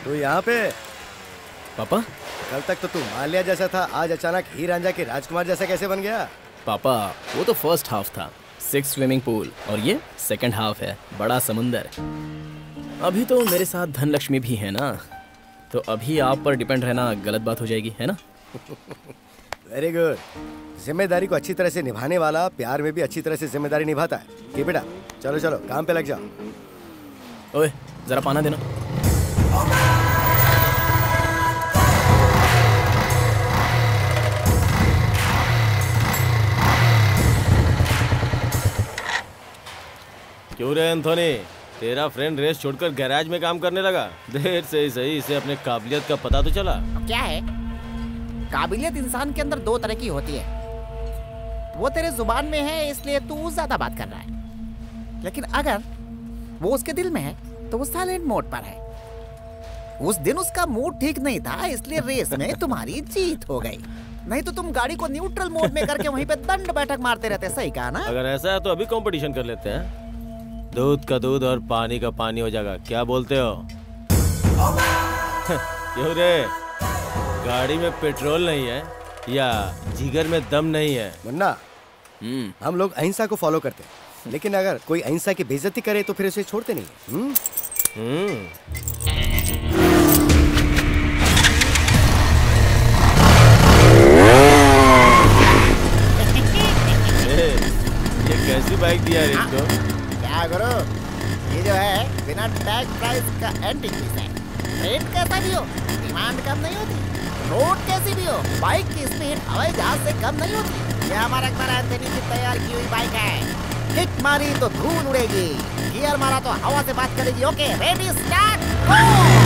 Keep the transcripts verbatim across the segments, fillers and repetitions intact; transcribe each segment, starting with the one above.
तू यहाँ पे? पापा, कल तक तो तू माल्या जैसा था, आज अचानक हीर रांझा के राजकुमार जैसा कैसे बन गया? पापा वो तो फर्स्ट हाफ था, सिक्स स्विमिंग पूल, और ये सेकंड हाफ है, बड़ा समुंदर। अभी तो मेरे साथ धनलक्ष्मी भी है ना, तो अभी आप पर डिपेंड रहना गलत बात हो जाएगी, है ना? Very good. जिम्मेदारी को अच्छी तरह से निभाने वाला प्यार में भी अच्छी तरह से जिम्मेदारी निभाता है। कि बेटा चलो चलो काम पे लग जाओ। ओए जरा पाना देना। क्यों रे एंथोनी, तेरा फ्रेंड रेस छोड़कर गैराज में काम करने लगा? देर से ही सही, इसे अपने काबिलियत का पता तो चला। क्या है? काबिलियत इंसान के अंदर दो तरह की होती है। वो तेरे जुबान में है इसलिए तू ज्यादा बात कर रहा है, लेकिन अगर वो उसके दिल में है तो वो साइलेंट मोड पर है। उस दिन उसका मूड ठीक नहीं था इसलिए रेस में तुम्हारी जीत हो गई, नहीं तो तुम गाड़ी को न्यूट्रल मोड में करके वहीं पे दंड बैठक मारते रहते। सही कहा ना? अगर ऐसा है तो अभी कंपटीशन कर लेते हैं, दूध का दूध और पानी का पानी हो जाएगा। क्या बोलते हो? क्यों रे, गाड़ी में पेट्रोल नहीं है या जिगर में दम नहीं है? मुन्ना, हम लोग अहिंसा को फॉलो करते हैं, लेकिन अगर कोई अहिंसा की बेइज्जती करे तो फिर उसे छोड़ते नहीं। हम्म हम्म ये कैसी बाइक दिया है इसको? क्या करो, ये जो है बिना टैग प्राइस का एंटीक पीस है। रेट कैसा भी हो, डिमांड कम नहीं होती। रोड कैसी भी हो, बाइक की स्पीड हवाई जहाज से कम नहीं होती। ये हमारा अकबर एंथनी की तैयार की हुई बाइक है। किक मारी तो धूल उड़ेगी, गियर मारा तो हवा से बात करेगी। Okay ready start go.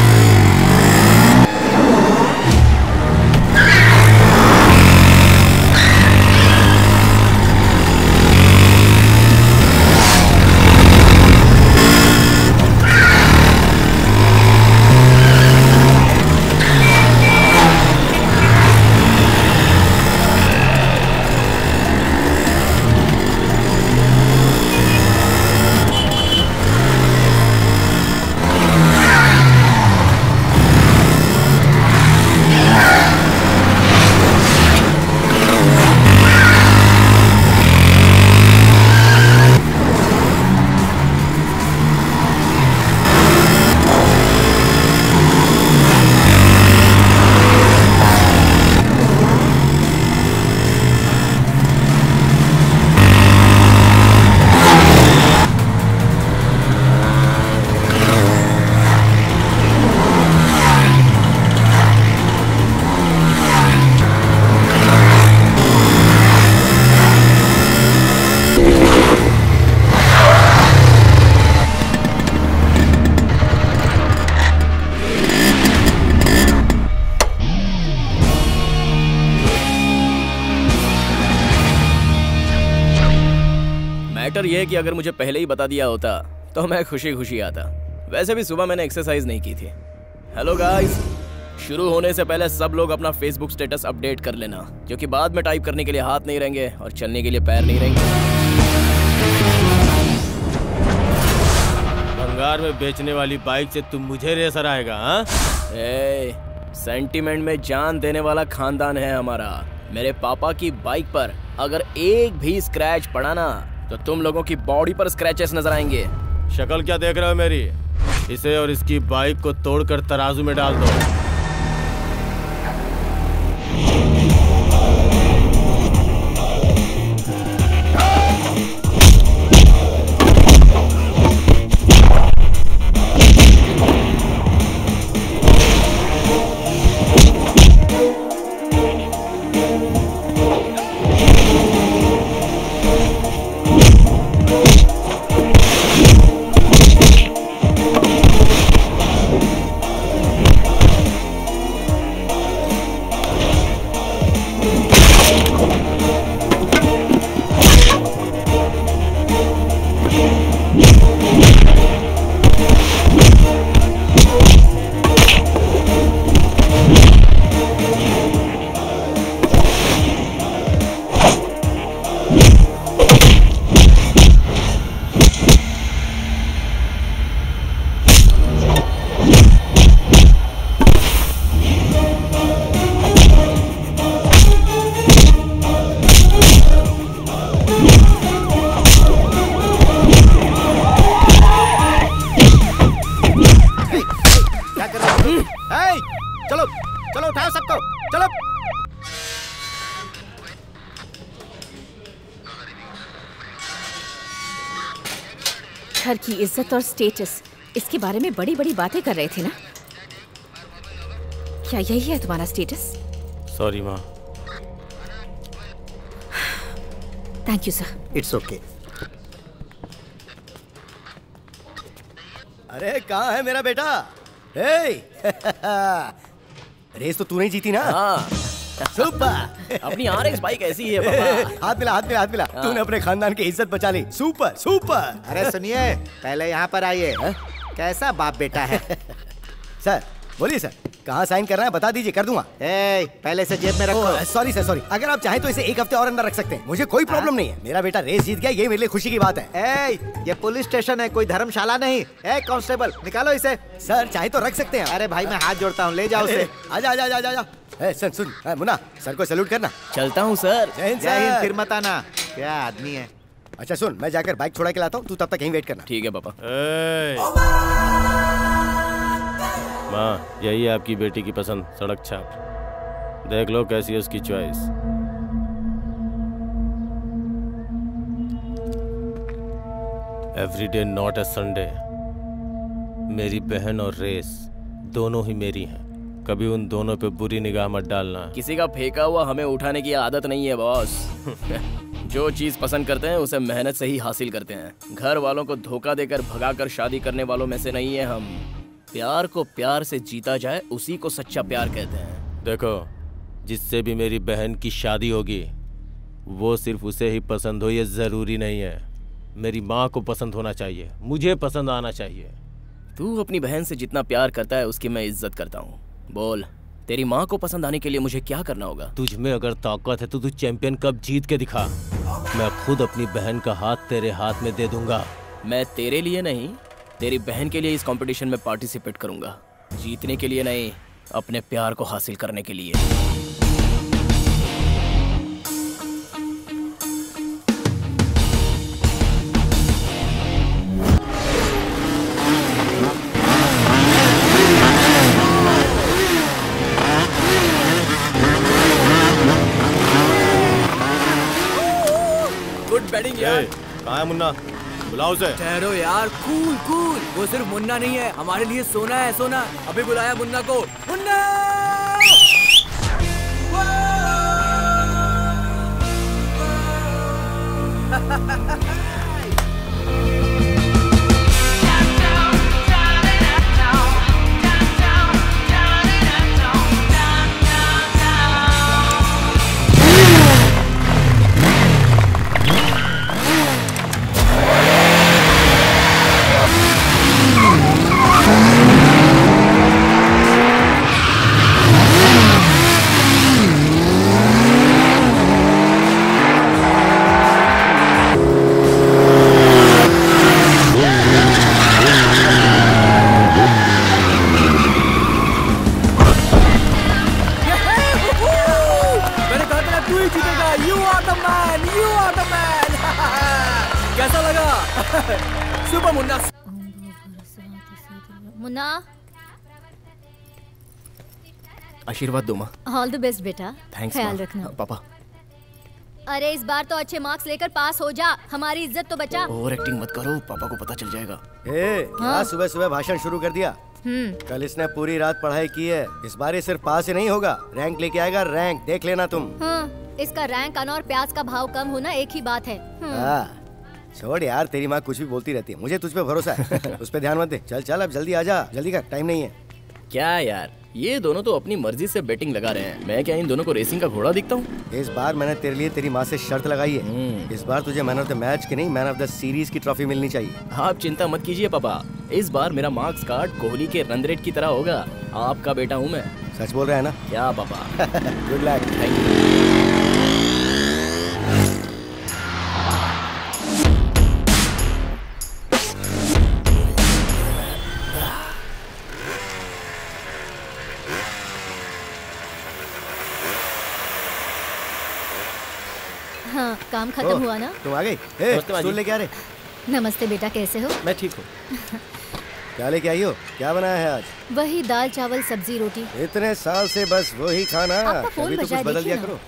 Matter ये है कि अगर मुझे पहले ही बता दिया होता तो मैं खुशी खुशी आता। वैसे भी सुबह मैंने एक्सरसाइज नहीं की थी। हेलो गाइस, शुरू होने से पहले सब लोग अपना फेसबुक स्टेटस अपडेट कर लेना, क्योंकि बाद में टाइप करने के लिए हाथ नहीं रहेंगे और चलने के लिए पैर नहीं रहेंगे। भंगार में बेचने वाली बाइक से तुम मुझे रेसर आएगा? हाँ, ए, सेंटीमेंट में जान देने वाला खानदान है हमारा। मेरे पापा की बाइक पर अगर एक भी स्क्रैच पड़ा ना तो तुम लोगों की बॉडी पर स्क्रैचेस नजर आएंगे। शक्ल क्या देख रहे हो मेरी? इसे और इसकी बाइक को तोड़कर तराजू में डाल दो। चलो चलो उठाओ सबको, चलो। घर की इज्जत और स्टेटस, इसके बारे में बड़ी बड़ी बातें कर रहे थे ना? क्या यही है तुम्हारा स्टेटस? सॉरी माँ। Thank you sir. It's okay. अरे कहाँ है मेरा बेटा? हे रेस तो तूने जीती ना? हाँ। सुपर। अपनी आर एक्स बाइक ऐसी है पापा। हाथ मिला, हाथ मिला, हाथ मिला। तूने अपने खानदान की इज्जत बचा ली। Super super. अरे सुनिए, पहले यहाँ पर आइए। कैसा बाप बेटा है? सर बोलिए सर, कहाँ साइन करना है बता दीजिए, कर दूंगा। ए, पहले से जेब में रखो। सॉरी सर सॉरी, अगर आप चाहें तो इसे एक हफ्ते और अंदर रख सकते हैं, मुझे कोई प्रॉब्लम नहीं है। मेरा बेटा रेस जीत गया, ये मेरे लिए खुशी की बात है। ए, ये पुलिस स्टेशन है, कोई धर्मशाला नहीं। ए कांस्टेबल, निकालो इसे। सर चाहे तो रख सकते हैं। अरे भाई मैं हाथ जोड़ता हूँ, ले जाओ उसे। आजा आजा आजा आजा। ए सुन सुन, ए, मुन्ना सर को सैल्यूट करना। चलता हूँ सर। जय हिंद जय हिंद, सर। फिर मत आना। क्या आदमी है। अच्छा सुन, मैं जाकर बाइक छोड़ा के लाता हूँ, तू तब तक यहीं वेट करना। ठीक है पापा। माँ, यही है आपकी बेटी की पसंद, सड़क छाप। देख लो कैसी है उसकी choice. Every day not a Sunday. मेरी बहन और रेस दोनों ही मेरी हैं। कभी उन दोनों पे बुरी निगाह मत डालना। किसी का फेंका हुआ हमें उठाने की आदत नहीं है बॉस। जो चीज पसंद करते हैं उसे मेहनत से ही हासिल करते हैं। घर वालों को धोखा देकर भगाकर शादी करने वालों में से नहीं है हम। प्यार को प्यार से जीता जाए उसी को सच्चा प्यार कहते हैं। देखो, जिससे भी मेरी बहन की शादी होगी वो सिर्फ उसे ही पसंद हो ये जरूरी नहीं है। मेरी माँ को पसंद होना चाहिए, मुझे पसंद आना चाहिए। तू अपनी बहन से जितना प्यार करता है उसकी मैं इज्जत करता हूँ। बोल, तेरी माँ को पसंद आने के लिए मुझे क्या करना होगा? तुझ में अगर ताकत है तो तू चैंपियन कप जीत के दिखा। मैं खुद अपनी बहन का हाथ तेरे हाथ में दे दूंगा। मैं तेरे लिए नहीं, तेरी बहन के लिए इस कंपटीशन में पार्टिसिपेट करूंगा। जीतने के लिए नहीं, अपने प्यार को हासिल करने के लिए। गुड बैटिंग यार। कहाँ है मुन्ना? बुलाओ उसे। ठहरो यार, कूल कूल। वो सिर्फ मुन्ना नहीं है, हमारे लिए सोना है सोना। अभी बुलाया मुन्ना को। मुन्ना! कैसा लगा? सुपर मुन्ना। मुन्ना, आशीर्वाद दो माँ। ऑल द बेस्ट बेटा। थैंक्स ख्याल माँ। रखना। पापा, अरे इस बार तो अच्छे मार्क्स लेकर पास हो जा, हमारी इज्जत तो बचा। ओवर एक्टिंग मत करो, पापा को पता चल जाएगा। ए, क्या सुबह सुबह भाषण शुरू कर दिया? हम्म। कल इसने पूरी रात पढ़ाई की है, इस बार ये सिर्फ पास ही नहीं होगा, रैंक लेके आएगा। रैंक देख लेना तुम। हाँ, इसका रैंक आना और प्याज का भाव कम होना एक ही बात है। हम्म। हाँ, छोड़ यार, तेरी माँ कुछ भी बोलती रहती है, मुझे तुझ पे भरोसा है। उस पे ध्यान मत दे। चल चल अब जल्दी आ जा, जल्दी कर, टाइम नहीं है। क्या यार, ये दोनों तो अपनी मर्जी से बैटिंग लगा रहे हैं। मैं क्या इन दोनों को रेसिंग का घोड़ा दिखता हूँ? इस बार मैंने तेरे लिए तेरी माँ से शर्त लगाई है, इस बार तुझे मैन ऑफ द मैच की नहीं, मैन ऑफ द सीरीज की ट्रॉफी मिलनी चाहिए। आप चिंता मत कीजिए पापा, इस बार मेरा मार्क्स कार्ड कोहली के रन रेट की तरह होगा। आपका बेटा हूँ मैं। सच बोल रहा है ना? क्या पापा? Good luck. Thank you. हाँ, काम खत्म हुआ ना? तुम आ गई? ए, नमस्ते माँ जी। स्टूल लेके आ रहे? नमस्ते बेटा, कैसे हो? मैं ठीक हूँ। क्या लेके आई हो? क्या बनाया है आज? वही दाल चावल सब्जी रोटी। इतने साल से बस वही खाना, आपका फोन कभी तो बजा कुछ है, बदल दिया देखिए करो।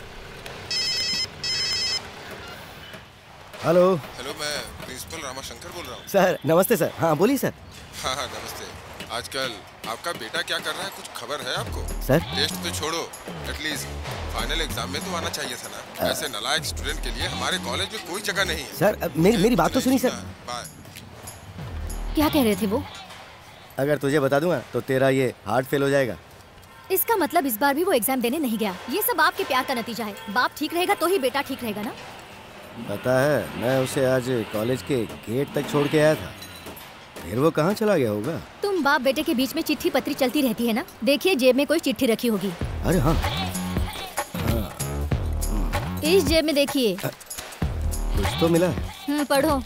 हेलो हेलो, मैं प्रिंसिपल रामाशंकर बोल रहा हूँ। सर। नमस्ते सर। हाँ बोलिए सर। हाँ हाँ नमस्ते। आजकल आपका बेटा क्या कर रहा है, कुछ खबर है आपको? सर टेस्ट तो छोड़ो, एटलीस्ट फाइनल एग्जाम में तो आना चाहिए था ना। ऐसे नालायक स्टूडेंट के लिए हमारे कॉलेज में कोई जगह नहीं है। सर मेरी मेरी बात तो सुनिए सर। बाय। क्या कह रहे थे वो? अगर तुझे बता दूंगा तो तेरा ये हार्ट फेल हो जाएगा। इसका मतलब इस बार भी वो एग्जाम देने नहीं गया। ये सब आपके प्यार का नतीजा है। बाप ठीक रहेगा तो ही बेटा ठीक रहेगा ना। पता है, मैं उसे आज कॉलेज के गेट तक छोड़ के आया था, फिर वो कहाँ चला गया होगा। तुम बाप बेटे के बीच में चिट्ठी पत्री चलती रहती है ना। देखिए जेब में कोई चिट्ठी रखी होगी। अरे हाँ, इस जेब में देखिए। कुछ तो मिला है। हम्म, पढ़ो।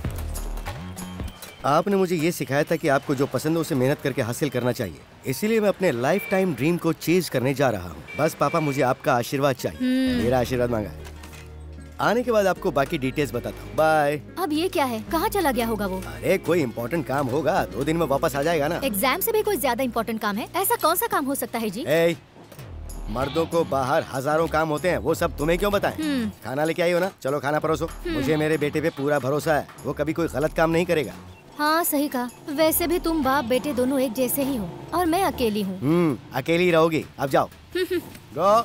आपने मुझे ये सिखाया था कि आपको जो पसंद है उसे मेहनत करके हासिल करना चाहिए, इसीलिए मैं अपने लाइफ टाइम ड्रीम को चेज करने जा रहा हूँ। बस पापा मुझे आपका आशीर्वाद चाहिए। मेरा आशीर्वाद मांगा है। आने के बाद आपको बाकी डिटेल्स बताता हूँ। बाय। अब ये क्या है? कहाँ चला गया होगा वो? अरे कोई इम्पोर्टेंट काम होगा, दो दिन में वापस आ जाएगा ना। एग्जाम से भी कोई ज्यादा इम्पोर्टेंट काम है? ऐसा कौन सा काम हो सकता है जी? ए, मर्दों को बाहर हजारों काम होते हैं, वो सब तुम्हें क्यों बताएं? खाना लेके आई हो ना, चलो खाना परोसो। मुझे मेरे बेटे पे पूरा भरोसा है, वो कभी कोई गलत काम नहीं करेगा। हाँ सही कहा। वैसे भी तुम बाप बेटे दोनों एक जैसे ही हो और मैं अकेली हूँ। हम्म, अकेली ही रहोगी। अब जाओ। Go.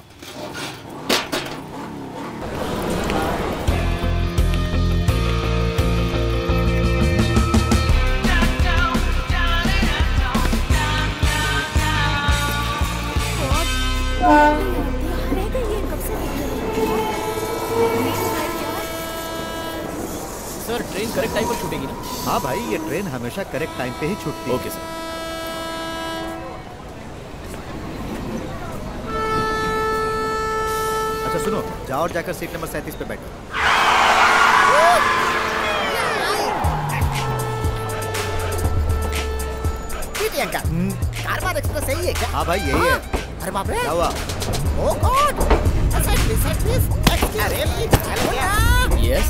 Sir train correct time पर छूटेगी ना? हाँ भाई, ये ट्रेन हमेशा करेक्ट टाइम पे ही छूटती है। Okay sir. अच्छा सुनो, जाओ और जाकर सीट नंबर सैंतीस पे बैठो। कारवार एक्सप्रेस यही है क्या? हाँ भाई यही है। अरे बाप रे। क्या हुआ? ओह गॉड। यस।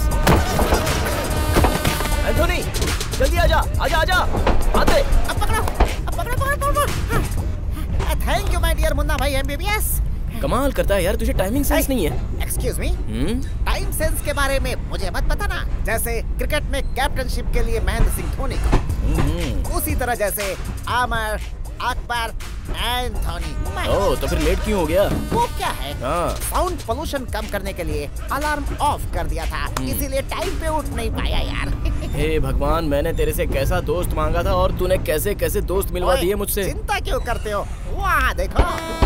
एंथोनी, जल्दी आजा, आजा, आजा, आते। अब पकड़ो, अब पकड़ो, पकड़ो, पकड़ो। Thank you my dear Munna भाई एमबीबीएस। कमाल करता है यार, तुझे टाइमिंग सेंस नहीं है। Excuse me, hmm? Time sense के बारे में मुझे मत पता ना। जैसे क्रिकेट में कैप्टनशिप के लिए महेंद्र सिंह धोनी को, उसी तरह जैसे आमर, अकबर, एंथोनी। ओह, तो फिर लेट क्यों हो गया? वो क्या है, हाँ। साउंड पोल्यूशन कम करने के लिए अलार्म ऑफ कर दिया था, इसीलिए टाइम पे उठ नहीं पाया यार। हे भगवान, मैंने तेरे से कैसा दोस्त मांगा था और तूने कैसे कैसे दोस्त मिलवा दिए मुझसे। चिंता क्यों करते हो? वहाँ देखो।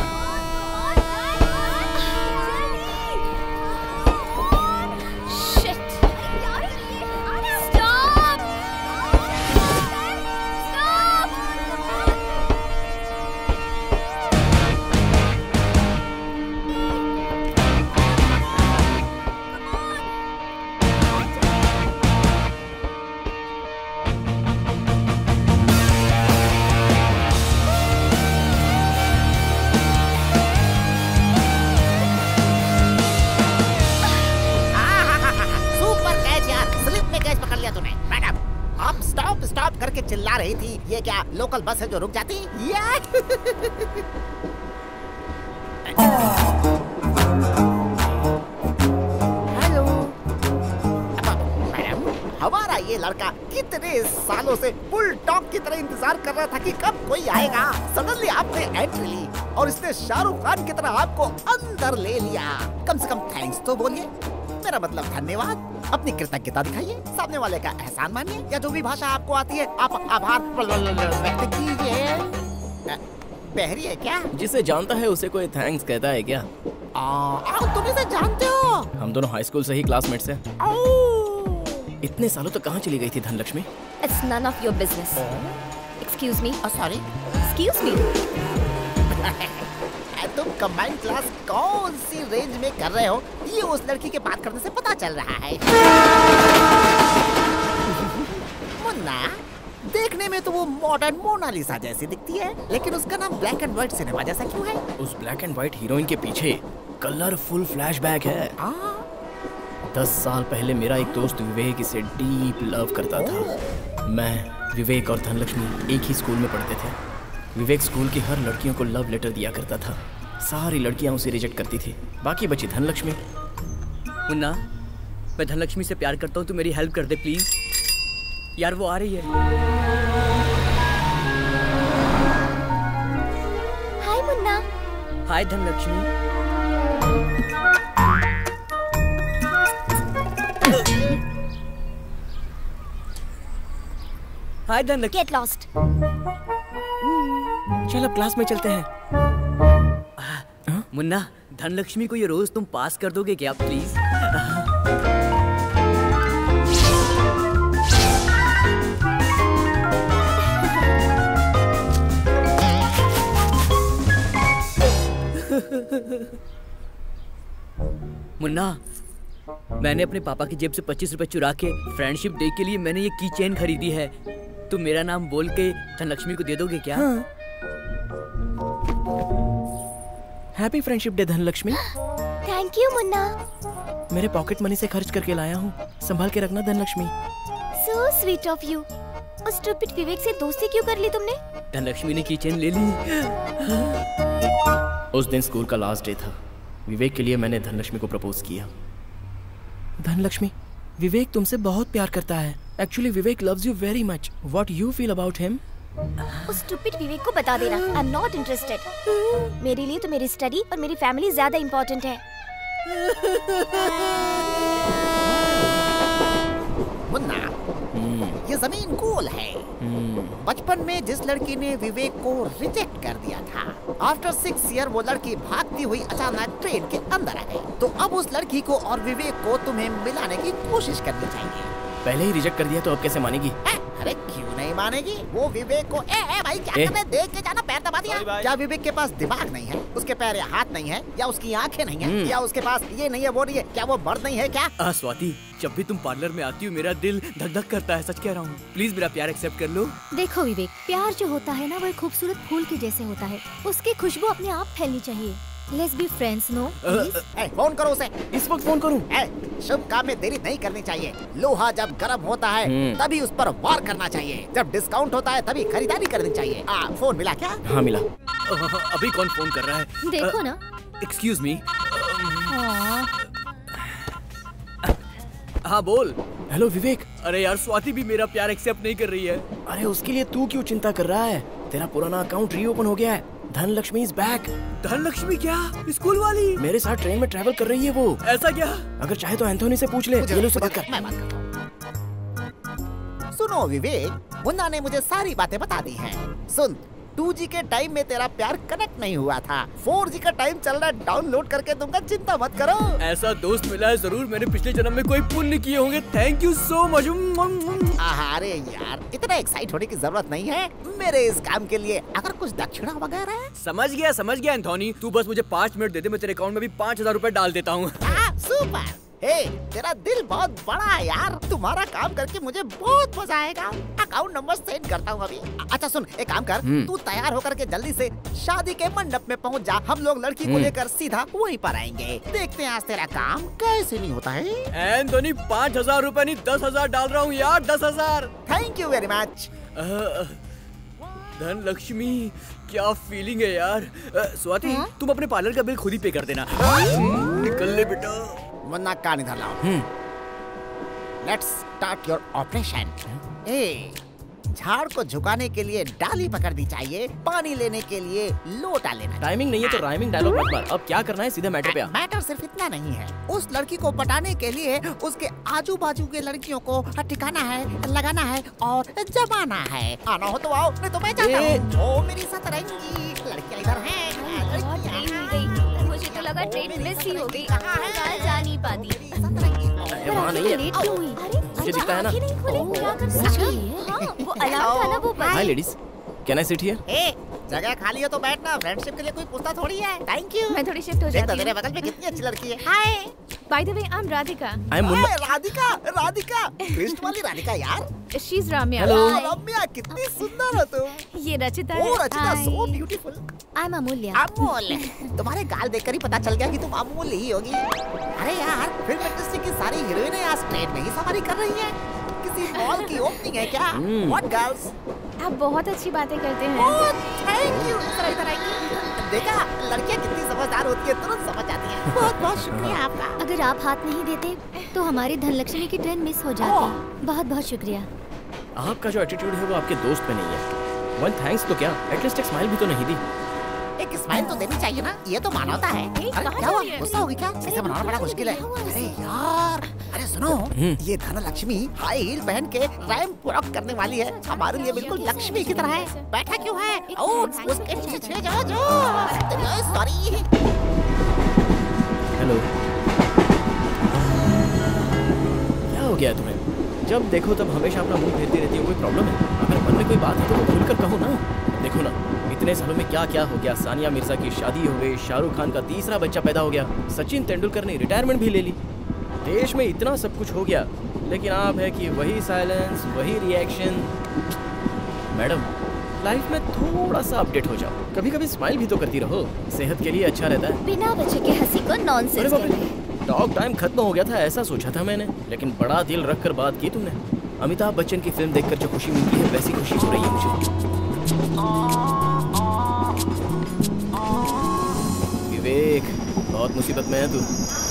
करके चिल्ला रही थी, ये क्या लोकल बस है जो रुक जाती? हेलो मैडम, हमारा ये लड़का कितने सालों से बुल डॉग की तरह इंतजार कर रहा था कि कब कोई आएगा। सडनली आपने एंट्री ली और इसने शाहरुख खान की तरह आपको अंदर ले लिया। कम से कम थैंक्स तो बोलिए, मेरा मतलब धन्यवाद। अपनी कृतज्ञता दिखाइए, सामने वाले का एहसान मानिए, या जो भी भाषा आपको आती है आप आभार व्यक्त कीजिए। बहरी है क्या? जिसे जानता है उसे कोई थैंक्स कहता है क्या? आ, तुम इसे जानते हो? हम दोनों हाई स्कूल से ही क्लासमेट्स हैं। इतने सालों तक कहाँ चली गई थी Dhanalakshmi? It's none of your business. Excuse me. Sorry. Excuse me. तुम कंबाइंड क्लास कौन सी रेंज में कर रहे हो, ये उस लड़की के बात करने से पता चल रहा है। मुन्ना, देखने में तो वो मॉडर्न मोनालिसा जैसी दिखती है, लेकिन उसका नाम ब्लैक एंड व्हाइट सिनेमा जैसा क्यों है? उस ब्लैक एंड व्हाइट हीरोइन के पीछे कलरफुल फ्लैशबैक है। आ? दस साल पहले मेरा एक दोस्त विवेक इसे डीप लव करता था। मैं विवेक और धनलक्ष्मी एक ही स्कूल में पढ़ते थे। विवेक स्कूल की हर लड़कियों को लव लेटर दिया करता था। सारी लड़कियां उसे रिजेक्ट करती थी। बाकी बची धनलक्ष्मी। मुन्ना, मैं धनलक्ष्मी से प्यार करता हूँ, तू मेरी हेल्प कर दे प्लीज। यार वो आ रही है। Hi Munna. Hi Dhanalakshmi. Hi Dhanalakshmi. Get lost. चल अब क्लास में चलते हैं। मुन्ना, धनलक्ष्मी को ये रोज तुम पास कर दोगे क्या प्लीज? मुन्ना, मैंने अपने पापा की जेब से पच्चीस रुपए चुरा के फ्रेंडशिप डे के लिए मैंने ये की चेन खरीदी है। तुम मेरा नाम बोल के धनलक्ष्मी को दे दोगे क्या? हाँ। Happy friendship day Dhanalakshmi. Thank you Munna. मेरे पॉकेट मनी से खर्च करके लाया हूँ, संभाल के रखना Dhanalakshmi. So sweet of you. उस स्टूपिड विवेक से दोस्ती क्यों कर ली तुमने? धनलक्ष्मी ने की चेन ले ली। उस दिन स्कूल का लास्ट डे था। विवेक के लिए मैंने धनलक्ष्मी को प्रपोज किया। धनलक्ष्मी, विवेक तुमसे बहुत प्यार करता है। Actually Vivek loves you very much. What you feel about him? उस स्टूपिड विवेक को बता देना आई एम नॉट इंटरेस्टेड। मेरे लिए तो मेरी स्टडी और मेरी फैमिली ज्यादा इम्पोर्टेंट है। मुन्ना, ये जमीन गोल है। बचपन में जिस लड़की ने विवेक को रिजेक्ट कर दिया था, आफ्टर सिक्स ईयर वो लड़की भागती हुई अचानक ट्रेन के अंदर आ गई। तो अब उस लड़की को और विवेक को तुम्हें मिलाने की कोशिश करनी चाहिए। पहले ही रिजेक्ट कर दिया तो अब कैसे मानेगी? ए, अरे क्यों नहीं मानेगी? वो विवेक को ए, ए भाई क्या कर रहे? देख के जाना, पैर दबा दिया। क्या विवेक के पास दिमाग नहीं है? उसके पैर या हाथ नहीं है? या उसकी आंखें नहीं है? या उसके पास ये नहीं है वो नहीं है? क्या वो मर्द नहीं है क्या? आ, स्वाति, जब भी तुम पार्लर में आती हो मेरा दिल धक धक करता है। सच कह रहा हूँ, प्लीज मेरा प्यार एक्सेप्ट कर लो। देखो विवेक, प्यार जो होता है ना वो एक खूबसूरत फूल के जैसे होता है। उसकी खुशबू अपने आप फैलनी चाहिए। Let's be friends, no? ए, फोन करो उसे। इस वक्त फोन करूं? ए, शुभ काम में देरी नहीं करनी चाहिए। लोहा जब गर्म होता है तभी उस पर वार करना चाहिए। जब डिस्काउंट होता है तभी खरीदारी करनी चाहिए। आ, फोन मिला क्या? हाँ मिला। अभी कौन फोन कर रहा है? देखो ना। Excuse me. हाँ बोल। हेलो विवेक। अरे यार, स्वाति भी मेरा प्यार एक्सेप्ट नहीं कर रही है। अरे उसके लिए तू क्यों चिंता कर रहा है? तेरा पुराना अकाउंट रीओपन हो गया है। Dhanlaxmi is back. धनलक्ष्मी क्या? स्कूल वाली? मेरे साथ ट्रेन में ट्रैवल कर रही है वो। ऐसा क्या? अगर चाहे तो एंथोनी से पूछ ले। ये लो, से बात कर। मैं बात करता हूँ। सुनो विवेक, मुन्ना ने मुझे सारी बातें बता दी हैं। सुन, टू जी के टाइम में तेरा प्यार कनेक्ट नहीं हुआ था। फोर जी का टाइम चल रहा है, डाउनलोड करके दूंगा, चिंता मत करो। ऐसा दोस्त मिला है, जरूर मैंने पिछले जन्म में कोई पुण्य किए होंगे। Thank you so much. अरे यार, इतना एक्साइट होने की जरूरत नहीं है मेरे इस काम के लिए। अगर कुछ दक्षिणा वगैरह। समझ गया समझ गया एंथोनी, तू बस मुझे पाँच मिनट दे दे, मैं तेरे अकाउंट में भी पाँच हजार रूपए डाल देता हूँ। सुपर। हे, तेरा दिल बहुत बड़ा है यार। तुम्हारा काम करके मुझे बहुत मजा आएगा। अकाउंट नंबर सेंड करता हूँ अभी। अच्छा सुन, एक काम कर, तू तैयार होकर के जल्दी से शादी के मंडप में पहुँच जा। हम लोग लड़की को लेकर सीधा वहीं पर आएंगे। देखते हैं आज तेरा काम कैसे नहीं होता है। एंथोनी, पाँच हजार रूपए नहीं दस हजार डाल रहा हूँ यार, दस हजार। Thank you very much. Dhanalakshmi, क्या फीलिंग है यार। स्वाति, तुम अपने पार्लर का बिल खुद ही पे कर देना। निकल ले बेटा। मुन्ना, कान इधर लाओ। Let's start your operation. ए, झाड़ को झुकाने के लिए डाली पकड़नी चाहिए, पानी लेने के लिए लोटा लेना। टाइमिंग नहीं है तो राइमिंग डायलॉग मत मार। अब क्या करना है, सीधे मैटर पे आ। मैटर सिर्फ इतना नहीं है। उस लड़की को पटाने के लिए उसके आजू बाजू के लड़कियों को ठिकाना है, लगाना है और जमाना है। आना हो तो आओ, नहीं तो मैं जाता हूँ। ओ मेरी सतरंगी लड़कियाँ इधर हैं। मुझे तो लगा ट्रेन मिस ही हो गई। कहाँ जा नहीं पाती। वहाँ नहीं है। मुझे दिखता है ना। वो अलार्म था ना वो। Hi ladies, can I sit here? ए, जगह खाली हो तो बैठना। फ्रेंडशिप के लिए कोई पूछता थोड़ी है। Thank you. मैं थोड़ी शिफ्ट हो जाती हूँ। तेरे बगल में कितनी अच्छी लड़की है। Hi. By the way, I'm Radhika. I am Munna. Radhika, Radhika, Krishna वाली राधिका यार। She's Ramya. Hello. रम्या, कितनी सुंदर हो तुम। ये रचिता ओ है। Rachita, Hi. So beautiful. I'm अमूल्य। अमूल्य, तुम्हारे गाल देखकर ही पता चल गया कि तुम अमूल्य ही होगी। अरे यार, फिल्म इंडस्ट्री की सारी हीरोइनें आज ट्रेन में ही सवारी कर रही हैं। किसी मॉल की ओपनिंग है क्या? What girls? आप बहुत अच्छी बातें करते हैं। Oh, thank you. इधर इधर आइए। देखा, लड़कियां कितनी समझदार होती है, तुरंत समझ जाती हैं। बहुत बहुत शुक्रिया आपका। अगर आप हाथ नहीं देते तो हमारी धनलक्ष्मी की ट्रेन मिस हो जाती। बहुत बहुत शुक्रिया। आपका जो एटीट्यूड है वो आपके दोस्त में नहीं है। वन थैंक्स तो क्या, एटलीस्ट एक स्माइल भी तो नहीं दी। एक स्माइल तो देनी चाहिए ना, ये तो मानवता है। अरे क्या हुआ, गुस्सा होगी क्या? इसे मनाना बड़ा मुश्किल है। अरे यार, अरे सुनो, ये धनलक्ष्मी हाई हील पहन के रैंप वॉक करने वाली है। हमारे लिए बिल्कुल लक्ष्मी की तरह है। बैठा क्यों है? ओ, उसके पीछे जाओ जाओ। सॉरी। हेलो, क्या हो गया तुम्हें? जब देखो तब हमेशा अपना मुंह फेरती रहती हो, कोई प्रॉब्लम है? अगर मन में कोई बात है तो वो खुलकर कहो ना। देखो ना, इतने सालों में क्या क्या हो गया। सानिया मिर्जा की शादी हो गई, शाहरुख खान का तीसरा बच्चा पैदा हो गया, सचिन तेंदुलकर ने रिटायरमेंट भी ले ली। देश में इतना सब कुछ हो गया, लेकिन आप है कि वही साइलेंस, वही रिएक्शन। मैडम, लाइफ में थोड़ा सा अपडेट हो जाओ। कभी कभी स्माइल भी तो करती रहो, सेहत के लिए अच्छा रहता है। बिना वजह के हंसी को नॉनसेंस कहते हैं। टॉक टाइम खत्म हो गया था ऐसा सोचा था मैंने, लेकिन बड़ा दिल रख कर बात की तुमने। अमिताभ बच्चन की फिल्म देखकर जो खुशी मिलती है वैसी खुशी हो रही है मुझे। विवेक, बहुत मुसीबत में है तू।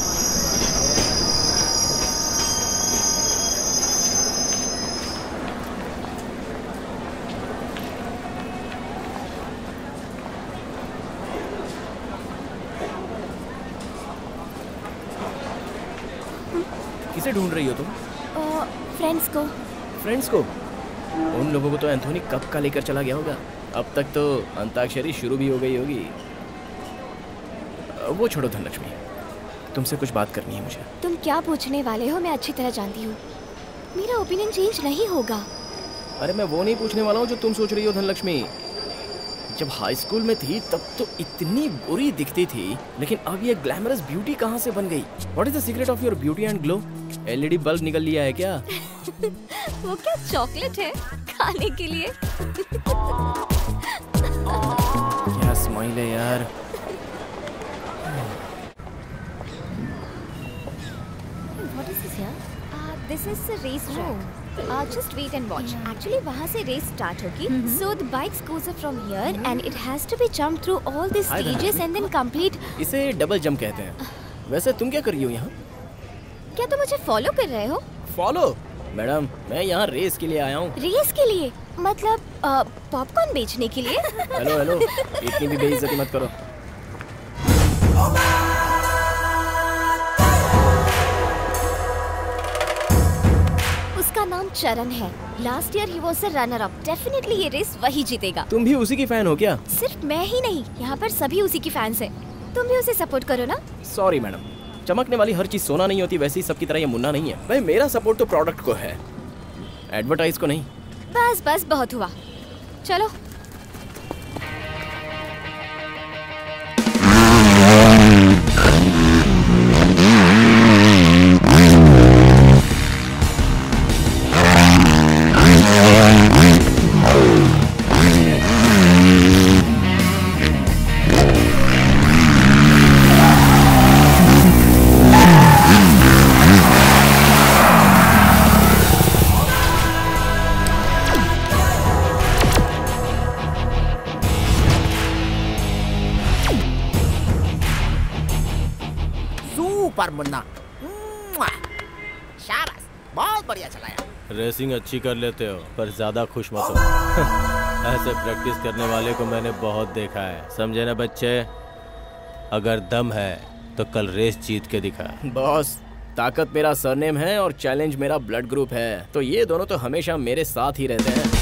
किसे ढूंढ रही हो तुम? फ्रेंड्स को। फ्रेंड्स को? उन लोगों को तो एंथोनी कब का लेकर चला गया होगा। अब तक तो अंताक्षरी शुरू भी हो गई होगी। वो छोड़ो धनलक्ष्मी, तुमसे कुछ बात करनी है मुझे। तुम क्या पूछने वाले हो मैं अच्छी तरह जानती हूँ। मेरा ओपिनियन चेंज नहीं होगा। अरे मैं वो नहीं पूछने वाला हूँ जो तुम सोच रही हो धनलक्ष्मी। जब हाई स्कूल में थी तब तो इतनी बुरी दिखती थी, लेकिन अब ये ग्लैमरस ब्यूटी कहाँ से बन गई? What is the secret of your beauty and glow? LED bulb निकल लिया है क्या? वो क्या चॉकलेट है खाने के लिए? क्या स्माइल है यार। What is this here? Uh, this is a race track. Uh, just wait and watch. Actually, वहाँ से race start होगी. So the bikes goes up from here and it has to be jumped through all the stages and then complete. इसे double jump कहते हैं। वैसे तुम क्या कर रही हो यहाँ? क्या तुम मुझे फॉलो कर रहे हो? फॉलो? मैडम, मैं यहाँ रेस के लिए आया हूँ। रेस के लिए? मतलब पॉपकॉर्न बेचने के लिए? हेलो हेलो, इतनी भी बेइज्जती मत करो। उसका नाम चरण है। लास्ट ईयर ही was a runner up. Definitely ये रेस वही जीतेगा। तुम भी उसी की फैन हो क्या? सिर्फ मैं ही नहीं, यहाँ पर सभी उसी की फैंस हैं। तुम भी उसे सपोर्ट करो ना। सॉरी मैडम, चमकने वाली हर चीज सोना नहीं होती, वैसे ही सबकी तरह ये मुन्ना नहीं है। भाई मेरा सपोर्ट तो प्रोडक्ट को है, एडवर्टाइज को नहीं। बस बस बहुत हुआ, चलो। सुपर मुन्ना, शाबाश, बहुत बढ़िया चलाया। रेसिंग अच्छी कर लेते हो पर ज्यादा खुश मत हो। ऐसे प्रैक्टिस करने वाले को मैंने बहुत देखा है, समझे ना बच्चे? अगर दम है तो कल रेस जीत के दिखा। बॉस, ताकत मेरा सरनेम है और चैलेंज मेरा ब्लड ग्रुप है, तो ये दोनों तो हमेशा मेरे साथ ही रहते हैं।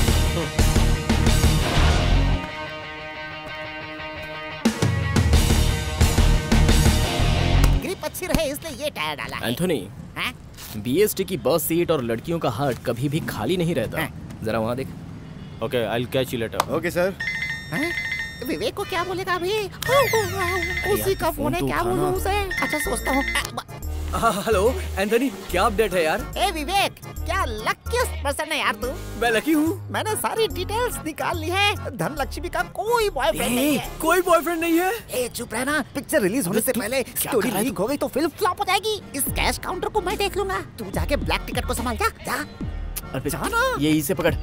ग्रिप अच्छी रहे इसलिए ये टायर डाला है। एंथोनी, बीएसटी की बस सीट और लड़कियों का हार्ट कभी भी खाली नहीं रहता। जरा वहाँ देख। Okay, I will catch you later. Okay sir. Vivek को क्या बोलेगा अभी? उसी का फोन है, क्या बोलूं उसे? अच्छा सोचता हूँ। हेलो एंथोनी, क्या अपडेट है यार? ए विवेक, क्या लकीस्ट पर्सन है यार तू। मैं लकी हूँ। मैंने सारी डिटेल्स निकाल ली है। धनलक्ष्मी का कोई बॉयफ्रेंड नहीं है। कोई बॉयफ्रेंड नहीं है? ए चुप रहना, पिक्चर रिलीज होने से पहले स्टोरी लीक हो गई तो फिल्म फ्लॉप हो जाएगी। इस कैश काउंटर को मैं देख लूंगा, तू जाके ब्लैक टिकट को संभाल। जा जा। अर्पित ये इसे पकड़।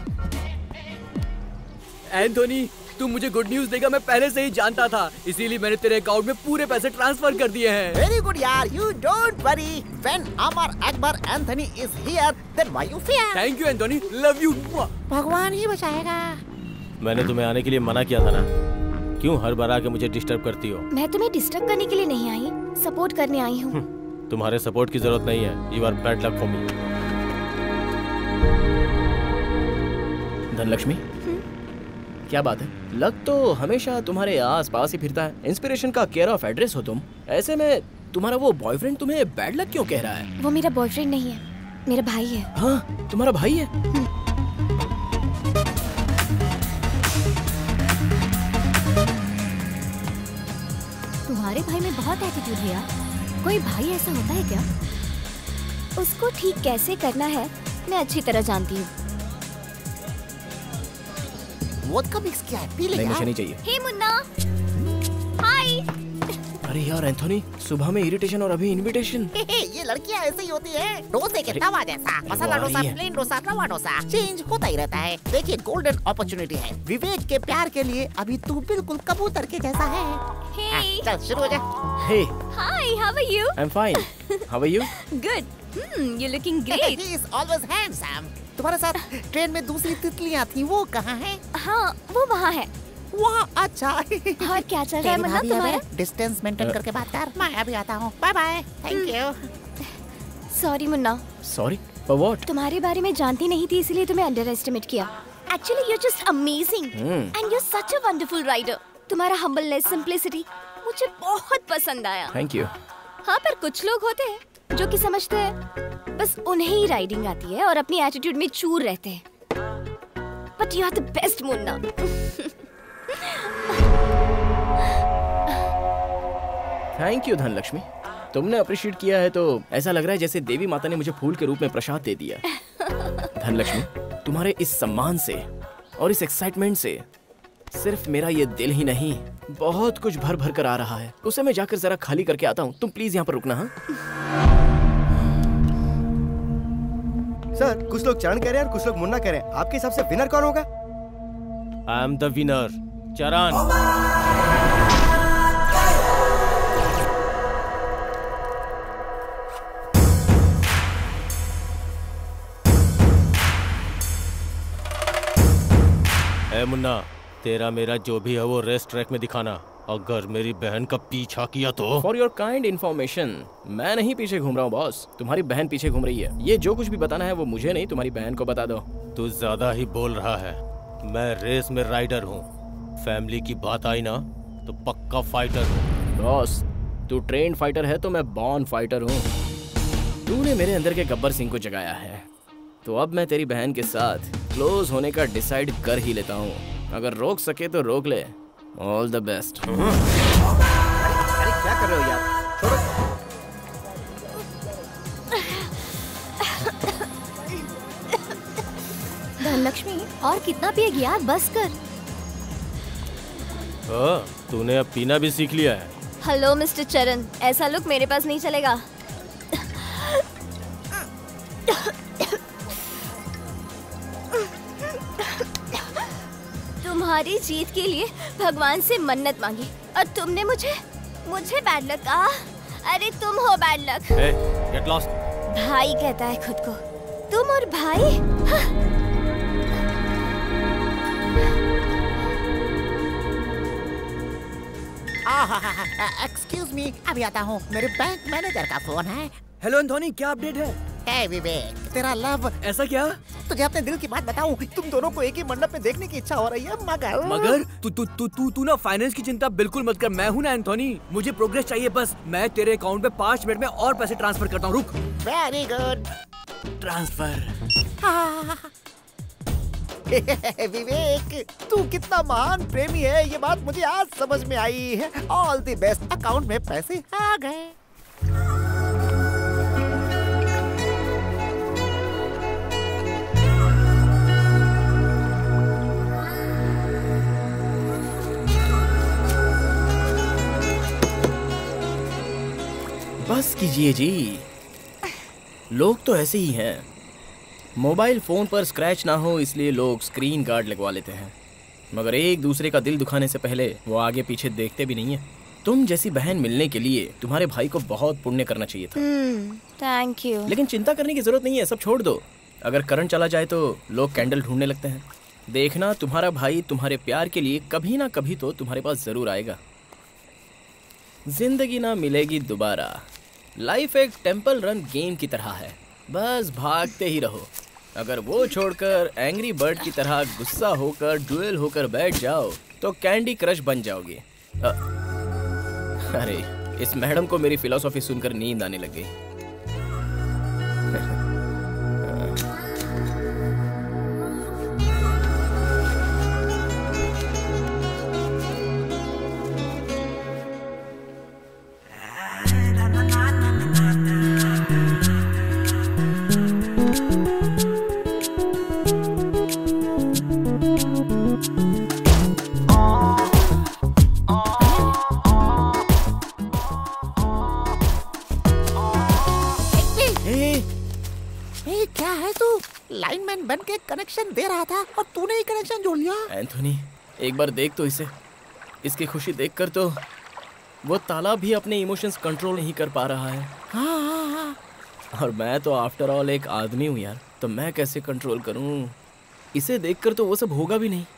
एंथोनी तू मुझे गुड न्यूज देगा मैं पहले से ही जानता था, इसीलिए मैंने तेरे अकाउंट में पूरे पैसे ट्रांसफर कर दिए हैं। वेरी गुड यार, you don't worry. When Amar Akbar Anthony is here then why you fear. Thank you Anthony, love you. भगवान ही बचाएगा। मैंने तुम्हें आने के लिए मना किया था ना, क्यों हर बार आके मुझे डिस्टर्ब करती हो? मैं तुम्हें डिस्टर्ब करने के लिए नहीं आई, सपोर्ट करने आई हूँ। तुम्हारे सपोर्ट की जरूरत नहीं है। You are bad luck for me. Dhanalakshmi क्या बात है? लक तो हमेशा तुम्हारे आस पास ही फिरता है। इंस्पिरेशन का केयर ऑफ एड्रेस हो तुम। ऐसे में तुम्हारा वो बॉयफ्रेंड तुम्हें बैड लक क्यों कह रहा है? वो मेरा बॉयफ्रेंड नहीं है, मेरा भाई है। हाँ तुम्हारा भाई है? तुम्हारे भाई में बहुत एटीट्यूड है यार। कोई भाई ऐसा होता है क्या? उसको ठीक कैसे करना है मैं अच्छी तरह जानती हूँ। वोदका मिक्स किया है, पी ले नहीं यार। मुझे नहीं चाहिए। हे मुन्ना, हाय। अरे यार एंथोनी, सुबह में इरिटेशन और अभी इनविटेशन। ये लड़कियां ऐसे ही होती है, डोसे के तवा जैसा। मसाला डोसा, प्लेन डोसा, रवा डोसा, चेंज होता ही रहता है। देखिए गोल्डन अपॉर्चुनिटी है विवेक के प्यार के लिए। अभी तू बिल्कुल कबूतर के जैसा है। हे चल शुरू हो जा। Hey hi, how are you? I am fine, how are you? Good, hmm you looking great. He is always handsome. तुम्हारे साथ ट्रेन में दूसरी तितलियां थी, वो कहाँ है? हाँ वो वहाँ है। वहाँ? अच्छा। और क्या चल रहा है मुन्ना तुम्हारा? डिस्टेंस मेंटेन करके बात कर, मैं अभी आता हूँ। Bye bye, thank you. Sorry Munna, sorry for what? तुम्हारे बारे में जानती नहीं थी इसलिए तुम्हें अंडर एस्टिमेट किया। Actually you are just amazing and you are such a wonderful rider. तुम्हारा हम्बलनेस, सिंप्लिसिटी मुझे बहुत पसंद आया। Thank you. हाँ पर कुछ लोग होते हैं जो कि समझते हैं बस उन्हें ही राइडिंग आती है और अपनी एटीट्यूड में चूर रहते हैं। But you are the best Munna. Thank you Dhanalakshmi, तुमने अप्रिशिएट किया है तो ऐसा लग रहा है जैसे देवी माता ने मुझे फूल के रूप में प्रसाद दे दिया। धनलक्ष्मी, तुम्हारे इस सम्मान से और इस एक्साइटमेंट से सिर्फ मेरा ये दिल ही नहीं बहुत कुछ भर भर कर आ रहा है। उसे मैं जाकर जरा खाली करके आता हूँ, तुम प्लीज यहाँ पर रुकना। हाँ सर, कुछ लोग चरण कह रहे हैं और कुछ लोग मुन्ना कह रहे हैं। आपके हिसाब से विनर कौन होगा? आई एम द विनर, चरण। ए मुन्ना, तेरा मेरा जो भी है वो रेस ट्रैक में दिखाना। अगर मेरी बहन का पीछा किया तो। फॉर योर काइंड इन्फॉर्मेशन, मैं नहीं पीछे घूम रहा हूँ बॉस, तुम्हारी बहन पीछे घूम रही है। ये जो कुछ भी बताना है वो मुझे नहीं, तुम्हारी बहन को बता दो। तू ज्यादा ही बोल रहा है। मैं रेस में राइडर हूँ। फैमिली की बात आई ना तो पक्का फाइटर हूँ। बॉस, तू ट्रेन फाइटर है तो मैं बॉर्न फाइटर हूँ। तूने मेरे अंदर के गब्बर सिंह को जगाया है, तो अब मैं तेरी बहन के साथ क्लोज होने का डिसाइड कर ही लेता हूँ। अगर रोक सके तो रोक ले। All the best. अरे क्या कर रहे हो यार, छोड़ो। धनलक्ष्मी, और कितना पिएगी यार, बस कर। ओ, तूने अब पीना भी सीख लिया है। हेलो मिस्टर चरण, ऐसा लुक मेरे पास नहीं चलेगा। तुम्हारी जीत के लिए भगवान से मन्नत मांगी और तुमने मुझे मुझे बैड लक कहा। अरे तुम हो bad luck. hey, get lost. भाई कहता है खुद को, तुम और भाई। एक्सक्यूज मी, अभी आता हूँ। मेरे बैंक मैनेजर का फोन है। हेलो एंथोनी, क्या अपडेट है? हे विवेक, तेरा लव। ऐसा क्या? तुझे अपने दिल की बात बताऊं, तुम दोनों को एक ही मंडप में देखने की इच्छा हो रही है। मगर मगर तू तू तू तू तू ना फाइनेंस की चिंता बिल्कुल मत कर। मैं हूँ ना एंथोनी, मुझे प्रोग्रेस चाहिए बस। मैं तेरे अकाउंट में पाँच मिनट में और पैसे ट्रांसफर करता हूँ। रुक। Very good. ट्रांसफर। विवेक, तू कितना महान प्रेमी है, ये बात मुझे आज समझ में आई है। All the best. अकाउंट में पैसे आ गए। बस कीजिए जी, लोग तो ऐसे ही हैं। मोबाइल फोन पर स्क्रैच ना हो इसलिए लोग स्क्रीन गार्ड लगवा लेते हैं, मगर एक दूसरे का दिल दुखाने से पहले वो आगे पीछे देखते भी नहीं है। तुम जैसी बहन मिलने के लिए तुम्हारे भाई को बहुत पुण्य करना चाहिए था। Thank you. लेकिन चिंता करने की जरूरत नहीं है, सब छोड़ दो। अगर करंट चला जाए तो लोग कैंडल ढूंढने लगते हैं। देखना, तुम्हारा भाई तुम्हारे प्यार के लिए कभी ना कभी तो तुम्हारे पास जरूर आएगा। जिंदगी ना मिलेगी दोबारा। लाइफ एक टेंपल रन गेम की तरह है, बस भागते ही रहो। अगर वो छोड़कर एंग्री बर्ड की तरह गुस्सा होकर डुएल होकर बैठ जाओ तो कैंडी क्रश बन जाओगे। अ, अरे इस मैडम को मेरी फिलॉसफी सुनकर नींद आने लग गई। लाइनमैन बन के कनेक्शन दे रहा था और तूने ही कनेक्शन जोड़ लिया। एंथोनी, एक बार देख तो इसे। इसकी खुशी देखकर तो वो ताला भी अपने इमोशंस कंट्रोल नहीं कर पा रहा है। हाँ हाँ हाँ। और मैं तो आफ्टर ऑल एक आदमी हूँ यार, तो मैं कैसे कंट्रोल करूँ? इसे देखकर तो वो सब होगा भी नहीं।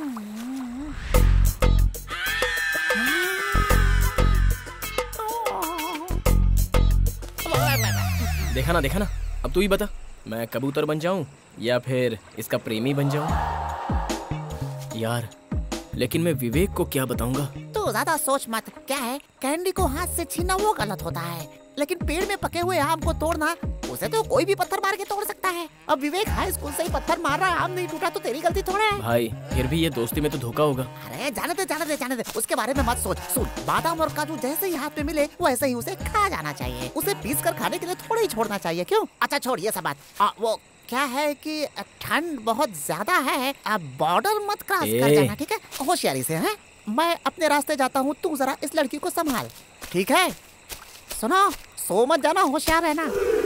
देखा ना देखा ना, अब तू ही बता, मैं कबूतर बन जाऊं या फिर इसका प्रेमी बन जाऊं? यार लेकिन मैं विवेक को क्या बताऊंगा? तो ज्यादा सोच मत। क्या है, कैंडी को हाथ से छीनना वो गलत होता है, लेकिन पेड़ में पके हुए आम को तोड़ना, उसे तो कोई भी पत्थर मार के तोड़ सकता है। अब विवेक हाई स्कूल से ही पत्थर मार रहा है, आम नहीं टूटा तो तेरी गलती थोड़ा है। भाई फिर भी ये दोस्ती में तो धोखा होगा। अरे जाने दे जाने दे जाने दे, उसके बारे में मत सोच। सुन, बादाम और काजू जैसे ही हाथ में मिले वैसे ही उसे खा जाना चाहिए। उसे पीस कर खाने के लिए थोड़ा ही छोड़ना चाहिए। क्यों? अच्छा छोड़ ये सब बात। आ, वो क्या है कि ठंड बहुत ज्यादा है, आप बॉर्डर मत क्रॉस कर जाना, ठीक है? होशियारी से। हैं? मैं अपने रास्ते जाता हूँ, तू जरा इस लड़की को संभाल, ठीक है? सुनो, सो मत जाना, होशियार रहना।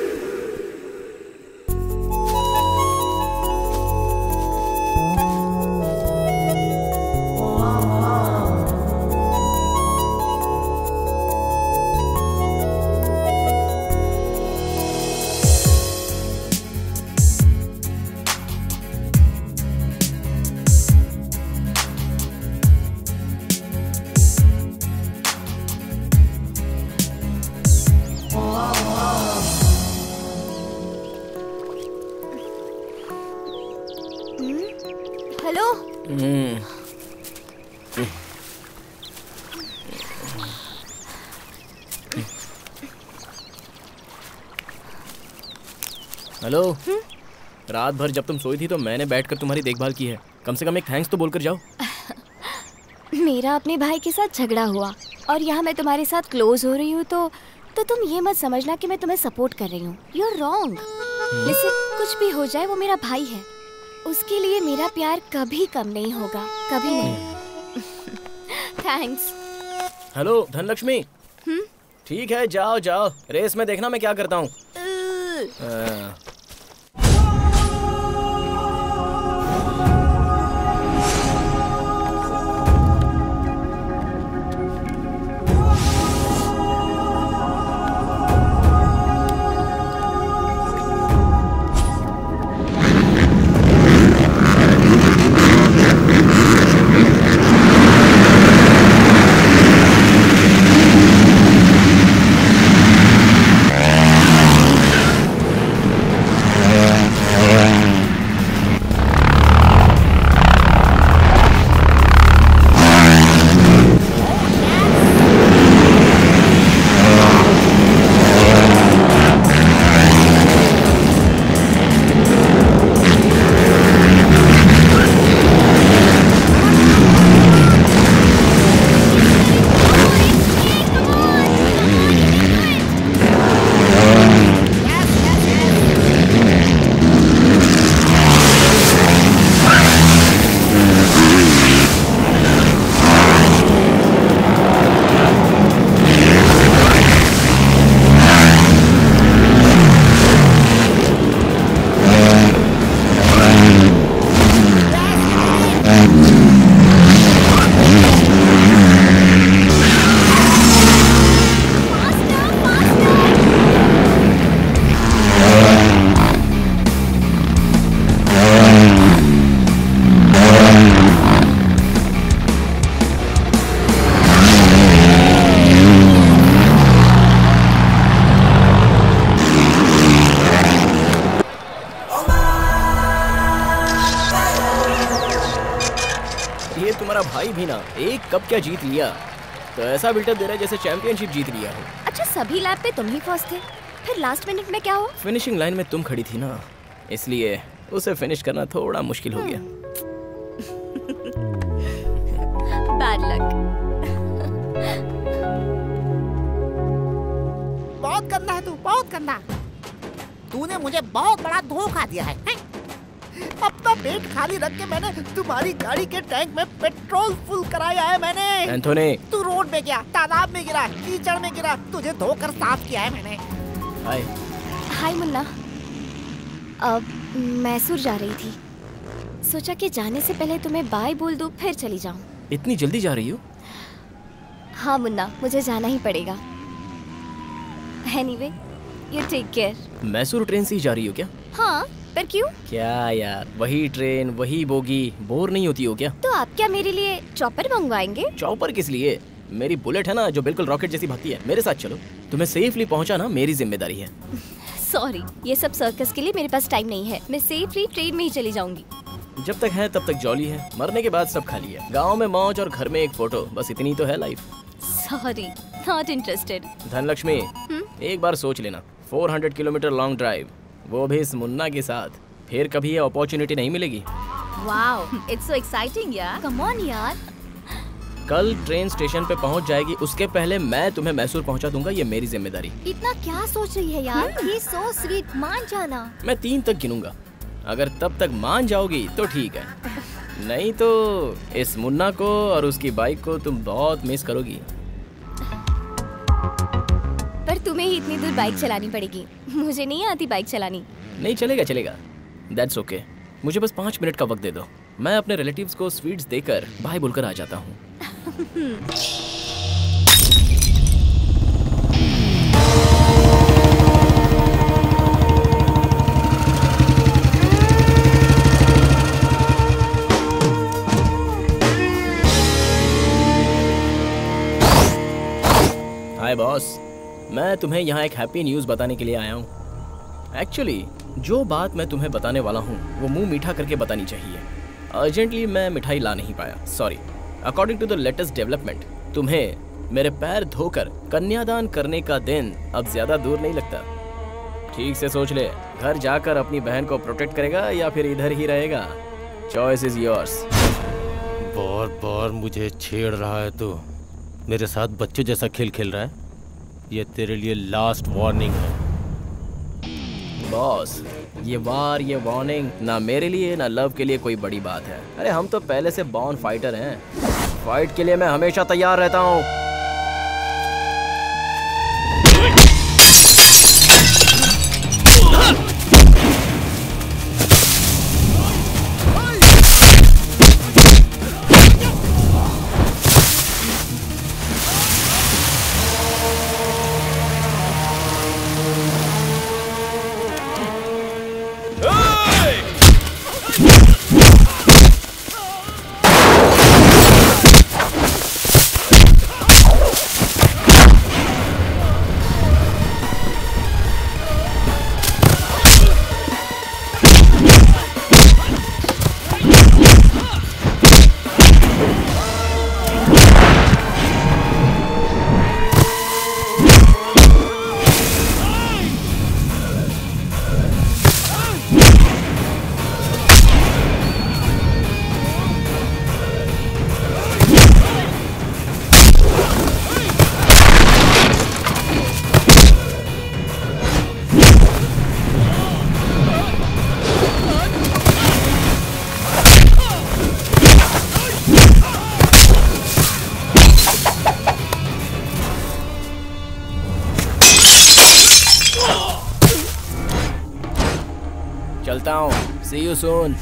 हेलो। हेलो। रात भर जब तुम सोई थी तो मैंने बैठकर तुम्हारी देखभाल की है, कम से कम एक थैंक्स तो बोलकर जाओ। मेरा अपने भाई के साथ झगड़ा हुआ और यहाँ मैं तुम्हारे साथ क्लोज हो रही हूँ, तो तो तुम ये मत समझना कि मैं तुम्हें सपोर्ट कर रही हूँ। You are wrong. लिसन, कुछ भी हो जाए वो मेरा भाई है, उसके लिए मेरा प्यार कभी कम नहीं होगा, कभी नहीं। थैंक्स। हेलो धनलक्ष्मी। ठीक है, जाओ जाओ, रेस में देखना मैं क्या करता हूँ। ही ना एक कप क्या जीत लिया, तो ऐसा बिल्डअप दे रहा है जैसे चैंपियनशिप जीत लिया हो। अच्छा सभी लैप पे तुम ही फर्स्ट थे, फिर लास्ट मिनट में क्या हुआ? फिनिशिंग लाइन में तुम खड़ी थी ना, इसलिए उसे फिनिश करना थोड़ा मुश्किल हो गया। Bad luck. बहुत गंदा है तू, बहुत गंदा। तूने मुझे बहुत बड़ा धोखा दिया है, है? अपना पेट खाली रख के मैंने तुम्हारी गाड़ी के टैंक में पेट्रोल फुल कराया है मैंने। एंथोनी, तू रोड में गया, तालाब में गिरा, कीचड़ में गिरा, तुझे धोकर साफ किया है मैंने। हाय। हाय मुन्ना। अब मैसूर जा रही थी, सोचा कि जाने से पहले तुम्हें बाय बोल दूं फिर चली जाऊं। इतनी जल्दी जा रही हो? हाँ मुन्ना, मुझे जाना ही पड़ेगा। Anyway, you take care. Mysore train से ही जा रही हो क्या? हाँ, पर क्यों? क्या यार, वही ट्रेन वही बोगी, बोर नहीं होती हो क्या? तो आप क्या मेरे लिए चॉपर मंगवाएंगे? चॉपर किस लिए? मेरी बुलेट है ना जो बिल्कुल रॉकेट जैसी भागती है, मेरे साथ चलो। तुम्हें सेफली पहुंचाना मेरी जिम्मेदारी है। सॉरी, ये सब सर्कस के लिए मेरे पास टाइम नहीं है। मैं सेफली ट्रेन में ही चली जाऊंगी। जब तक है तब तक जॉली है, मरने के बाद सब खाली है। गाँव में मौज और घर में एक फोटो, बस इतनी तो है life. Sorry, not interested. Dhanalakshmi, एक बार सोच लेना, चार सौ किलोमीटर लॉन्ग ड्राइव, वो भी इस मुन्ना के साथ, फिर कभी ये अपॉर्चुनिटी नहीं मिलेगी। वाओ, इट्स सो एक्साइटिंग यार। कम ऑन यार। कल ट्रेन स्टेशन पे पहुंच जाएगी, उसके पहले मैं तुम्हें मैसूर पहुंचा दूंगा, ये मेरी जिम्मेदारी। इतना क्या सोच रही है यार? ये सो स्वीट, मान जाना। मैं तीन तक गिनूंगा, अगर तब तक मान जाओगी तो ठीक है, नहीं तो इस मुन्ना को और उसकी बाइक को तुम बहुत मिस करोगी। पर तुम्हें ही इतनी दूर बाइक चलानी पड़ेगी, मुझे नहीं आती बाइक चलानी। नहीं चलेगा चलेगा, दैट्स ओके। मुझे बस पाँच मिनट का वक्त दे दो, मैं अपने रिलेटिव्स को स्वीट्स देकर बाय बोलकर आ जाता हूँ। हाय बॉस, मैं तुम्हें यहाँ एक हैप्पी न्यूज़ बताने के लिए आया हूँ। एक्चुअली जो बात मैं तुम्हें बताने वाला हूँ वो मुंह मीठा करके बतानी चाहिए। अर्जेंटली मैं मिठाई ला नहीं पाया, sorry. According to the latest development, तुम्हें मेरे पैर धोकर कन्यादान करने का दिन अब ज्यादा दूर नहीं लगता। ठीक से सोच ले, घर जाकर अपनी बहन को प्रोटेक्ट करेगा या फिर इधर ही रहेगा? Choice is yours. बार बार मुझे छेड़ रहा है तू, मेरे साथ बच्चे जैसा खेल खेल रहा है। ये तेरे लिए लास्ट वार्निंग है। बॉस, ये वार ये वार्निंग ना मेरे लिए ना लव के लिए कोई बड़ी बात है। अरे हम तो पहले से बॉर्न फाइटर हैं, फाइट के लिए मैं हमेशा तैयार रहता हूँ। चलता हूँ, see you soon।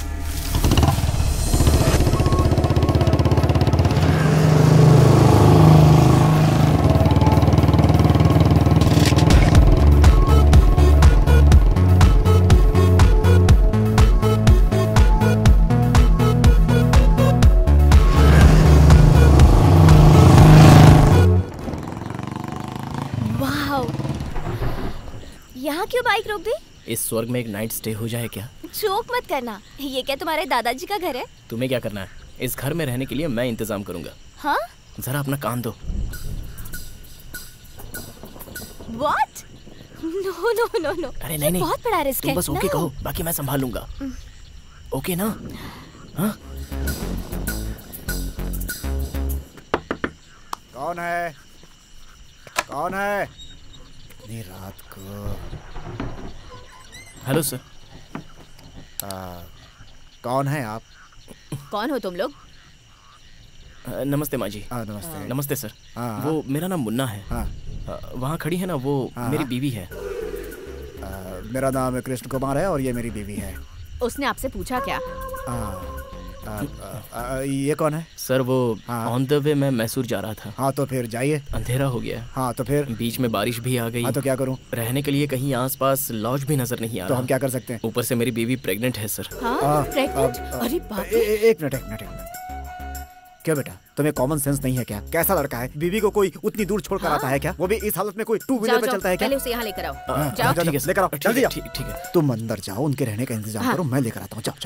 वाओ, यहाँ क्यों बाइक रोक दी? इस स्वर्ग में एक नाइट स्टे हो जाए क्या? जोक मत करना, ये क्या तुम्हारे दादाजी का घर है? तुम्हें क्या करना है? इस घर में रहने के लिए मैं इंतजाम करूंगा। हाँ? जरा अपना कान दो। What? No, no, no, no. अरे नहीं नहीं, बहुत बड़ा रिस्क है। तुम बस ओके कहो, बाकी मैं संभाल लूंगा। ओके ना? हाँ? कौन है? कौन है? इतनी रात को। Hello sir. आ, कौन है आप? कौन हो तुम लोग? नमस्ते माँ जी। आ, नमस्ते। नमस्ते सर। हाँ, वो मेरा नाम मुन्ना है। हाँ। वहाँ खड़ी है ना वो हाँ, मेरी हाँ। बीवी है। आ, मेरा नाम कृष्ण कुमार है और ये मेरी बीवी है। उसने आपसे पूछा क्या? आ, आ, आ, आ, ये कौन है? सर वो हाँ। ऑन द वे मैं मैसूर जा रहा था। हाँ तो फिर जाइए। अंधेरा हो गया। हाँ तो फिर? बीच में बारिश भी आ गई। हाँ तो क्या करूँ? रहने के लिए कहीं आसपास लॉज भी नजर नहीं आ तो रहा। हम क्या कर सकते हैं? ऊपर से मेरी बीवी प्रेग्नेंट है सर। हाँ? आ, प्रेग्नेंट? आ, आ, अरे बाप ए, ए, एक मिनट एक मिनट एक मिनट। क्यों बेटा, तुम्हें कॉमन सेंस नहीं है क्या? कैसा लड़का है? बीवी को कोई उतनी दूर छोड़कर हाँ? आता है क्या? वो भी इस हालत में कोई टू व्हीलर जाओ पे जाओ, चलता है क्या? पहले उसे यहाँ लेकर आओ। हाँ, जाओ। जाओ, ठीक है जाओ, लेकर आओ, ठीक जल्दी है, आओ। ठीक ठीक है। तुम अंदर जाओ, उनके रहने का इंतजाम हाँ। करो, मैं लेकर आता हूँ। जाओ जाओ।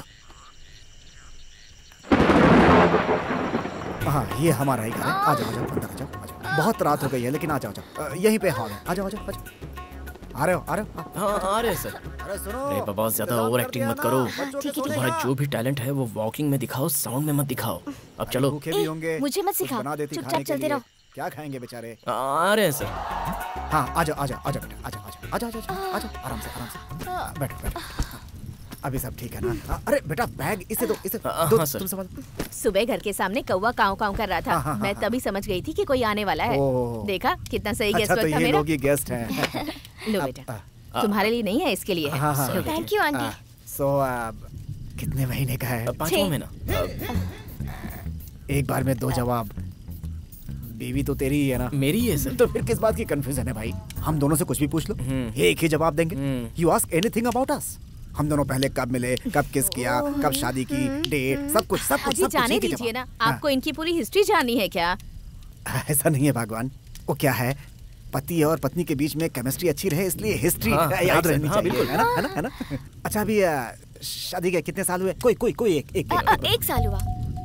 हाँ ये हमारा ही घर है। आ जाओ आ जाओ, अंदर आ जाओ, आ जाओ। बहुत रात हो गई है लेकिन आ जाओ जाओ, यहीं पे हॉल है। आ जाओ आ जाओ आ जाओ। आ रहे हो आ रहे हो? हाँ आ रहे हैं सर। अरे सुनो, अरे बाबा ज्यादा इंतजाम ओवर कर एक्टिंग दिया मत ना, करो। बच्चों के ठीक है, सोने तुम्हारा का। जो भी टैलेंट है वो वॉकिंग में दिखाओ, साउंड में मत दिखाओ। अब चलो। भूखे भी ए, होंगे, मुझे मत कुछ सिखाओ, बना देती चुपचाप खाने के चलते लिए। रहो। क्या खाएंगे बेचारे? आ रहे हैं सर। हाँ आ जाओ आ जाओ आ जाओ बेटा, आ जाओ आ जाओ आ जाओ आ जाओ आ जाओ, आराम से आराम से बैठो बैठो। अभी सब ठीक है ना? हाँ, अरे बेटा बैग इसे दो, इसे हाँ, दो, हाँ, सर। तुम संभालो। सुबह घर के सामने कौवा काव काव कर रहा था। हाँ, हाँ, मैं हाँ, तभी समझ गई थी कि कोई आने वाला है। ओह। देखा कितना सही गेस्ट अच्छा तो वर्क था ये मेरा। लोग ही गेस्ट हैं। लो अब, बेटा, तुम्हारे लिए नहीं है, इसके लिए है। हाँ, हाँ, लो बेटा। Thank you aunty. सो कितने महीने का है? पाँचवा छः। महीना। एक बार में दो जवाब। बीवी तो तेरी ही है ना? मेरी है सर। तो फिर किस बात की कंफ्यूजन है भाई? हम दोनों से कुछ भी पूछ लो, एक ही जवाब देंगे। You ask anything about us. हम दोनों पहले कब मिले, कब किस किया, कब शादी की, डेट, सब कुछ सब कुछ अजी सब कुछ जाने एक ही दीजिए जवाब। ना, आपको इनकी पूरी हिस्ट्री जाननी है क्या? हाँ, ऐसा नहीं है भगवान। वो क्या है, पति और पत्नी के बीच में केमिस्ट्री अच्छी रहे इसलिए हिस्ट्री हाँ, याद right, रहनी हाँ, चाहिए, बिल्कुल। है ना है ना है ना? अच्छा अभी आ, शादी के कितने साल हुए? कोई कोई कोई एक एक अ, अ, एक साल हुआ।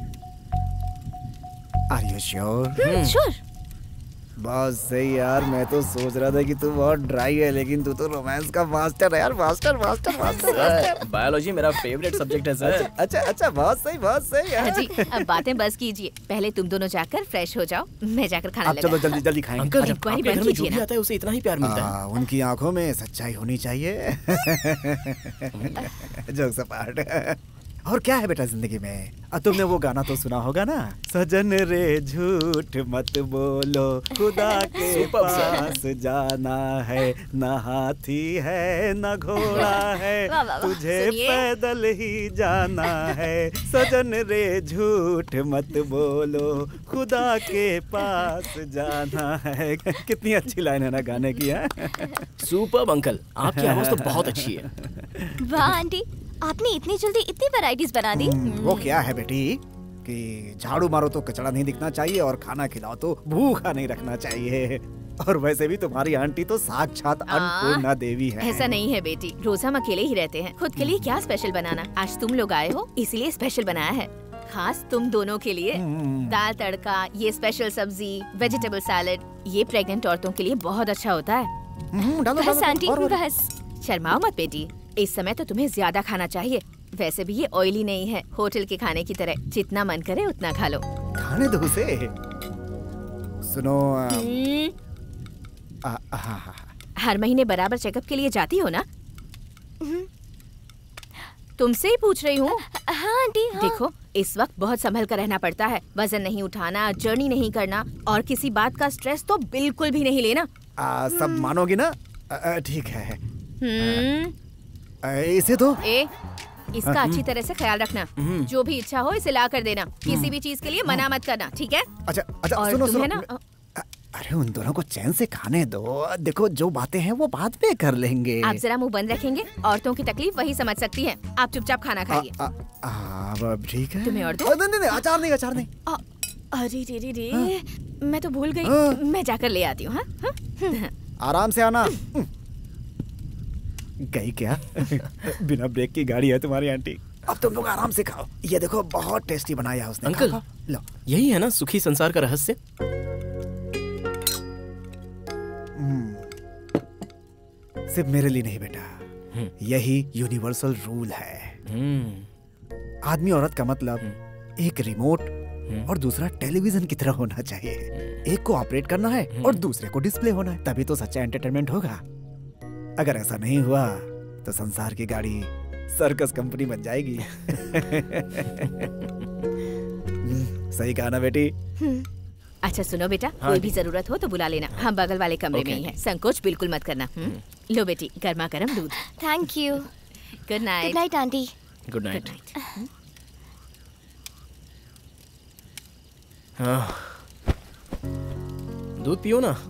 Are you sure? श्योर। बहुत सही यार, मैं तो सोच रहा था कि तू बहुत ड्राई है लेकिन तू तो रोमांस का मास्टर है यार, master master master master. Biology मेरा फेवरेट सब्जेक्ट है सर। अच्छा अच्छा बहुत सही बहुत सही यार। अजी अब बातें बस कीजिए, पहले तुम दोनों जाकर फ्रेश हो जाओ, मैं जाकर खाना अब चलो लगा। जल्दी जल्दी खाएंगे। अंकल अच्छा, इंक्वायरी आपके बंद घर में जो कीजिए भी ना। आता है उसे इतना ही प्यार मिलता है। आ, उनकी आंखों में सच्चाई होनी चाहिए। जोक सपाट। और क्या है बेटा जिंदगी में? आ, तुमने वो गाना तो सुना होगा ना, सजन रे झूठ मत बोलो, खुदा के Superb, sir. पास जाना है, न हाथी है न घोड़ा है, वाह, वाह, वाह। तुझे सुनिए। पैदल ही जाना है, सजन रे झूठ मत बोलो, खुदा के पास जाना है। कितनी अच्छी लाइन है ना गाने की है। सुपर्ब अंकल, आपकी आवाज तो बहुत अच्छी है। वाह आंटी, आपने इतनी जल्दी इतनी वैरायटीज बना दी। वो क्या है बेटी कि झाड़ू मारो तो कचरा नहीं दिखना चाहिए और खाना खिलाओ तो भूखा नहीं रखना चाहिए। और वैसे भी तुम्हारी आंटी तो साक्षात अन्नपूर्णा देवी है। ऐसा नहीं है बेटी, रोज हम अकेले ही रहते हैं, खुद के लिए क्या स्पेशल बनाना। आज तुम लोग आए हो इसीलिए स्पेशल बनाया है, खास तुम दोनों के लिए। दाल तड़का, ये स्पेशल सब्जी, वेजिटेबल सैलेड, ये प्रेग्नेंट औरतों के लिए बहुत अच्छा होता है। हम्म, डालो, डालो, बस आंटी और- और- बस। शर्माओ मत बेटी, इस समय तो तुम्हें ज्यादा खाना चाहिए। वैसे भी ये ऑयली नहीं है, होटल के खाने की तरह, जितना मन करे उतना खा लो। खाने दो उसे। सुनो आ, हम्म, आ, आ, हा, हा, हा। हर महीने बराबर चेकअप के लिए जाती हो ना? तुमसे ही पूछ रही हूँ। हाँ आंटी हाँ। देखो इस वक्त बहुत संभल कर रहना पड़ता है, वजन नहीं उठाना, जर्नी नहीं करना और किसी बात का स्ट्रेस तो बिल्कुल भी नहीं लेना। आ, सब मानोगी ना? आ, आ, ठीक है। हम्म, आ, इसे दो। ए, इसका अच्छी तरह से ख्याल रखना, जो भी इच्छा हो इसे ला कर देना, किसी भी चीज के लिए मना मत करना, ठीक है? अच्छा अच्छा और सुनो तुम्हें सुनो ना- अ- अरे उन दोनों को चैन से खाने दो। देखो जो बातें हैं वो बाद में कर लेंगे। आप जरा मुंह बंद रखेंगे, औरतों की तकलीफ वही समझ सकती है। आप चुपचाप खाना आ, खाइए। आ, आ, अब ठीक है। तुम्हें और दो? आ, नहीं नहीं नहीं, अचार नहीं अचार नहीं। आ, अरे रे रे रे, मैं तो भूल गई, हाँ। मैं जाकर ले आती हूँ। हाँ? हाँ? आराम से आना। गई क्या? बिना ब्रेक की गाड़ी है तुम्हारी आंटी। अब तुम लोग आराम से खाओ। ये देखो बहुत टेस्टी बनाया उसने। अंकल, खाओ, खाओ। लो। यही है ना सुखी संसार का रहस्य? सिर्फ मेरे लिए नहीं बेटा, यही यूनिवर्सल रूल है। आदमी औरत का मतलब एक रिमोट और दूसरा टेलीविजन की तरह होना चाहिए। एक को ऑपरेट करना है और दूसरे को डिस्प्ले होना है, तभी तो सच्चा एंटरटेनमेंट होगा। अगर ऐसा नहीं हुआ तो संसार की गाड़ी सर्कस कंपनी बन जाएगी। सही कहा ना बेटी? अच्छा सुनो बेटा, हाँ कोई भी जरूरत हो तो बुला लेना, हम बगल वाले कमरे में ही है, संकोच बिल्कुल मत करना। लो बेटी, गर्मा गर्म दूध। Thank you. Good night. Good night aunty. Good night. हाँ, दूध पियो ना।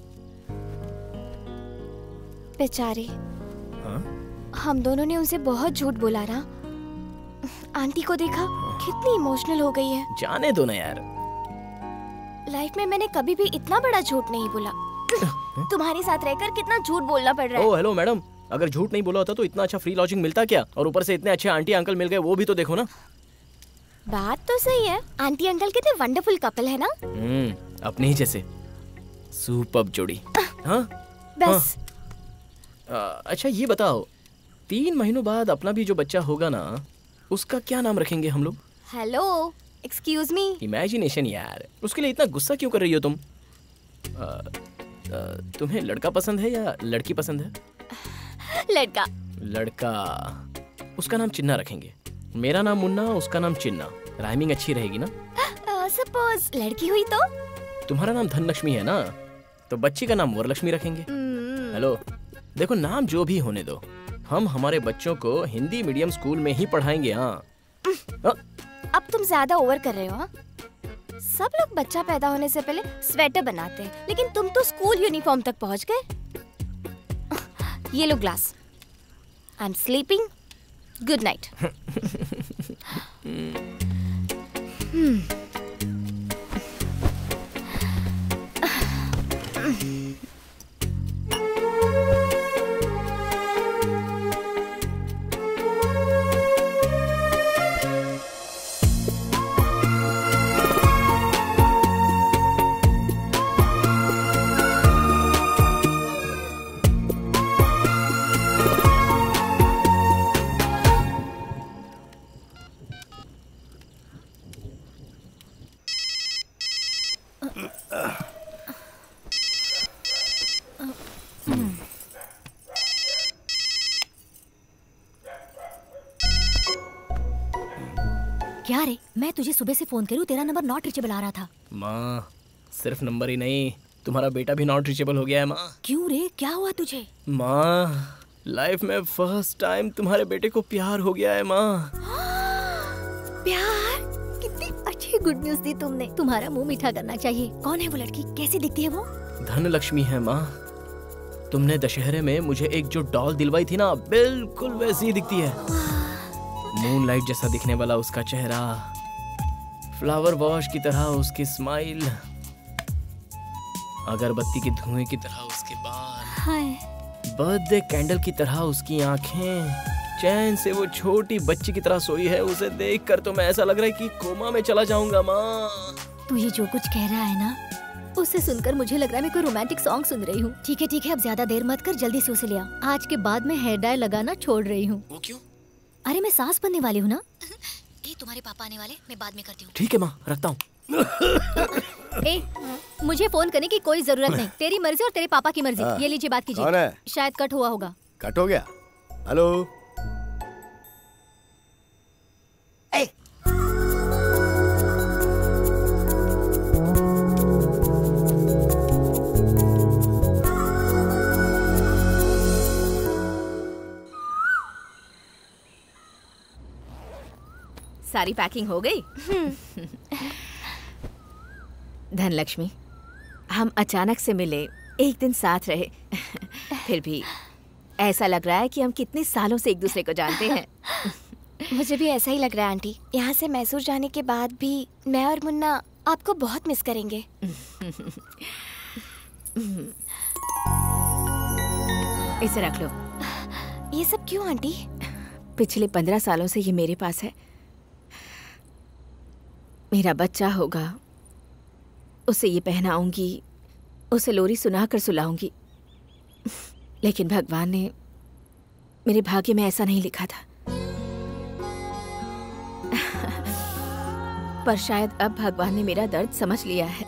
बेचारे, हाँ? हम दोनों ने उनसे बहुत झूठ बोला ना। आंटी को देखा, कितनी इमोशनल हो गई है। जाने दो ना यार। लाइफ में मैंने कभी भी इतना बड़ा झूठ नहीं बोला। तुम्हारे साथ रहकर कितना झूठ बोलना पड़ रहा है। ओह हेलो मैडम, अगर झूठ नहीं बोला होता तो इतना अच्छा फ्री लॉजिंग मिलता क्या? और ऊपर से इतने अच्छे आंटी अंकल मिल गए, वो भी तो देखो ना। बात तो सही है, आंटी अंकल कितने वंडरफुल कपल है ना। हम्म, अपने ही जैसे सुपर्ब जोड़ी। हाँ बस। हाँ। अच्छा ये बताओ, तीन महीनों बाद अपना भी जो बच्चा होगा ना, उसका क्या नाम रखेंगे हम लोग? Hello, excuse me. इमेजिनेशन यार, उसके लिए इतना गुस्सा क्यों कर रही हो तुम? आ, आ, तुम्हें लड़का पसंद है या लड़की पसंद है? लड़का। लड़का, उसका नाम चिन्ना रखेंगे। मेरा नाम मुन्ना, उसका नाम चिन्ना। राइमिंग अच्छी रहेगी ना? सपोज लड़की हुई तो? तुम्हारा नाम धनलक्ष्मी है ना, तो बच्ची का नाम वरलक्ष्मी रखेंगे। हेलो देखो, नाम जो भी होने दो, हम हमारे बच्चों को हिंदी मीडियम स्कूल में ही पढ़ाएंगे। हाँ। अब तुम ज्यादा ओवर कर रहे हो। हाँ? सब लोग बच्चा पैदा होने से पहले स्वेटर बनाते हैं, लेकिन तुम तो स्कूल यूनिफॉर्म तक पहुंच गए। ये लो glass. I am sleeping. Good night. क्या रे, मैं तुझे सुबह से फोन करूं, तेरा नंबर नॉट रीचेबल आ रहा था। माँ, सिर्फ नंबर ही नहीं, तुम्हारा बेटा भी नॉट रीचेबल हो गया है माँ। क्यों रे, क्या हुआ तुझे? माँ, लाइफ में फर्स्ट टाइम तुम्हारे बेटे को प्यार हो गया है माँ। प्यार? कितनी अच्छी गुड न्यूज दी तुमने। तुम्हारा मुंह मीठा करना चाहिए। कौन है वो लड़की, कैसी दिखती है वो? धनलक्ष्मी है माँ। तुमने दशहरे में मुझे एक जो डॉल दिलवाई थी ना, बिल्कुल वैसी ही दिखती है। मूनलाइट जैसा दिखने वाला उसका चेहरा, फ्लावर वॉश की तरह उसकी स्माइल, अगरबत्ती के धुएं की तरह उसके बाल, बर्थडे कैंडल की तरह उसकी आंखें, चैन से वो छोटी बच्ची की तरह सोई है। उसे देखकर तो मैं ऐसा लग रहा है कि कोमा में चला जाऊंगा माँ। तू ये जो कुछ कह रहा है ना, उससे सुनकर मुझे लग रहा है मैं कोई रोमांटिक सॉन्ग सुन रही हूँ। ठीक है ठीक है, अब ज्यादा देर मत कर, जल्दी से उसे ले आ। आज के बाद मैं हेयर डाई लगाना छोड़ रही हूँ। वो क्यों? अरे मैं सास बनने वाली हूँ ना। ए, तुम्हारे पापा आने वाले, मैं बाद में करती हूँ। ठीक है माँ, रखता हूँ। ए, मुझे फोन करने की कोई जरूरत नहीं। तेरी मर्जी और तेरे पापा की मर्जी। ये लीजिए, बात कीजिए। कौन है? शायद कट हुआ होगा। कट हो गया? हेलो। सारी पैकिंग हो गई? धनलक्ष्मी, हम अचानक से मिले, एक दिन साथ रहे, फिर भी ऐसा लग रहा है कि हम कितने सालों से एक दूसरे को जानते हैं। मुझे भी ऐसा ही लग रहा है आंटी। यहाँ से मैसूर जाने के बाद भी मैं और मुन्ना आपको बहुत मिस करेंगे। इसे रख लो। ये सब क्यों आंटी? पिछले पंद्रह सालों से ये मेरे पास है। मेरा बच्चा होगा, उसे ये पहनाऊंगी, उसे लोरी सुनाकर सुलाऊंगी। लेकिन भगवान ने मेरे भाग्य में ऐसा नहीं लिखा था। पर शायद अब भगवान ने मेरा दर्द समझ लिया है,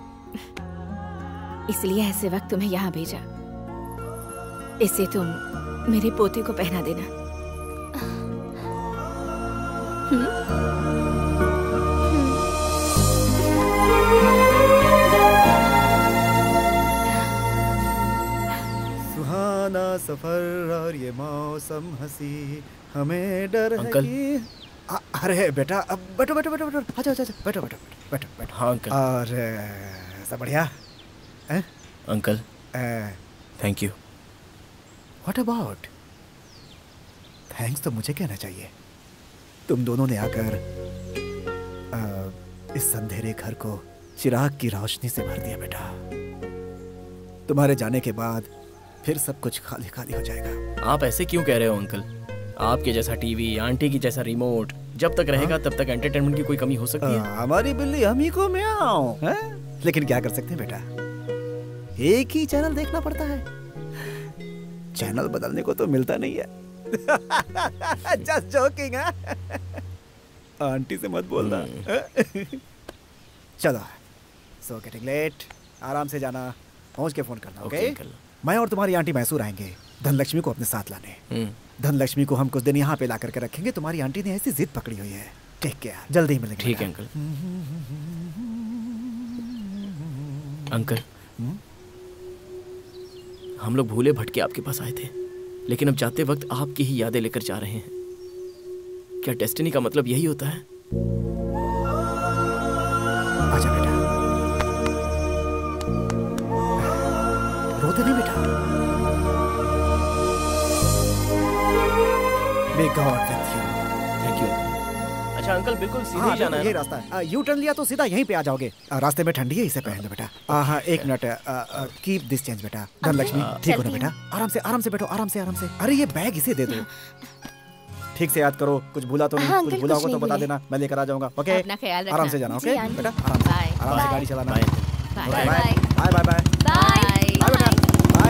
इसलिए ऐसे वक्त तुम्हें यहाँ भेजा। इसे तुम मेरे पोते को पहना देना। सुहाना सफर और ये मौसम हंसी, हमें डर है अंकल। कि आ, अरे बेटा, अब बैठो बैठो बैठो बैठो, अच्छा अच्छा बैठो बैठो बैठो बैठो। हाँ अंकल। और सब बढ़िया हैं? Uncle thank you. What about thanks? तो मुझे कहना चाहिए। तुम दोनों ने आकर आ, इस अंधेरे घर को चिराग की रोशनी से भर दिया बेटा। तुम्हारे जाने के बाद फिर सब कुछ खाली खाली हो जाएगा। आप ऐसे क्यों कह रहे हो अंकल? आपके जैसा टीवी, आंटी की जैसा रिमोट जब तक रहेगा तब तक एंटरटेनमेंट की कोई कमी हो सकती है। हमारी बिल्ली हम ही को म्याऊं, हैं? लेकिन क्या कर सकते हैं बेटा, एक ही चैनल देखना पड़ता है। चैनल बदलने को तो मिलता नहीं है। जस्ट जोकिंग है। आंटी से मत बोलना। चलो, सो गेटिंग लेट, आराम से जाना, पहुंच के फोन करना। ओके? मैं और तुम्हारी आंटी मैसूर आएंगे धनलक्ष्मी को अपने साथ लाने। धनलक्ष्मी को हम कुछ दिन यहाँ पे ला करके रखेंगे। तुम्हारी आंटी ने ऐसी जिद पकड़ी हुई है। टेक केयर, जल्दी ही मिलेंगे। ठीक है अंकल। अंकल, हम लोग भूले भटके आपके पास आए थे, लेकिन अब जाते वक्त आपकी ही यादें लेकर जा रहे हैं। क्या डेस्टिनी का मतलब यही होता है? आजा बेटा, रोते नहीं बेटा। May God with you. Thank you. अच्छा अंकल, बिल्कुल सीधे हाँ, ही जाना है यही ना? रास्ता है। यू टर्न लिया तो सीधा यहीं पे आ जाओगे। आ, रास्ते में ठंडी है, इसे पहन लो बेटा। आ, हाँ, एक मिनट, कीप दिस चेंज बेटा। धनलक्ष्मी, ठीक हो ना बेटा? आराम से आराम से बैठो, आराम से आराम से। अरे ये बैग इसे दे दो। ठीक से याद करो, कुछ भूला तो नहीं? हाँ, कुछ अंकल, भूला कुछ होगा तो नहीं बता भूले। देना, मैं लेकर आ जाऊंगा। ओके? अपना ख्याल रखना। आराम से जाना। जी, ओके आंटी। बेटा, आराम से बाय। आराम से बाय। गाड़ी चलाना। Bye. Bye bye. Bye bye bye bye. Bye बेटा, bye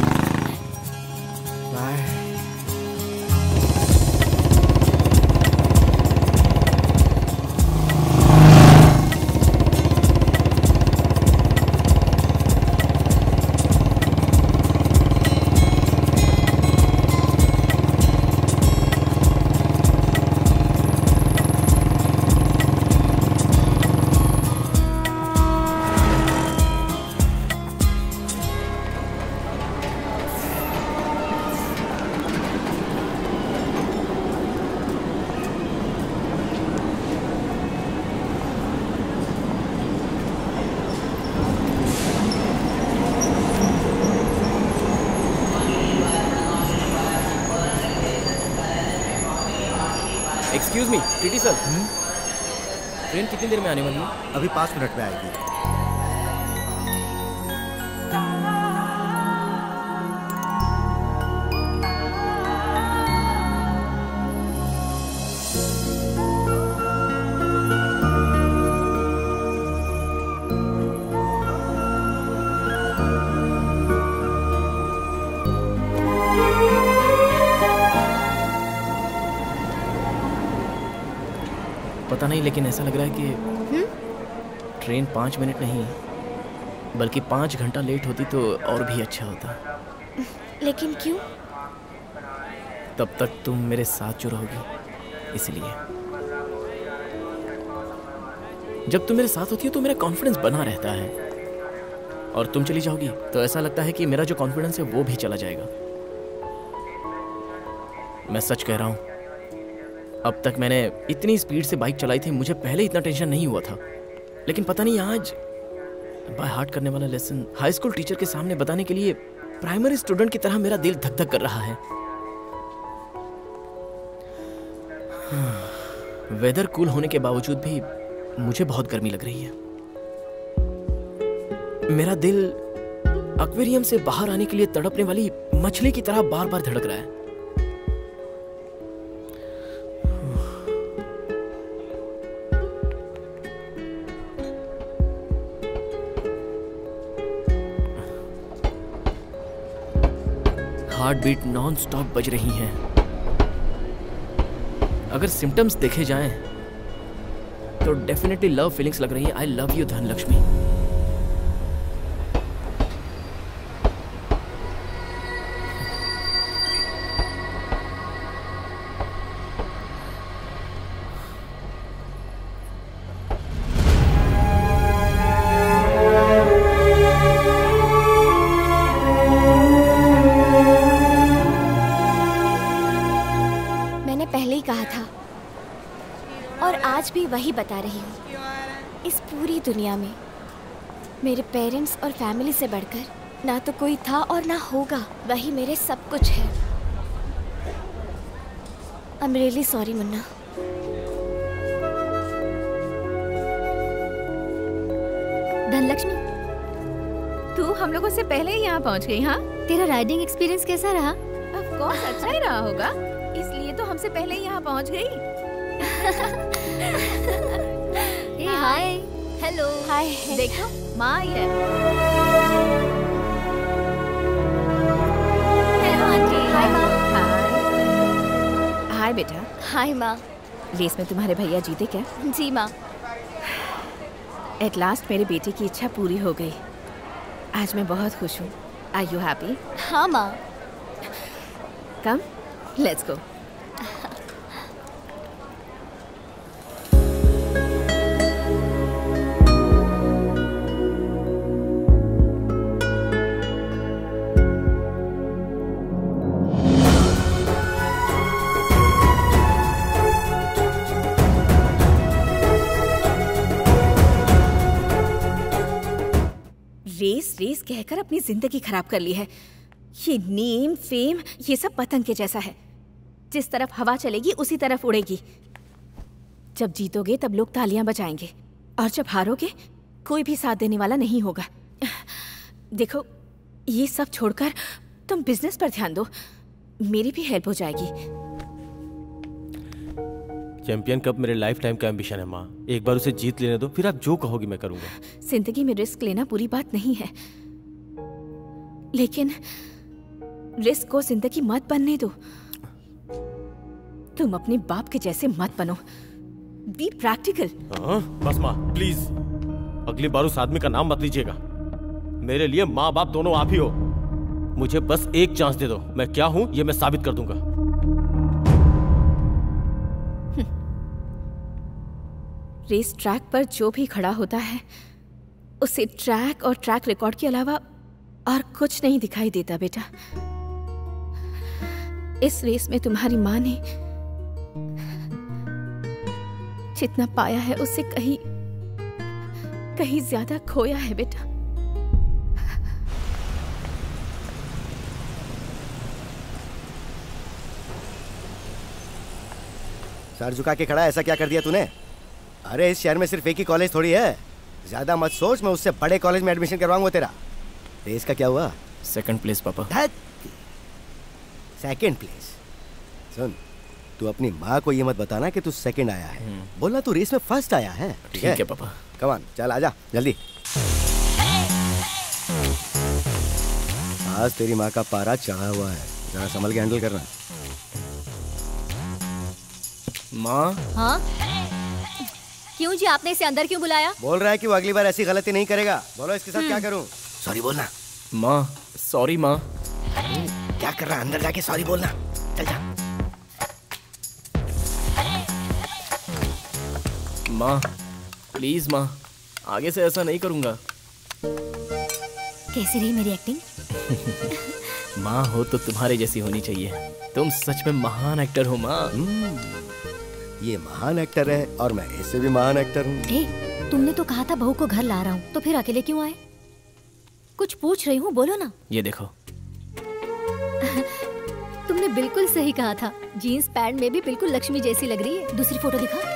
bye. Excuse me TT sir, train कितनी देर में आने वाली है? अभी पाँच मिनट में आएगी। पता नहीं, लेकिन ऐसा लग रहा है कि ट्रेन पाँच मिनट नहीं बल्कि पाँच घंटा लेट होती तो और भी अच्छा होता। लेकिन क्यों? तब तक तुम मेरे साथ जो रहोगी, इसलिए। जब तुम मेरे साथ होती हो तो मेरा कॉन्फिडेंस बना रहता है, और तुम चली जाओगी तो ऐसा लगता है कि मेरा जो कॉन्फिडेंस है वो भी चला जाएगा। मैं सच कह रहा हूं, अब तक मैंने इतनी स्पीड से बाइक चलाई थी, मुझे पहले इतना टेंशन नहीं हुआ था, लेकिन पता नहीं आज बाय हार्ट करने वाला लेसन हाई स्कूल टीचर के सामने बताने के लिए प्राइमरी स्टूडेंट की तरह मेरा दिल धक धक कर रहा है। वेदर कूल होने के बावजूद भी मुझे बहुत गर्मी लग रही है। मेरा दिल एक्वेरियम से बाहर आने के लिए तड़पने वाली मछली की तरह बार बार धड़क रहा है। हार्ट बीट नॉन स्टॉप बज रही हैं। अगर सिम्टम्स देखे जाएं तो डेफिनेटली लव फीलिंग्स लग रही है। I love you Dhanalakshmi. वही बता रही हूँ, इस पूरी दुनिया में मेरे पेरेंट्स और फैमिली से बढ़कर ना तो कोई था और ना होगा। वही मेरे सब कुछ है। I am really sorry Munna. Dhanalakshmi, तू हम लोगों से पहले ही यहाँ पहुँच गई। हाँ, तेरा राइडिंग एक्सपीरियंस कैसा रहा? ऑफ कोर्स अच्छा ही रहा होगा, इसलिए तो हमसे पहले ही यहाँ पहुँच गई। Hi, hello, hi. देखो माँ आई है। Hello aunty. हाय माँ। हाय बेटा। हाय माँ। रेस में तुम्हारे भैया जीते क्या? जी माँ। एट लास्ट मेरे बेटे की इच्छा पूरी हो गई। आज मैं बहुत खुश हूँ। Are you happy? हाँ माँ। Come, let's go. Race race कहकर अपनी जिंदगी खराब कर ली है। ये नेम फेम ये सब पतंग के जैसा है, जिस तरफ हवा चलेगी उसी तरफ उड़ेगी। जब जीतोगे तब लोग तालियां बजाएंगे और जब हारोगे कोई भी साथ देने वाला नहीं होगा। देखो, ये सब छोड़कर तुम बिजनेस पर ध्यान दो, मेरी भी हेल्प हो जाएगी। चैंपियन कप मेरे लाइफ टाइम का एम्बिशन है माँ। एक बार उसे जीत लेने दो, फिर आप जो कहोगी मैं करूंगा। जिंदगी में रिस्क लेना बुरी बात नहीं है, लेकिन रिस्क को जिंदगी मत बनने दो। तुम अपने बाप के जैसे मत बनो। Be practical. बस माँ प्लीज, अगली बार उस आदमी का नाम मत लीजिएगा। मेरे लिए माँ बाप दोनों आप ही हो। मुझे बस एक चांस दे दो, मैं क्या हूँ ये मैं साबित कर दूंगा। रेस ट्रैक पर जो भी खड़ा होता है उसे ट्रैक और ट्रैक रिकॉर्ड के अलावा और कुछ नहीं दिखाई देता बेटा। इस रेस में तुम्हारी माँ ने जितना पाया है उससे कहीं कहीं ज्यादा खोया है बेटा। सर झुका के खड़ा, ऐसा क्या कर दिया तूने? अरे इस शहर में सिर्फ एक ही कॉलेज थोड़ी है, ज्यादा मत सोच, मैं उससे बड़े कॉलेज में एडमिशन करवाऊंगा तेरा। रेस का क्या हुआ? सेकंड प्लेस पापा। Second place? सुन, तू अपनी माँ को ये मत बताना कि तू सेकंड आया है, बोलना तू रेस में फर्स्ट आया है। ठीक है पापा। कम ऑन, चल आजा जल्दी। आज तेरी माँ का पारा चढ़ा हुआ है, जरा संभल के हैंडल करना। माँ। हाँ क्यों जी, आपने इसे अंदर क्यों बुलाया? बोल रहा है कि वो अगली बार ऐसी गलती नहीं करेगा। बोलो इसके साथ क्या करूं? सॉरी बोलना। माँ सॉरी। माँ क्या कर रहा है? अंदर जाके सॉरी बोलना। चल जा। माँ प्लीज माँ, आगे से ऐसा नहीं करूँगा। कैसी रही मेरी एक्टिंग? माँ हो तो तुम्हारे जैसी होनी चाहिए। तुम सच में महान एक्टर हो माँ। ये महान एक्टर है और मैं इससे भी महान एक्टर हूँ। ए, तुमने तो कहा था बहू को घर ला रहा हूँ, तो फिर अकेले क्यों आए? कुछ पूछ रही हूँ, बोलो ना। ये देखो। तुमने बिल्कुल सही कहा था, जीन्स पैंट में भी बिल्कुल लक्ष्मी जैसी लग रही है। दूसरी फोटो दिखा।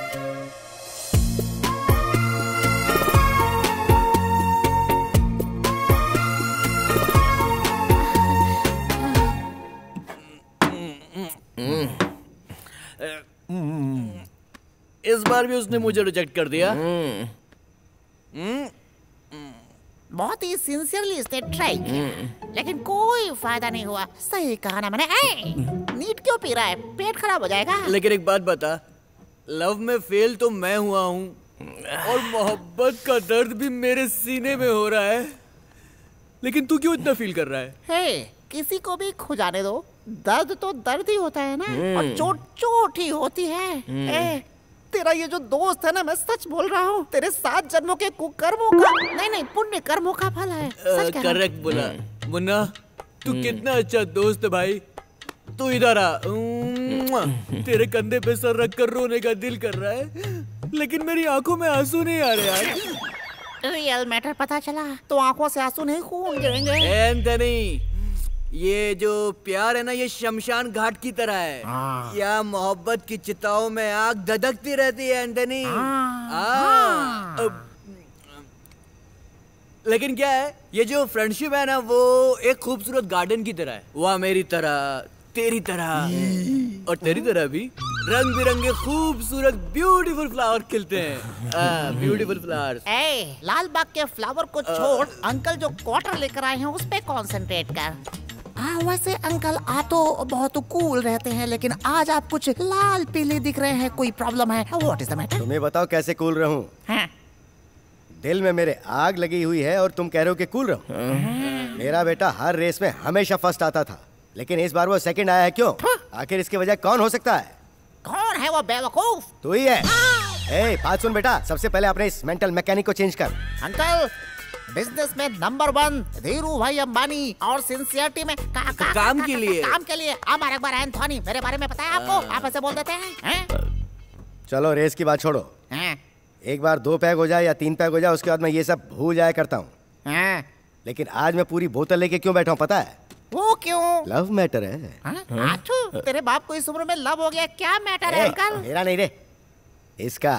इस बार भी उसने मुझे रिजेक्ट कर दिया। बहुत ही सिंसियरली इसने ट्राई किया, लेकिन कोई फायदा नहीं हुआ। सही कहा ना मैंने। ए, नीट क्यों पी रहा है? पेट खराब हो जाएगा। लेकिन एक बात बता, लव में फेल तो मैं हुआ हूँ और मोहब्बत का दर्द भी मेरे सीने में हो रहा है, लेकिन तू क्यों इतना फील कर रहा है? हे, किसी को भी खो जाने दो, दर्द तो दर्द ही होता है ना, और चोट चोट ही होती है। ए, तेरा ये जो दोस्त है ना, मैं सच बोल रहा हूँ, तेरे सात जन्मों के कुकर्मों का नहीं नहीं पुण्य कर्मों का फल है। करेक्ट बोला मुन्ना, तू कितना अच्छा दोस्त है भाई। तू इधर आ, तेरे कंधे पे सर रख कर रोने का दिल कर रहा है, लेकिन मेरी आंखों में आंसू नहीं आ रहे यार। रियल मैटर पता चला तो आंखों से आंसू नहीं खून गिरेंगे। एंथनी, ये जो प्यार है ना, ये शमशान घाट की तरह है। या मोहब्बत की चिताओं में आग धधकती रहती है एंथनी। लेकिन क्या है, ये जो फ्रेंडशिप है ना, वो एक खूबसूरत गार्डन की तरह है। वह मेरी तरह, तेरी तरह और तेरी तरह भी रंग बिरंगे खूबसूरत ब्यूटीफुल फ्लावर खिलते हैं। Beautiful flowers. ए, लाल बाग के फ्लावर को छोड़, अंकल जो क्वार्टर लेकर आए हैं उस पे कंसंट्रेट कर। हाँ, वैसे अंकल आप तो बहुत कूल रहते हैं, लेकिन आज आप कुछ लाल पीले दिख रहे हैं। कोई प्रॉब्लम है? What is the matter? तुम्हें बताओ कैसे कूल रहूं? हाँ? दिल में मेरे आग लगी हुई है और तुम कह रहे हो कि कूल रहो। मेरा बेटा हर रेस में हमेशा फर्स्ट आता था, लेकिन इस बार वो सेकंड आया है। क्यों? आखिर इसकी वजह कौन हो सकता है? कौन है वो बेवकूफ? तू ही है। ए, बात सुन बेटा, सबसे पहले अपने इस मेंटल मैकेनिक को चेंज कर। अंकल, बिजनेस में number one Dhirubhai Ambani, और सिंसियरिटी में का, का, काम का, के का, लिए काम के लिए अमर अकबर एंथोनी। मेरे बारे में पता है आपको? आप ऐसे बोल देते हैं, हैं? चलो रेस की बात छोड़ो। हैं? एक बार दो पैक हो जाए या तीन पैक हो जाए, उसके बाद मैं ये सब भूल जाया करता हूँ। लेकिन आज मैं पूरी बोतल लेके क्यों बैठा हूँ पता है? वो क्यों? लव मैटर है। आठू, तेरे बाप को इस उम्र में लव हो गया? क्या मैटर है अंकल? मेरा नहीं रे, इसका।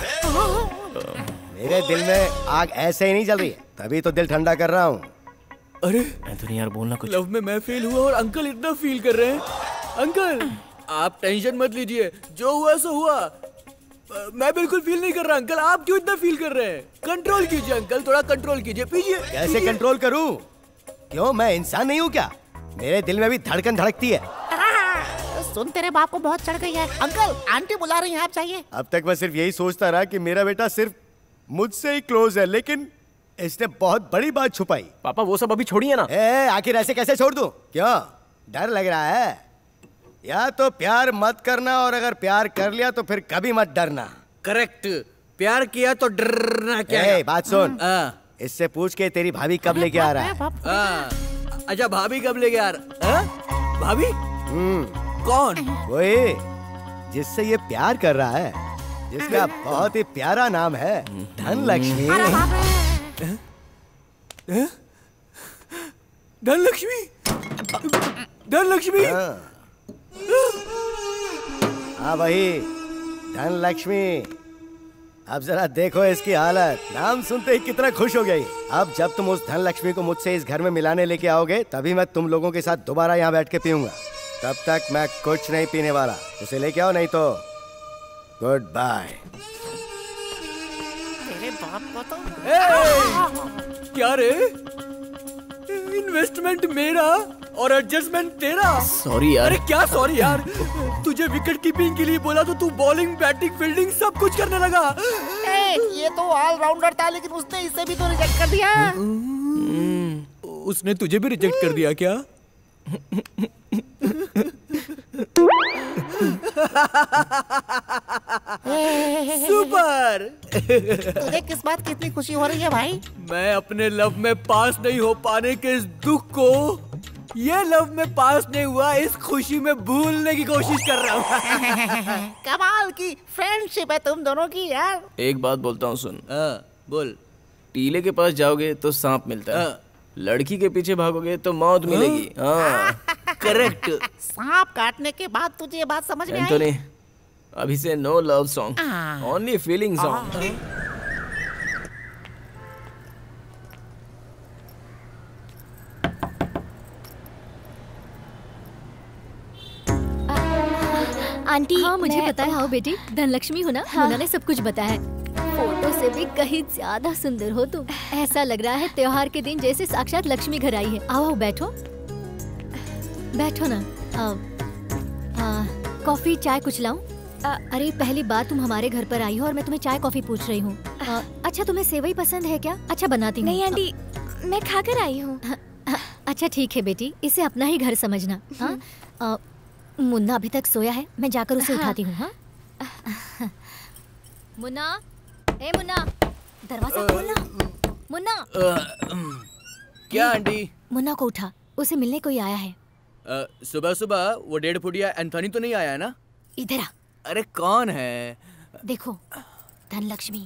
मेरे दिल में आग ऐसे ही नहीं जल रही है, तभी तो दिल ठंडा कर रहा हूँ। अरे एंथनी यार बोलना कुछ। लव में मैं फेल हुआ और अंकल इतना फील कर रहे हैं। अंकल आप टेंशन मत लीजिए, जो हुआ सो हुआ। मैं बिल्कुल फील नहीं कर रहा। अंकल आप क्यों इतना फील कर रहे हैं? कंट्रोल कीजिए अंकल, थोड़ा कंट्रोल कीजिए। पीजिए। कैसे कंट्रोल करूं? क्यों, मैं इंसान नहीं हूँ क्या? मेरे दिल में भी धड़कन धड़कती है। सुन, तेरे बाप को बहुत चढ़ गई है। अंकल, आंटी बुला रही हैं, आप चाहिए? अब तक मैं सिर्फ यही सोचता रहा कि मेरा बेटा सिर्फ मुझसे ही क्लोज है, लेकिन इसने बहुत बड़ी बात छुपाई। पापा वो सब अभी छोड़िए ना। ए, आखिर ऐसे कैसे छोड़ दूं? क्यों, डर लग रहा है? या तो प्यार मत करना, और अगर प्यार कर लिया तो फिर कभी मत डरना। करेक्ट, प्यार किया तो डरना क्या? ए, बात सुन, इससे पूछ के तेरी भाभी कब लेके आ रहा है? अच्छा, भाभी कब लेके आ रहा है? भाभी? कौन? वही जिससे ये प्यार कर रहा है, जिसका बहुत ही प्यारा नाम है धनलक्ष्मी। धनलक्ष्मी? धनलक्ष्मी? हाँ वही धनलक्ष्मी। अब जरा देखो इसकी हालत, नाम सुनते ही कितना खुश हो गई। अब जब तुम उस धनलक्ष्मी को मुझसे इस घर में मिलाने लेके आओगे, तभी मैं तुम लोगों के साथ दोबारा यहाँ बैठ के पीऊंगा। तब तक मैं कुछ नहीं पीने वाला। उसे लेके आओ, नहीं तो गुड बाय। तेरे बाप को तो क्या रे? इन्वेस्टमेंट मेरा और एडजस्टमेंट तेरा। सॉरी यार। अरे क्या सॉरी यार? तुझे विकेट कीपिंग के लिए बोला तो तू बॉलिंग, बैटिंग, फील्डिंग सब कुछ करने लगा। ए, ये तो ऑलराउंडर था, लेकिन उसने इसे भी तो रिजेक्ट कर दिया। उसने तुझे भी रिजेक्ट कर दिया क्या? सुपर। तुझे किस बात की इतनी खुशी हो रही है भाई? मैं अपने लव में पास नहीं हो पाने के इस दुख को, ये लव में पास नहीं हुआ इस खुशी में भूलने की कोशिश कर रहा हूँ। कमाल की फ्रेंडशिप है तुम दोनों की यार। एक बात बोलता हूँ, सुन। आ, बोल। टीले के पास जाओगे तो सांप मिलता है, लड़की के पीछे भागोगे तो मौत मिलेगी। हाँ करेक्ट। सांप काटने के बाद तुझे ये बात समझ में आई? एंथनी, अभी से no love song, only feeling song. Aunty, हाँ मुझे पता है। हाँ बेटी, धनलक्ष्मी हो ना? हाँ। उन्होंने सब कुछ बताया है। फोटो से भी कहीं ज्यादा सुंदर हो तुम। ऐसा लग रहा है त्योहार के दिन जैसे साक्षात लक्ष्मी घर आई है। आओ आओ बैठो बैठो ना। आ, आ, कॉफी चाय कुछ लाऊं? अरे पहली बार तुम हमारे घर पर आई हो और मैं तुम्हें चाय कॉफी पूछ रही हूँ। अच्छा तुम्हें सेवई पसंद है क्या? अच्छा बनाती हूँ। नहीं आंटी, मैं खाकर आई हूँ। अच्छा ठीक है बेटी, इसे अपना ही घर समझना। हाँ मुन्ना अभी तक सोया है, मैं जाकर उसे उठाती हूँ। हाँ मुन्ना, ए मुन्ना, दरवाजा खोलना। मुन्ना। क्या आंटी? मुन्ना को उठा, उसे मिलने कोई आया है। सुबह सुबह वो डेढ़ फुटिया एंथोनी तो नहीं आया ना? इधर आ। अरे कौन है? देखो धनलक्ष्मी।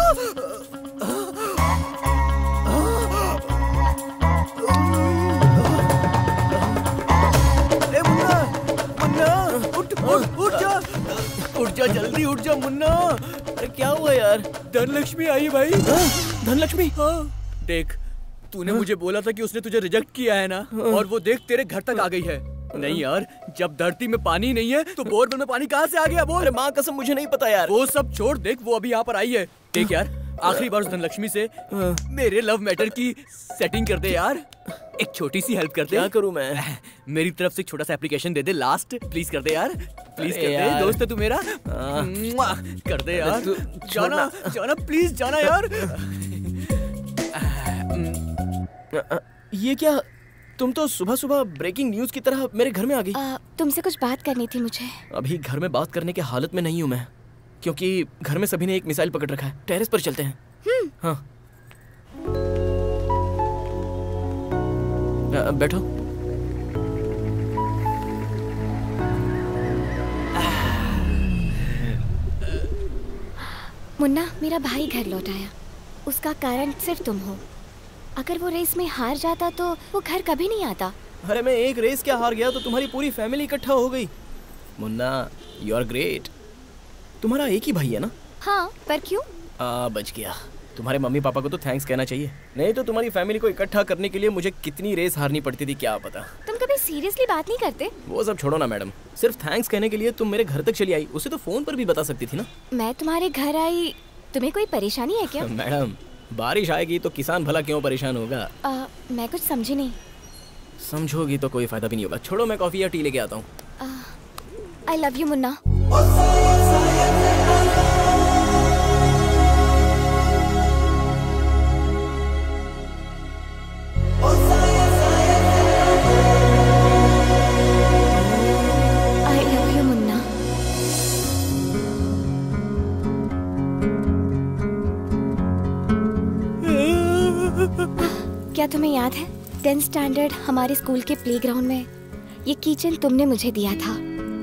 ए मुन्ना, मुन्ना उठ उठ उठ जा, उठ जा जल्दी उठ जा मुन्ना। अरे क्या हुआ यार? धनलक्ष्मी आई भाई। धनलक्ष्मी? हाँ देख, तूने मुझे बोला था कि उसने तुझे रिजेक्ट किया है ना, और वो देख तेरे घर तक आ गई है। नहीं यार, जब धरती में पानी नहीं है तो बोरवेल में पानी कहाँ से आ गया? बोल। अरे माँ कसम मुझे नहीं पता यार। वो सब छोड़, देख वो अभी यहाँ पर आई है। देख यार, आखिरी बार उस धनलक्ष्मी से मेरे लव मैटर की सेटिंग कर दे यार। एक छोटी सी हेल्प कर दे। क्या करूँ मैं? मेरी तरफ से एक छोटा सा एप्लीकेशन दे दे, लास्ट प्लीज कर दे यार, प्लीज कर दे। दोस्त है तू मेरा, कर दे यार। जाना जाना प्लीज जाना यार। ये क्या? तुम तो सुबह सुबह ब्रेकिंग न्यूज की तरह मेरे घर में आ गई। तुमसे कुछ बात करनी थी मुझे। अभी घर में बात करने की हालत में नहीं हूँ मैं, क्योंकि घर में सभी ने एक मिसाइल पकड़ रखा है। टेरेस पर चलते हैं। हाँ आ, बैठो। मुन्ना, मेरा भाई घर लौट आया। उसका कारण सिर्फ तुम हो। अगर वो रेस में हार जाता तो वो घर कभी नहीं आता। अरे मैं एक रेस क्या हार गया तो तुम्हारी पूरी फैमिली इकट्ठा हो गई। Munna, you are great. तुम्हारा एक ही भाई है ना? हाँ, पर क्यों? आ, बच गया। तुम्हारे मम्मी पापा को तो थैंक्स कहना चाहिए, नहीं तो तुम्हारी फैमिली को इकट्ठा करने के लिए मुझे कितनी रेस हारनी पड़ती थी क्या पता। तुम कभी सीरियसली बात नहीं करते? वो सब छोड़ो ना मैडम, सिर्फ थैंक्स कहने के लिए तुम मेरे घर तक चली आई। उसे तो फोन पर भी बता सकती थी ना। मैं तुम्हारे घर आई, तुम्हें कोई परेशानी है क्या? मैडम, बारिश आएगी तो किसान भला क्यों परेशान होगा? आ, मैं कुछ समझी नहीं। समझोगी तो कोई फायदा भी नहीं होगा। छोड़ो, मैं कॉफी या टी लेके आता हूँ। I love you Munna. I love you Munna. क्या तुम्हें याद है टेंथ स्टैंडर्ड हमारे स्कूल के प्लेग्राउंड में ये कीचेन तुमने मुझे दिया था?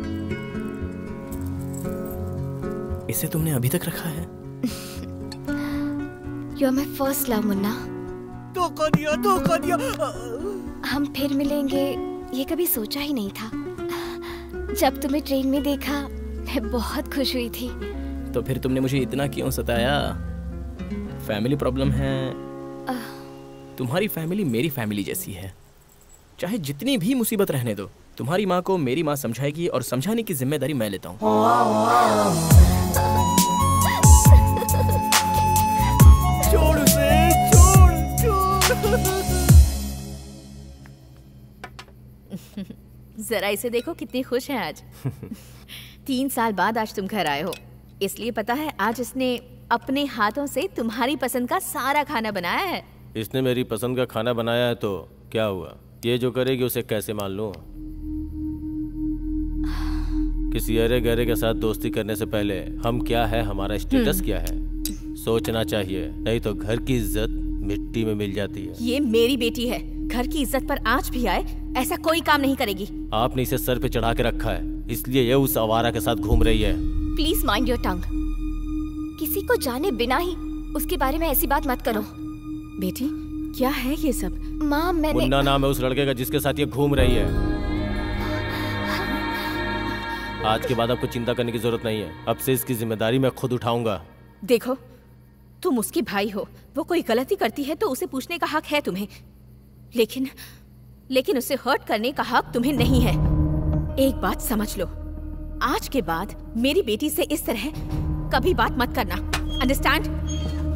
इसे तुमने अभी तक रखा है? You are my first love Munna. धोखा दिया, धोखा दिया। हम फिर मिलेंगे ये कभी सोचा ही नहीं था। जब तुम्हें ट्रेन में देखा मैं बहुत खुश हुई थी। तो फिर तुमने मुझे इतना क्यों सताया? फैमिली प्रॉब्लम है। तुम्हारी फैमिली मेरी फैमिली जैसी है। चाहे जितनी भी मुसीबत रहने दो, तुम्हारी माँ को मेरी माँ समझाएगी और समझाने की जिम्मेदारी मैं लेता हूँ। छोड़ उसे, छोड़, छोड़। जरा इसे देखो कितनी खुश है आज। तीन साल बाद आज तुम घर आए हो, इसलिए पता है आज इसने अपने हाथों से तुम्हारी पसंद का सारा खाना बनाया है। इसने मेरी पसंद का खाना बनाया है तो क्या हुआ? ये जो करेगी उसे कैसे मान लूं? किसी अरे गहरे के साथ दोस्ती करने से पहले हम क्या है, हमारा स्टेटस क्या है, सोचना चाहिए। नहीं तो घर की इज्जत मिट्टी में मिल जाती है। ये मेरी बेटी है, घर की इज्जत पर आंच भी आए ऐसा कोई काम नहीं करेगी। आपने इसे सर पे चढ़ा के रखा है, इसलिए ये उस आवारा के साथ घूम रही है। Please mind your tongue. किसी को जाने बिना ही उसके बारे में ऐसी बात मत करो। बेटी क्या है ये सब? माँ मैंने मुन्ना नाम है उस लड़के का जिसके साथ ये घूम रही है। आज के बाद आपको चिंता करने की जरूरत नहीं है। अब से इसकी जिम्मेदारी मैं खुद उठाऊंगा। देखो, तुम उसकी भाई हो, वो कोई गलती करती है तो उसे पूछने का हक है तुम्हें, लेकिन लेकिन उसे हर्ट करने का हक तुम्हें नहीं है। एक बात समझ लो, आज के बाद मेरी बेटी से इस तरह कभी बात मत करना। अंडरस्टैंड?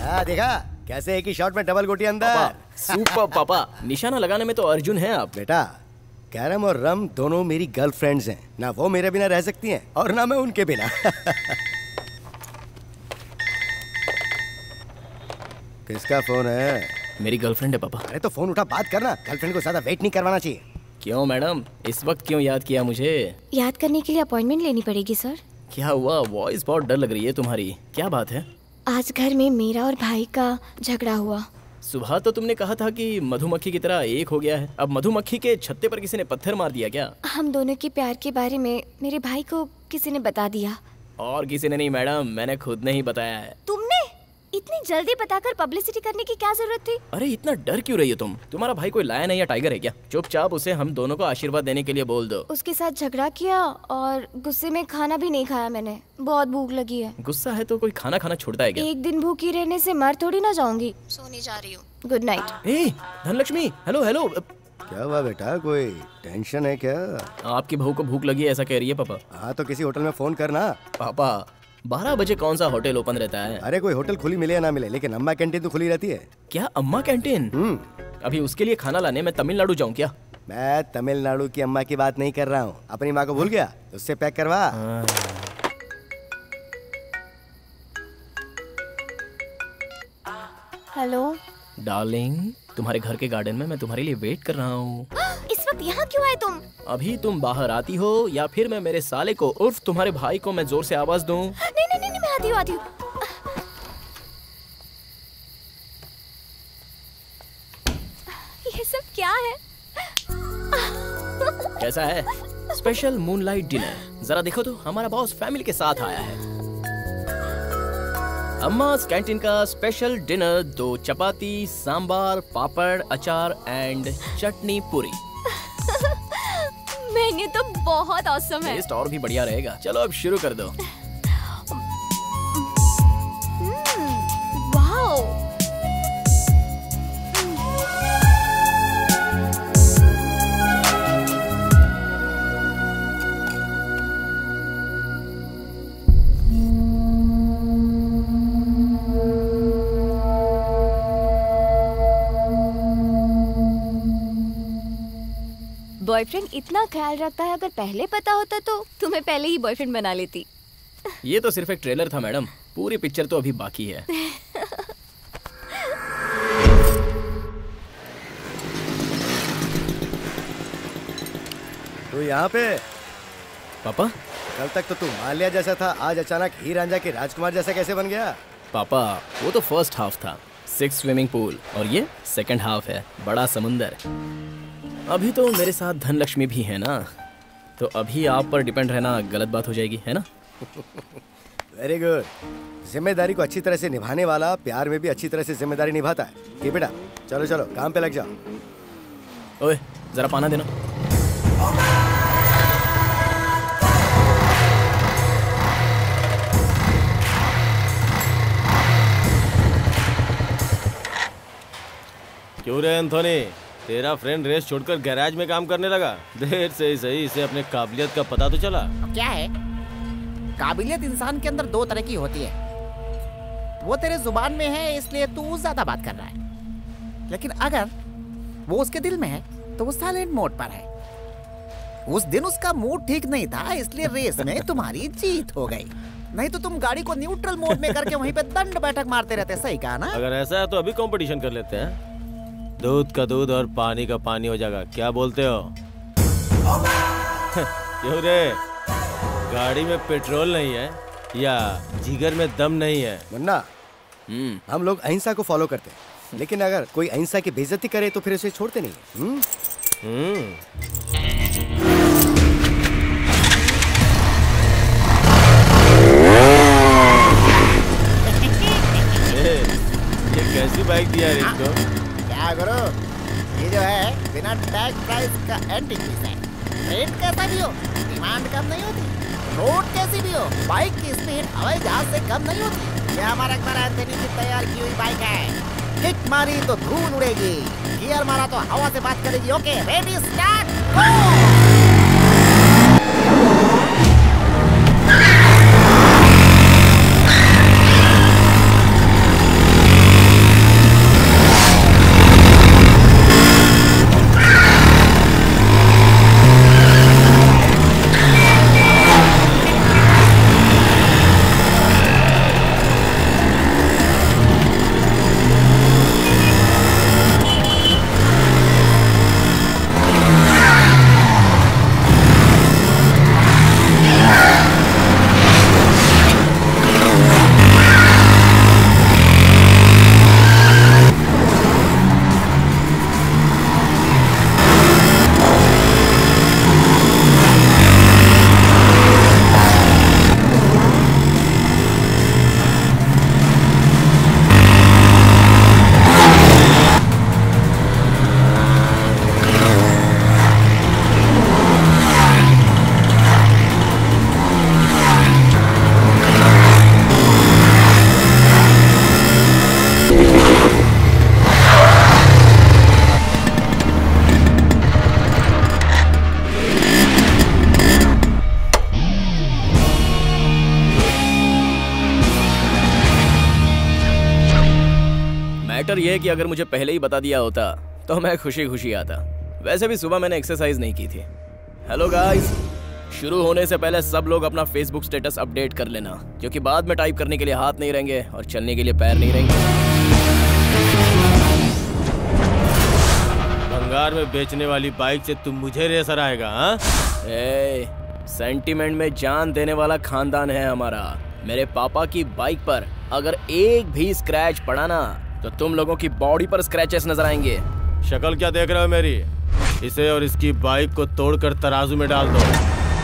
हाँ देखा कैसे एक ही शॉट में डबल गोटी अंदर। पापा सुपर पापा, निशाना लगाने में तो अर्जुन है आप। बेटा कैरम और रम दोनों मेरी गर्लफ्रेंड्स हैं, ना वो मेरे बिना रह सकती हैं और ना मैं उनके बिना। किसका फोन है? मेरी गर्लफ्रेंड है पापा। अरे तो फोन उठा, बात करना। गर्लफ्रेंड को ज्यादा वेट नहीं करवाना चाहिए। क्यों मैडम, इस वक्त क्यों याद किया मुझे? याद करने के लिए अपॉइंटमेंट लेनी पड़ेगी सर। क्या हुआ? वॉइस बहुत डर लग रही है तुम्हारी, क्या बात है? आज घर में मेरा और भाई का झगड़ा हुआ। सुबह तो तुमने कहा था कि मधुमक्खी की तरह एक हो गया है, अब मधुमक्खी के छत्ते पर किसी ने पत्थर मार दिया क्या? हम दोनों के प्यार के बारे में मेरे भाई को किसी ने बता दिया। और किसी ने नहीं मैडम, मैंने खुद ने ही बताया है। तुमने इतनी जल्दी बताकर पब्लिसिटी करने की क्या जरूरत थी? अरे इतना डर क्यों रही हो तुम? तुम्हारा भाई कोई लायन है या टाइगर है क्या? चुपचाप उसे हम दोनों को आशीर्वाद देने के लिए बोल दो। उसके साथ झगड़ा किया और गुस्से में खाना भी नहीं खाया मैंने, बहुत भूख लगी है। गुस्सा है तो कोई खाना खाना छोड़ता है क्या? एक दिन भूखी रहने से मर थोड़ी ना जाऊंगी। सोने जा रही हूँ, गुड नाइट। ए धनलक्ष्मी, हेलो हेलो। क्या हुआ बेटा, कोई टेंशन है क्या? आपकी बहू को भूख लगी है ऐसा कह रही है पापा। हाँ तो किसी होटल में फोन करना। पापा बारह बजे कौन सा होटल ओपन रहता है? अरे कोई होटल खुली मिले या ना मिले, लेकिन अम्मा कैंटीन तो खुली रहती है। क्या अम्मा कैंटीन? अभी उसके लिए खाना लाने मैं तमिलनाडु जाऊँ क्या? मैं तमिलनाडु की अम्मा की बात नहीं कर रहा हूँ, अपनी माँ को भूल गया, उससे पैक करवा। हेलो डार्लिंग, तुम्हारे घर के गार्डन में मैं तुम्हारे लिए वेट कर रहा हूँ। इस वक्त यहाँ क्यों आए तुम? अभी तुम बाहर आती हो या फिर मैं मेरे साले को उर्फ तुम्हारे भाई को मैं जोर से आवाज दूं? नहीं नहीं नहीं, मैं आती हूँ आती हूँ। ये सब क्या है? कैसा है स्पेशल मूनलाइट डिनर? जरा देखो तो, हमारा बॉस फैमिली के साथ आया है। अम्मास कैंटीन का स्पेशल डिनर, दो चपाती, सांबार, पापड़, अचार एंड चटनी पूरी। मेन्यू तो बहुत ऑसम है। टेस्ट और भी बढ़िया रहेगा। चलो अब शुरू कर दो। वाओ, बॉयफ्रेंड इतना ख्याल रखता है, अगर पहले पता होता तो तुम्हें पहले ही बॉयफ्रेंड बना लेती। ये तो सिर्फ एक ट्रेलर था मैडम, पूरी पिक्चर तो अभी बाकी है। तो यहाँ पे पापा, कल तक तो तू माल्या जैसा था, आज अचानक हीर रांझा के राजकुमार जैसा कैसे बन गया? पापा वो तो फर्स्ट हाफ था, सिक्स स्विमिंग पूल, और ये सेकंड हाफ है, बड़ा समुंदर। अभी तो मेरे साथ धनलक्ष्मी भी है ना, तो अभी आप पर डिपेंड रहना गलत बात हो जाएगी, है ना? Very good. जिम्मेदारी को अच्छी तरह से निभाने वाला प्यार में भी अच्छी तरह से जिम्मेदारी निभाता है। कि बेटा चलो चलो काम पे लग जाओ। ओए जरा पाना देना। क्यों रे एंथोनी, तेरा फ्रेंड रेस छोड़कर गैराज में काम करने लगा? देर से ही सही, इसे अपने काबिलियत का पता तो चला। क्या है, काबिलियत इंसान के अंदर दो तरह की होती है। वो तेरे जुबान में है इसलिए तू ज्यादा बात कर रहा है, लेकिन अगर वो उसके दिल में है तो वो साइलेंट मोड पर है। उस दिन उसका मूड ठीक नहीं था, इसलिए रेस में तुम्हारी जीत हो गई। नहीं तो तुम गाड़ी को न्यूट्रल मोड में करके वहीं पे दंड बैठक मारते रहते। सही कहा ना? अगर ऐसा है तो अभी कंपटीशन कर लेते हैं, दूध का दूध और पानी का पानी हो जाएगा। क्या बोलते हो? क्यों रे, गाड़ी में पेट्रोल नहीं है या जिगर में दम नहीं है? मुन्ना, हम लोग अहिंसा को फॉलो करते हैं, लेकिन अगर कोई अहिंसा की बेइज्जती करे तो फिर उसे छोड़ते नहीं हैं। हम्म ये कैसी बाइक दिया है इसको? क्या करो, ये जो है बिना टैग प्राइस का एंटीक पीस है। रेट कैसा भी हो, डिमांड कम नहीं होती। रोड कैसी भी हो, बाइक की स्पीड हवाई जहाज से कम नहीं होती। ये हमारा अकबर एंथोनी की तैयार की हुई बाइक है। किक मारी तो धूल उड़ेगी, गियर मारा तो हवा से बात करेगी। Okay ready start go. Matter ये है कि अगर मुझे पहले ही बता दिया होता तो मैं खुशी खुशी आता। वैसे भी सुबह मैंने एक्सरसाइज नहीं की थी। हेलो गाइस, शुरू होने से पहले सब लोग अपना फेसबुक स्टेटस अपडेट कर लेना, क्योंकि बाद में टाइप करने के लिए हाथ नहीं रहेंगे और चलने के लिए पैर नहीं रहेंगे। भंगार में बेचने वाली बाइक से तुम मुझे रेसर आएगा? हाँ, ए, सेंटीमेंट में जान देने वाला खानदान है हमारा। मेरे पापा की बाइक पर अगर एक भी स्क्रैच पड़ा ना तो तुम लोगों की बॉडी पर स्क्रैचेस नजर आएंगे। शक्ल क्या देख रहे हो मेरी? इसे और इसकी बाइक को तोड़कर तराजू में डाल दो।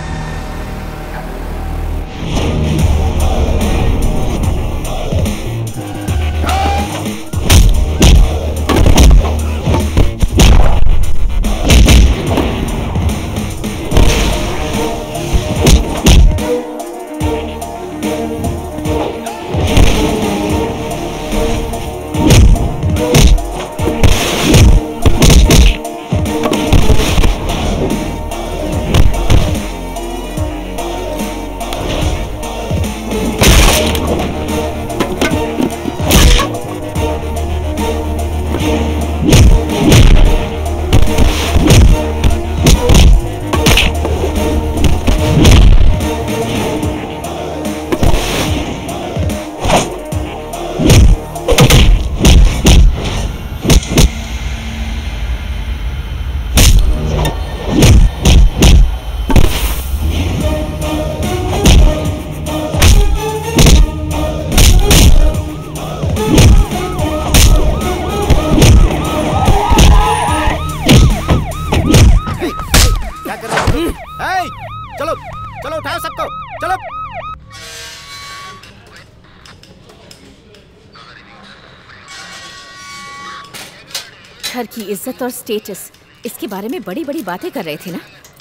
घर की इज्जत और स्टेटस, इसके बारे में बड़ी बड़ी बातें कर रहे थे ना?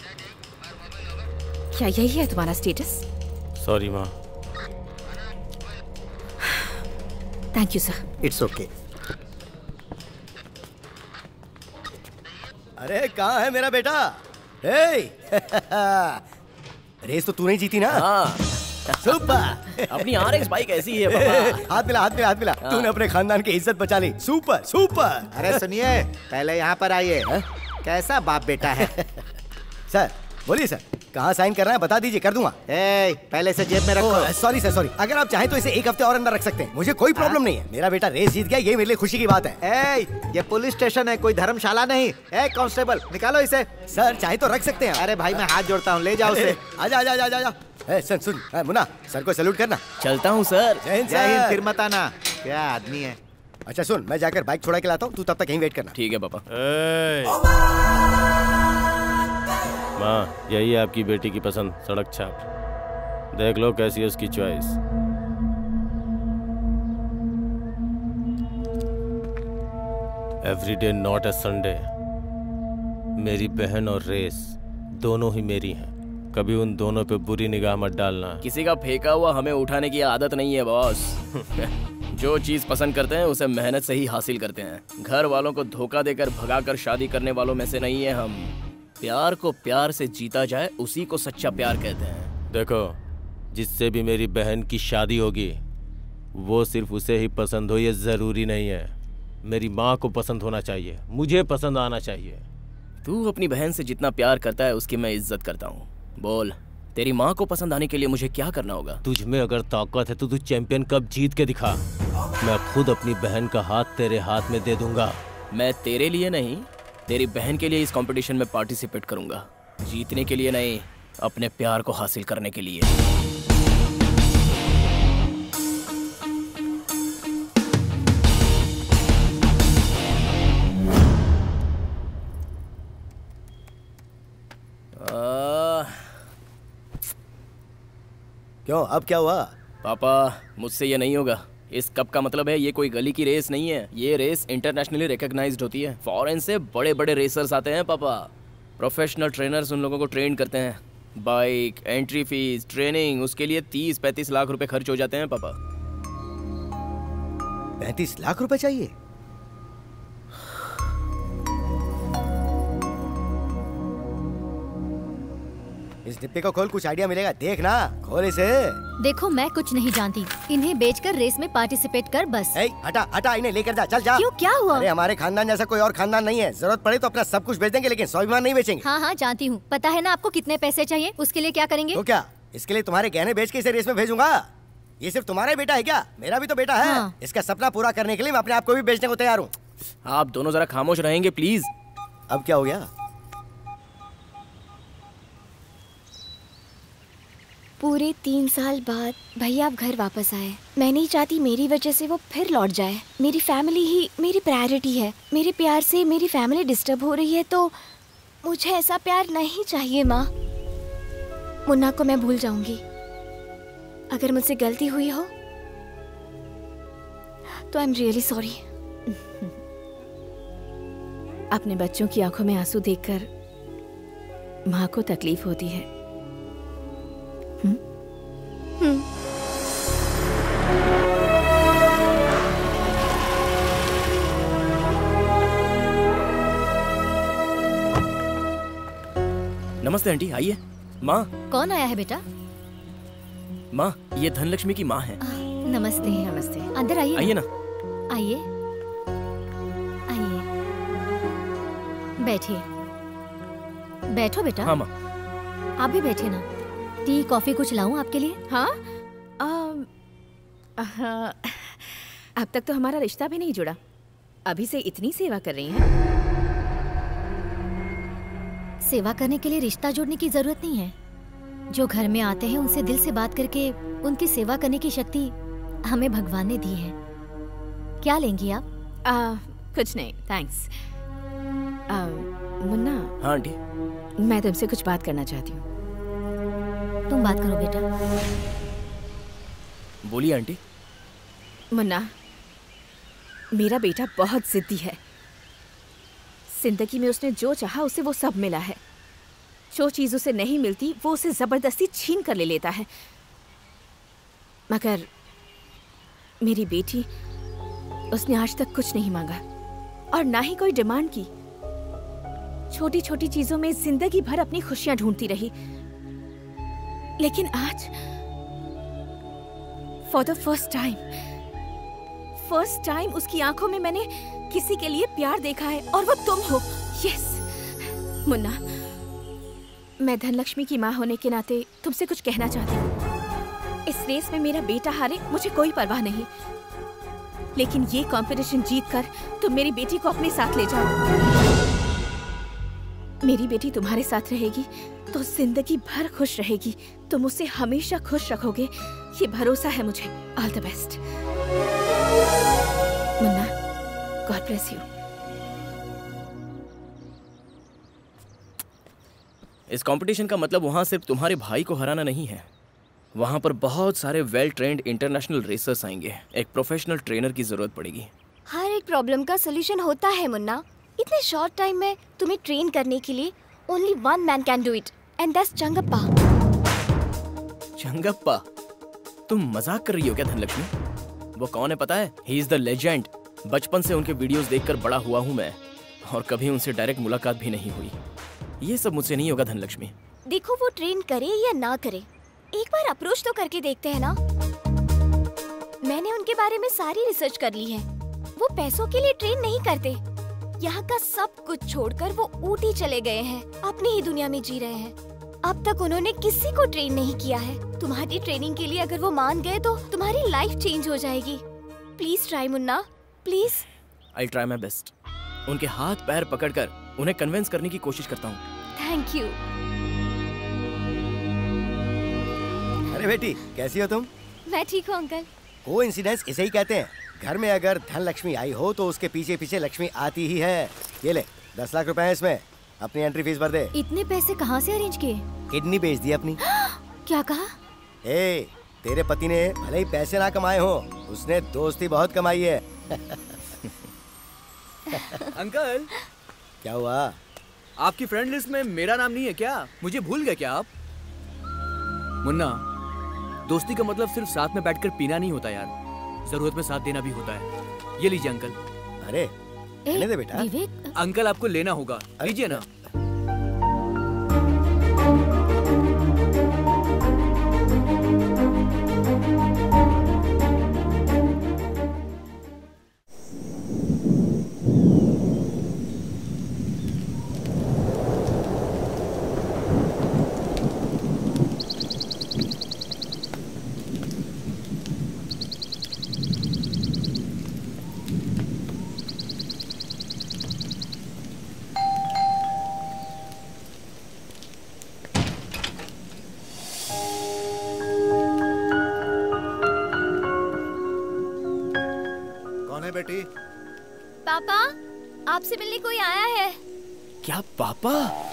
क्या यही है तुम्हारा स्टेटस? सॉरी माँ। Thank you sir. It's okay. अरे कहाँ है मेरा बेटा? हे रेस तो तूने जीती ना? हाँ। सुपर। अपनी आर एक्स बाइक ऐसी ही है पापा। हाथ मिला हाथ मिला हाथ मिला। तूने अपने खानदान की इज्जत बचा ली। Super super. अरे सुनिए, पहले यहाँ पर आइए। कैसा बाप बेटा है? सर बोलिए सर, कहाँ साइन करना है बता दीजिए, कर दूंगा। ए, पहले से जेब में रखो। सॉरी सर सॉरी, अगर आप चाहें तो इसे एक हफ्ते और अंदर रख सकते हैं, मुझे कोई प्रॉब्लम नहीं है। मेरा बेटा रेस जीत गया, ये मेरे लिए खुशी की बात है। ए, ये पुलिस स्टेशन है, कोई धर्मशाला नहीं। ए कांस्टेबल, निकालो इसे। सर चाहे तो रख सकते हैं। अरे भाई मैं हाथ जोड़ता हूँ, ले जाओ उसे। आजा आजा आजा आजा। ए सुन सुन, मुन्ना सर को सैल्यूट करना। चलता हूँ सर। जय हिंद जय हिंद, सर। फिर मत आना। क्या आदमी है। अच्छा सुन, मैं जाकर बाइक छोड़ा के लाता हूँ, तू तब तक यहीं वेट करना। ठीक है पापा। माँ, यही है आपकी बेटी की पसंद, सड़क छाप। देख लो कैसी है उसकी choice. Every day not a Sunday. मेरी बहन और रेस दोनों ही मेरी हैं। कभी उन दोनों पे बुरी निगाह मत डालना। किसी का फेंका हुआ हमें उठाने की आदत नहीं है बॉस। जो चीज पसंद करते हैं उसे मेहनत से ही हासिल करते हैं। घर वालों को धोखा देकर भगाकर शादी करने वालों में से नहीं है हम। प्यार को प्यार से जीता जाए उसी को सच्चा प्यार कहते हैं। देखो, जिससे भी मेरी बहन की शादी होगी वो सिर्फ उसे ही पसंद हो ये जरूरी नहीं है। मेरी माँ को पसंद होना चाहिए, मुझे पसंद आना चाहिए। तू अपनी बहन से जितना प्यार करता है उसकी मैं इज्जत करता हूँ। बोल, तेरी माँ को पसंद आने के लिए मुझे क्या करना होगा? तुझ में अगर ताकत है तो तू चैंपियन कप जीत के दिखा। मैं खुद अपनी बहन का हाथ तेरे हाथ में दे दूंगा। मैं तेरे लिए नहीं, तेरी बहन के लिए इस कंपटीशन में पार्टिसिपेट करूंगा। जीतने के लिए नहीं, अपने प्यार को हासिल करने के लिए। आ... क्यों, अब क्या हुआ? पापा, मुझसे ये नहीं होगा। इस कप का मतलब है ये कोई गली की रेस नहीं है। ये रेस इंटरनेशनली रिकॉग्नाइज्ड होती है। फॉरेन से बड़े बड़े रेसर्स आते हैं पापा। प्रोफेशनल ट्रेनर्स उन लोगों को ट्रेन करते हैं। बाइक, एंट्री फीस, ट्रेनिंग, उसके लिए तीस पैंतीस लाख रुपए खर्च हो जाते हैं पापा। पैंतीस लाख रुपए चाहिए? इस डिब्बे को खोल, कुछ आइडिया मिलेगा। देख ना, खोल इसे। देखो मैं कुछ नहीं जानती, इन्हें बेचकर रेस में पार्टिसिपेट कर बस। ए, हटा हटा, इन्हें लेकर जा, चल जा। क्यों, क्या हुआ? अरे हमारे खानदान जैसा कोई और खानदान नहीं है। जरूरत पड़े तो अपना सब कुछ बेच देंगे, लेकिन स्वाभिमान नहीं बेचेंगे। हाँ हाँ जानती हूँ। पता है ना आपको कितने पैसे चाहिए? उसके लिए क्या करेंगे? तो क्या इसके लिए तुम्हारे गहने बेच के इसे रेस में भेजूंगा? ये सिर्फ तुम्हारा ही बेटा है क्या? मेरा भी तो बेटा है। हाँ। इसका सपना पूरा करने के लिए मैं अपने आप को भी बेचने को तैयार हूँ। आप दोनों जरा खामोश रहेंगे प्लीज। अब क्या हो गया? पूरे तीन साल बाद भैया आप घर वापस आए। मैं नहीं चाहती मेरी वजह से वो फिर लौट जाए। मेरी फैमिली ही मेरी प्रायोरिटी है। मेरे प्यार से मेरी फैमिली डिस्टर्ब हो रही है, तो मुझे ऐसा प्यार नहीं चाहिए माँ। मुन्ना को मैं भूल जाऊंगी। अगर मुझसे गलती हुई हो तो आई एम रियली सॉरी। अपने बच्चों की आंखों में आंसू देखकर माँ को तकलीफ होती है। हुँ? हुँ। नमस्ते आंटी, आइए। माँ। कौन आया है बेटा? माँ, ये धनलक्ष्मी की माँ है। नमस्ते। नमस्ते। अंदर आइए। आइए ना। आइए आइए, बैठिए। बैठो बेटा। हाँ माँ। आप भी बैठिए ना। टी कॉफी कुछ लाऊं आपके लिए? हाँ, आ, आ, अब तक तो हमारा रिश्ता भी नहीं जुड़ा, अभी से इतनी सेवा कर रही हैं। सेवा करने के लिए रिश्ता जोड़ने की जरूरत नहीं है। जो घर में आते हैं उनसे दिल से बात करके उनकी सेवा करने की शक्ति हमें भगवान ने दी है। क्या लेंगी आप? आ, कुछ नहीं, थैंक्स। आ, मुन्ना। हाँ आंटी। मैं तुमसे कुछ बात करना चाहती हूँ। तुम बात करो बेटा। बोलिए आंटी। मुन्ना, मेरा बेटा बहुत जिद्दी है। जिंदगी में उसने जो चाहा उसे वो सब मिला है। जो चीज उसे नहीं मिलती वो उसे जबरदस्ती छीन कर ले लेता है। मगर मेरी बेटी, उसने आज तक कुछ नहीं मांगा और ना ही कोई डिमांड की। छोटी छोटी चीजों में जिंदगी भर अपनी खुशियां ढूंढती रही, लेकिन आज for the first time first time उसकी आंखों में मैंने किसी के लिए प्यार देखा है, और वो तुम हो। यस मुन्ना, मैं धनलक्ष्मी की माँ होने के नाते तुमसे कुछ कहना चाहती हूँ। इस रेस में मेरा बेटा हारे मुझे कोई परवाह नहीं, लेकिन ये कंपटीशन जीतकर तुम मेरी बेटी को अपने साथ ले जाओ। मेरी बेटी तुम्हारे साथ रहेगी तो जिंदगी भर खुश रहेगी। तुम उसे हमेशा खुश रखोगे, ये भरोसा है मुझे। All the best Munna, God bless you. इस कंपटीशन का मतलब वहाँ सिर्फ तुम्हारे भाई को हराना नहीं है। वहाँ पर बहुत सारे वेल ट्रेंड इंटरनेशनल रेसर्स आएंगे। एक प्रोफेशनल ट्रेनर की जरूरत पड़ेगी। हर एक प्रॉब्लम का सोल्यूशन होता है मुन्ना। इतने शॉर्ट टाइम में तुम्हें ट्रेन करने के लिए only one man can do it, and that's Changappa. Changappa? तुम मजाक कर रही हो क्या धनलक्ष्मी? वो कौन है पता है? He is the legend. बचपन से उनके वीडियोस देखकर बड़ा हुआ हूँ मैं, और कभी उनसे डायरेक्ट मुलाकात भी नहीं हुई। ये सब मुझसे नहीं होगा धनलक्ष्मी। देखो, वो ट्रेन करे या ना करे, एक बार अप्रोच तो करके देखते हैं ना। मैंने उनके बारे में सारी रिसर्च कर ली है। वो पैसों के लिए ट्रेन नहीं करते। यहाँ का सब कुछ छोड़कर वो ऊटी चले गए हैं, अपनी ही दुनिया में जी रहे हैं। अब तक उन्होंने किसी को ट्रेन नहीं किया है। तुम्हारी ट्रेनिंग के लिए अगर वो मान गए तो तुम्हारी लाइफ चेंज हो जाएगी। Please try Munna, please. I try my best. उनके हाथ पैर पकड़कर उन्हें कन्विंस करने की कोशिश करता हूँ। Thank you. अरे बेटी, कैसी हो तुम? मैं ठीक हूँ अंकल। कोइंसिडेंस इसे ही कहते हैं। घर में अगर धन लक्ष्मी आई हो तो उसके पीछे पीछे लक्ष्मी आती ही है। ये ले, दस लाख रुपए है इसमें। अपनी एंट्री फीस भर दे। इतने पैसे कहाँ से अरेंज किए? किडनी बेच दी अपनी। क्या कहा? ए, तेरे पति ने भले ही पैसे ना कमाए हो, उसने दोस्ती बहुत कमाई है। अंकल, क्या हुआ? आपकी फ्रेंड लिस्ट में मेरा नाम नहीं है क्या? मुझे भूल गए क्या आप? मुन्ना, दोस्ती का मतलब सिर्फ साथ में बैठकर पीना नहीं होता यार, जरूरत में साथ देना भी होता है। ये लीजिए अंकल। अरे लेने दे बेटा। अंकल, आपको लेना होगा, लीजिए ना। बेटी। पापा, आपसे मिलने कोई आया है। क्या पापा?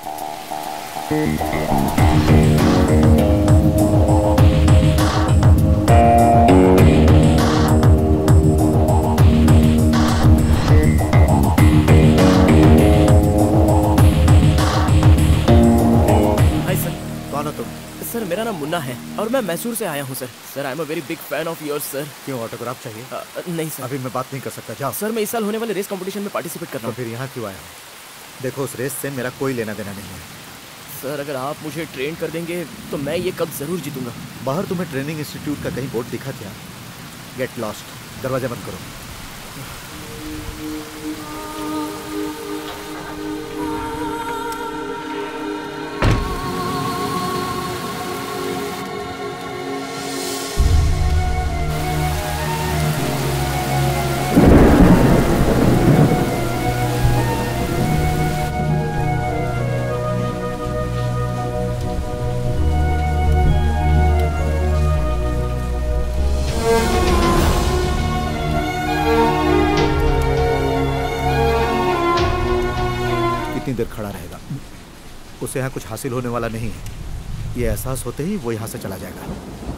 Hi sir. कौन हो तुम? सर मेरा नाम मुन्ना है और मैं मैसूर से आया हूँ sir. Sir I am a very big fan of yours sir. क्यों, ऑटोग्राफ चाहिए? आ, नहीं सर। अभी मैं बात नहीं कर सकता, जाओ। सर मैं इस साल होने वाले रेस कंपटीशन में पार्टिसिपेट कर रहा तो हूँ। फिर यहाँ क्यों आया हो? देखो, उस रेस से मेरा कोई लेना देना नहीं है। सर अगर आप मुझे ट्रेन कर देंगे तो मैं ये कब जरूर जीतूंगा। बाहर तुम्हें ट्रेनिंग इंस्टीट्यूट का कहीं बोर्ड दिखा क्या? Get lost. दरवाजा बंद करो। कितनी देर खड़ा रहेगा? उसे यहाँ कुछ हासिल होने वाला नहीं है। ये एहसास होते ही वो यहाँ से चला जाएगा।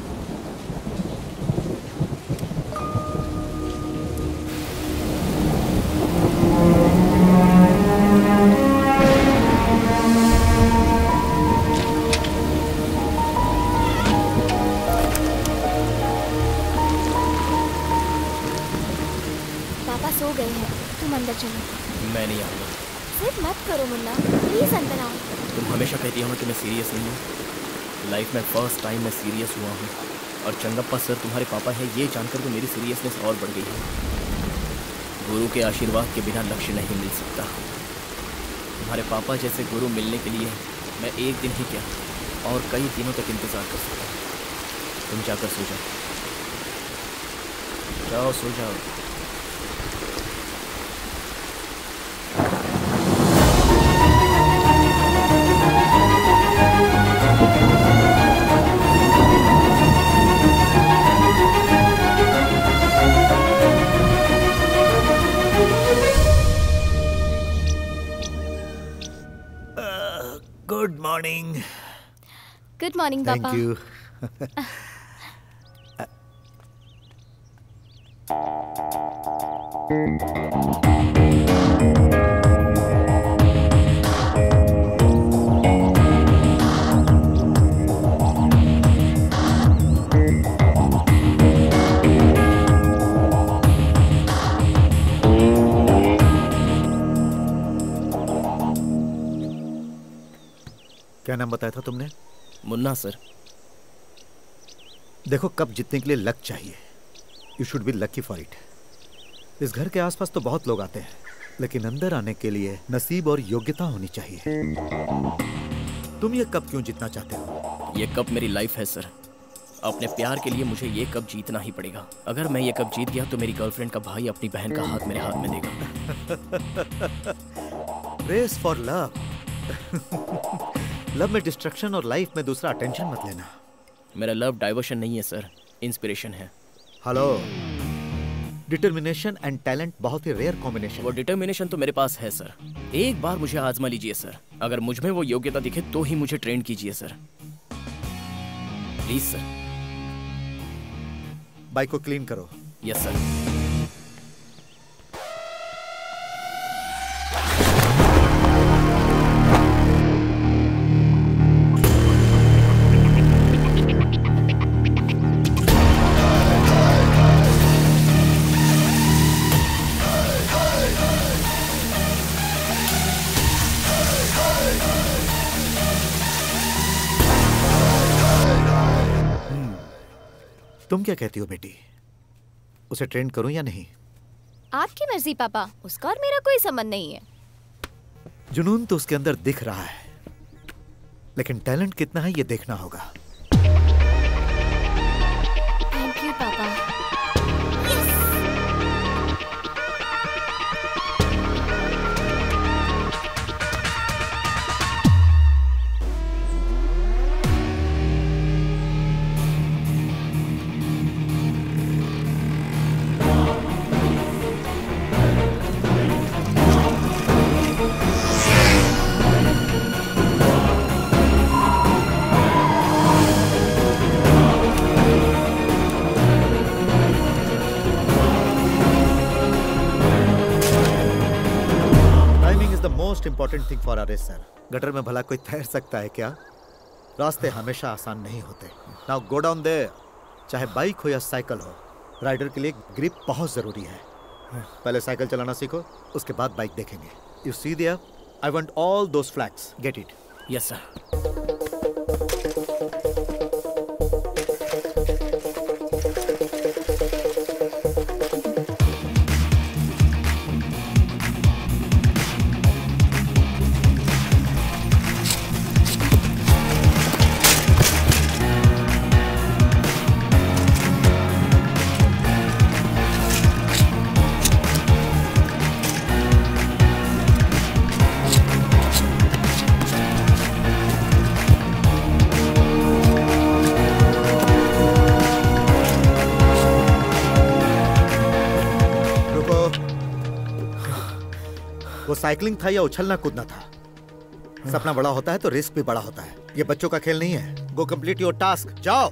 पापा सो गए हैं, तुम अंदर चलो। मैं नहीं आऊँगा। सिर्फ मत करो मुन्ना, प्लीज अंदर आओ। तुम हमेशा कहती हो कि मैं सीरियस नहीं हूँ। लाइफ में फर्स्ट टाइम मैं सीरियस हुआ हूँ और चंगप्पा सर तुम्हारे पापा है ये जानकर तो मेरी सीरियसनेस और बढ़ गई है। गुरु के आशीर्वाद के बिना लक्ष्य नहीं मिल सकता। तुम्हारे पापा जैसे गुरु मिलने के लिए मैं एक दिन ही क्या और कई दिनों तक इंतजार कर सकता हूँ। तुम जाकर सो जाओ। जाओ सो जाओ। Good morning. गुड मॉर्निंग पापा। Thank you. क्या नाम बताया था तुमने? मुन्ना सर। देखो, कप जीतने के लिए लक चाहिए। You should be lucky for it. इस घर के आसपास तो बहुत लोग आते हैं, लेकिन अंदर आने के लिए नसीब और योग्यता होनी चाहिए। तुम ये कप क्यों जीतना चाहते हो? ये कप मेरी लाइफ है सर। अपने प्यार के लिए मुझे ये कप जीतना ही पड़ेगा। अगर मैं ये कप जीत गया तो मेरी गर्लफ्रेंड का भाई अपनी बहन का हाथ मेरे हाथ में देगा। Race for love. लव में डिस्ट्रक्शन और लाइफ में दूसरा अटेंशन मत लेना। मेरा लव डाइवर्शन नहीं है सर, इंस्पिरेशन है। हेलो, डिटर्मिनेशन एंड टैलेंट बहुत ही रेयर कॉम्बिनेशन। वो डिटर्मिनेशन तो मेरे पास है सर। एक बार मुझे आजमा लीजिए सर। अगर मुझ में वो योग्यता दिखे तो ही मुझे ट्रेन कीजिए सर, प्लीज सर। बाइक को क्लीन करो। Yes sir. तुम क्या कहती हो बेटी? उसे ट्रेन करूं या नहीं? आपकी मर्जी पापा, उसका और मेरा कोई संबंध नहीं है। जुनून तो उसके अंदर दिख रहा है, लेकिन टैलेंट कितना है ये देखना होगा। थैंक यू पापा। Is the most important thing for a racer. Gutter में भला कोई तैर सकता है क्या? रास्ते हमेशा आसान नहीं होते। Now go down there. चाहे बाइक हो या साइकिल हो, राइडर के लिए ग्रिप बहुत जरूरी है। पहले साइकिल चलाना सीखो, उसके बाद बाइक देखेंगे। You see there, I want all those flags. Get it? Yes sir. Cycling था या उछलना कूदना था? सपना बड़ा होता है तो रिस्क भी बड़ा होता है। ये बच्चों का खेल नहीं है। गो कंप्लीट योर टास्क, जाओ।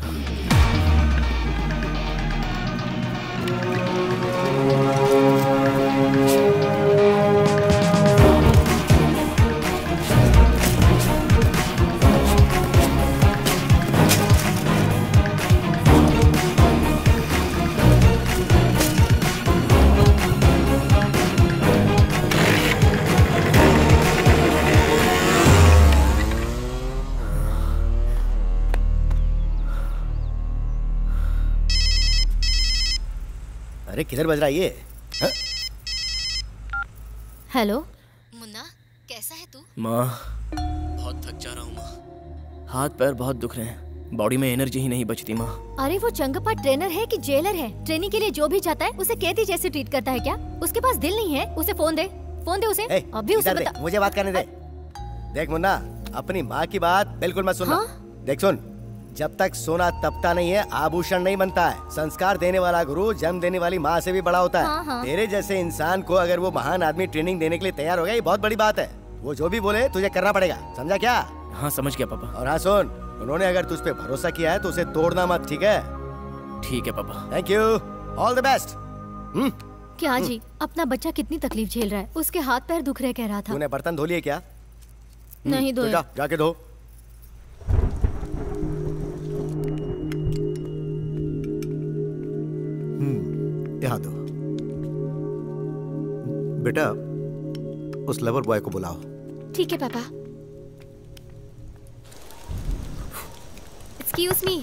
अरे किधर बज रहा है ये? हेलो मुन्ना, कैसा है तू? माँ बहुत थक जा रहा हूँ माँ, हाथ पैर बहुत दुख रहे हैं, बॉडी में एनर्जी ही नहीं बचती माँ। अरे वो चंगप्पा ट्रेनर है कि जेलर है? ट्रेनिंग के लिए जो भी जाता है उसे कैदी जैसे ट्रीट करता है क्या? उसके पास दिल नहीं है? उसे फोन दे, फोन दे उसे। ए, अभी उसे बता। मुझे बात करने दे। देख मुन्ना, अपनी माँ की बात बिल्कुल मत सुनना। हाँ? देख सुन, जब तक सोना तपता नहीं है आभूषण नहीं बनता है। संस्कार देने वाला गुरु जन्म देने वाली माँ से भी बड़ा होता है। हाँ, हाँ। तेरे जैसे इंसान को अगर वो महान आदमी ट्रेनिंग देने के लिए तैयार हो गया, ये बहुत बड़ी बात है। वो जो भी बोले तुझे करना पड़ेगा, समझा क्या? हाँ समझ गया पापा। और हाँ सुन, उन्होंने अगर तुझ पे भरोसा किया है तो उसे तोड़ना मत, ठीक है? ठीक है पापा। Thank you, all the best. क्या जी, अपना बच्चा कितनी तकलीफ झेल रहा है, उसके हाथ पैर दुख रहे कह रहा था। तूने बर्तन धो लिए क्या? नहीं धोए। जा, जाके धो। यहाँ दो। बेटा, उस लवर बॉय को बुलाओ। ठीक है पापा। Excuse me.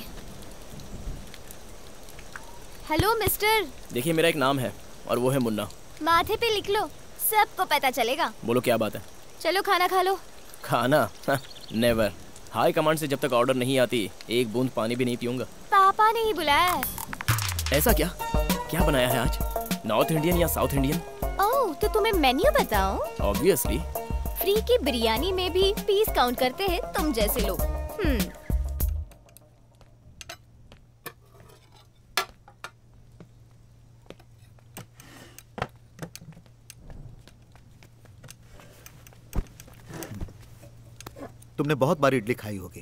Hello mister. देखिए मेरा एक नाम है और वो है मुन्ना। माथे पे लिख लो, सबको पता चलेगा। बोलो क्या बात है? चलो खाना खा लो। खाना? नेवर। हाई कमांड से जब तक ऑर्डर नहीं आती एक बूंद पानी भी नहीं पीऊंगा। पापा ने ही बुलाया है। ऐसा क्या? क्या बनाया है आज? नॉर्थ इंडियन या साउथ इंडियन? ओह, तो तुम्हें मेन्यू बताऊं? ऑब्वियसली। फ्री की बिरयानी में भी पीस काउंट करते हैं तुम जैसे लोग। हम्म। तुमने बहुत बार इडली खाई होगी,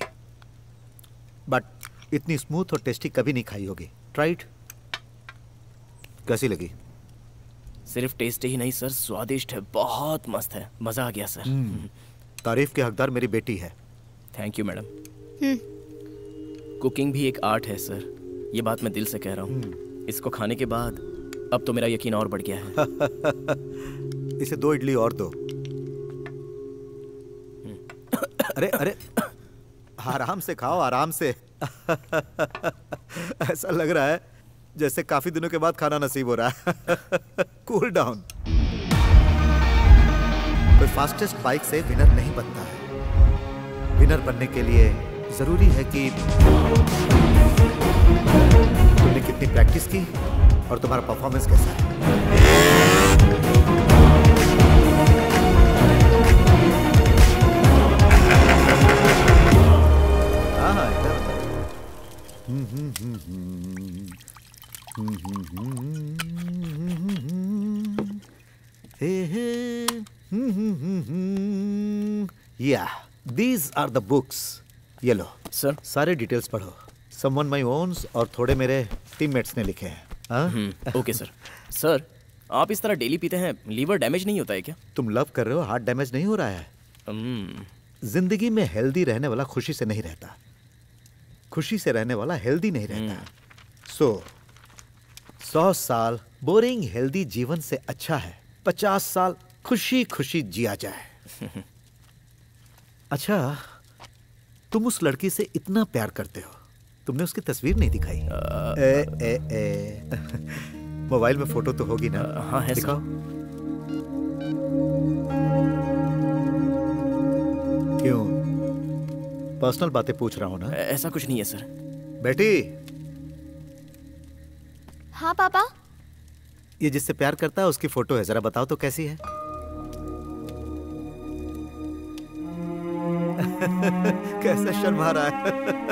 बट इतनी स्मूथ और टेस्टी कभी नहीं खाई होगी। Try it. कैसी लगी? सिर्फ टेस्ट ही नहीं सर, स्वादिष्ट है, बहुत मस्त है, मजा आ गया सर। तारीफ के हकदार मेरी बेटी है। Thank you madam. कुकिंग भी एक आर्ट है सर, ये बात मैं दिल से कह रहा हूँ। इसको खाने के बाद अब तो मेरा यकीन और बढ़ गया है। इसे दो इडली और दो। अरे अरे, आराम से खाओ, आराम से। ऐसा लग रहा है जैसे काफी दिनों के बाद खाना नसीब हो रहा है। Cool down. कोई फास्टेस्ट बाइक से विनर नहीं बनता है। विनर बनने के लिए जरूरी है कि तुमने कितनी प्रैक्टिस की और तुम्हारा परफॉर्मेंस कैसा है। हाँ हाँ Yeah, these are the books. ये लो सर। सारे डिटेल्स पढ़ो। Someone my owns और थोड़े मेरे टीममेट्स ने लिखे हैं। हाँ? Okay sir. सर आप इस तरह डेली पीते हैं, लीवर डैमेज नहीं होता है क्या? तुम लव कर रहे हो, हार्ट डैमेज नहीं हो रहा है। जिंदगी में हेल्दी रहने वाला खुशी से नहीं रहता, खुशी से रहने वाला हेल्दी नहीं रहता। सो सौ साल बोरिंग हेल्दी जीवन से अच्छा है पचास साल खुशी खुशी जिया जाए। अच्छा, तुम उस लड़की से इतना प्यार करते हो, तुमने उसकी तस्वीर नहीं दिखाई? ए, ए, ए, मोबाइल में फोटो तो होगी ना? हाँ है। दिखाओ। क्यों, पर्सनल बातें पूछ रहा हूँ ना? ऐसा कुछ नहीं है सर। बेटी। हाँ पापा। ये जिससे प्यार करता है उसकी फोटो है, जरा बताओ तो कैसी है? कैसा शर्मा रहा है।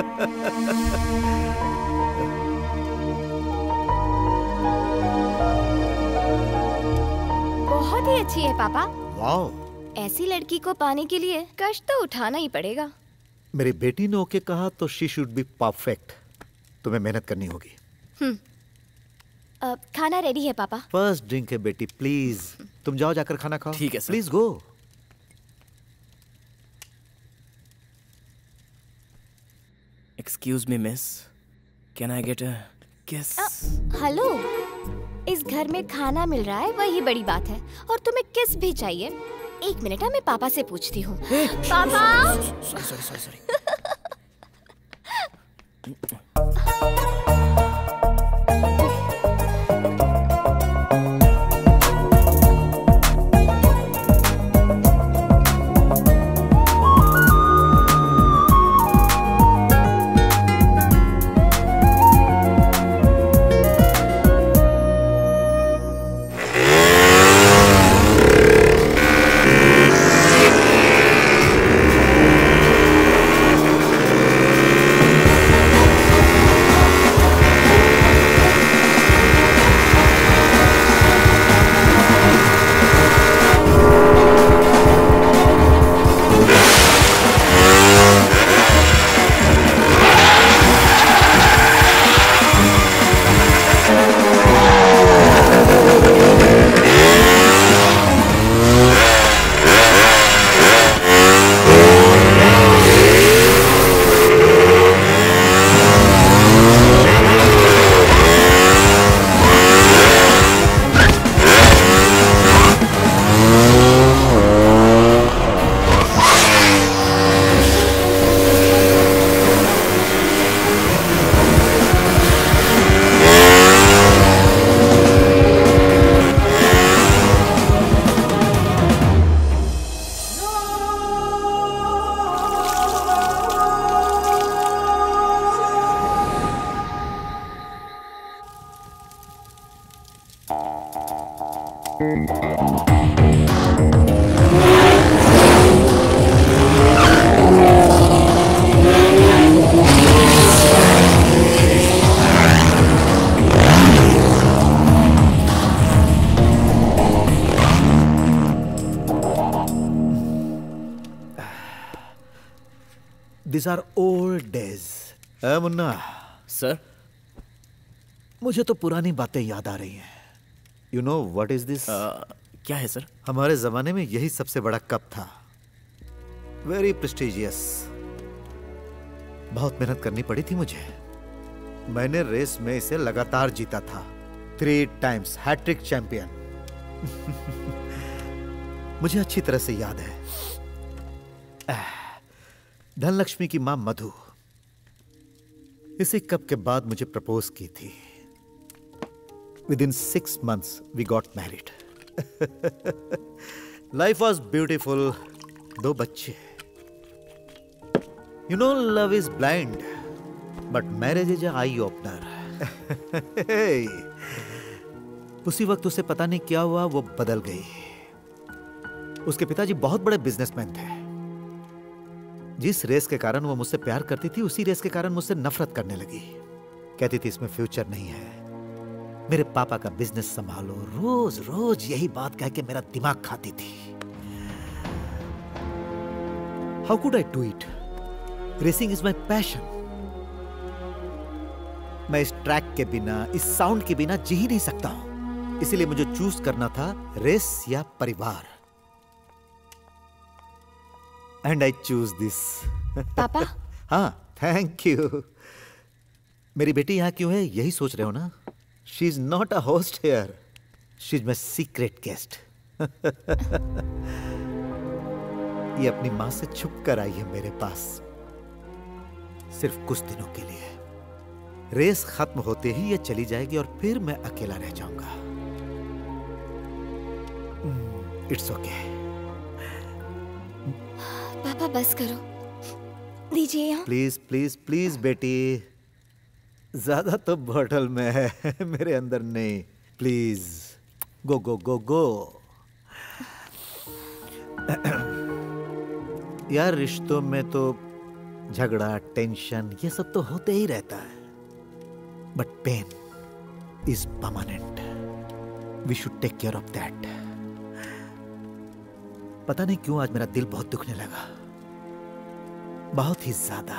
बहुत ही अच्छी है पापा। वाओ। ऐसी लड़की को पाने के लिए कष्ट तो उठाना ही पड़ेगा। मेरी बेटी ने ओके कहा तो शी शुड बी परफेक्ट। तुम्हें मेहनत करनी होगी। हम्म। अब खाना रेडी है पापा। फर्स्ट ड्रिंक है बेटी, प्लीज तुम जाओ जाकर खाना खाओ। ठीक है sir. Please go. Excuse me miss, can I get a kiss? Hello, इस घर में खाना मिल रहा है वही बड़ी बात है, और तुम्हें किस भी चाहिए? एक मिनट, मैं पापा से पूछती हूँ। पापा। Sorry sorry sorry sorry. These are old days. ए मुन्ना। सर। मुझे तो पुरानी बातें याद आ रही हैं। You know what is this? uh, क्या है सर? हमारे जमाने में यही सबसे बड़ा कप था। Very prestigious. बहुत मेहनत करनी पड़ी थी मुझे। मैंने रेस में इसे लगातार जीता था। Three times hattrick champion. मुझे अच्छी तरह से याद है। धनलक्ष्मी की मां मधु इसी कप के बाद मुझे प्रपोज की थी। Within six months we got married. Life was beautiful. दो बच्चे। You know love is blind but marriage is eye opener. उसी वक्त उसे पता नहीं क्या हुआ, वो बदल गई। उसके पिताजी बहुत बड़े बिजनेसमैन थे। जिस रेस के कारण वो मुझसे प्यार करती थी, उसी रेस के कारण मुझसे नफरत करने लगी। कहती थी इसमें फ्यूचर नहीं है, मेरे पापा का बिजनेस संभालो। रोज रोज यही बात कह के मेरा दिमाग खाती थी। How could I do it? Racing is my passion. मैं इस ट्रैक के बिना, इस साउंड के बिना जी ही नहीं सकता हूं। इसीलिए मुझे चूज करना था रेस या परिवार। And I choose this. पापा। हाँ, थैंक यू। मेरी बेटी यहाँ क्यों है, यही सोच रहे हो ना? She is not a host here, she is my secret guest. ये अपनी माँ से छुप कर आई है मेरे पास, सिर्फ कुछ दिनों के लिए। रेस खत्म होते ही ये चली जाएगी और फिर मैं अकेला रह जाऊंगा। It's okay. पापा बस करो, दीजिए यहाँ। प्लीज प्लीज प्लीज बेटी, ज्यादा तो बॉटल में है, मेरे अंदर नहीं। Please go go go go. यार रिश्तों में तो झगड़ा, टेंशन, ये सब तो होते ही रहता है, but pain is permanent. We should take care of that. पता नहीं क्यों आज मेरा दिल बहुत दुखने लगा, बहुत ही ज्यादा।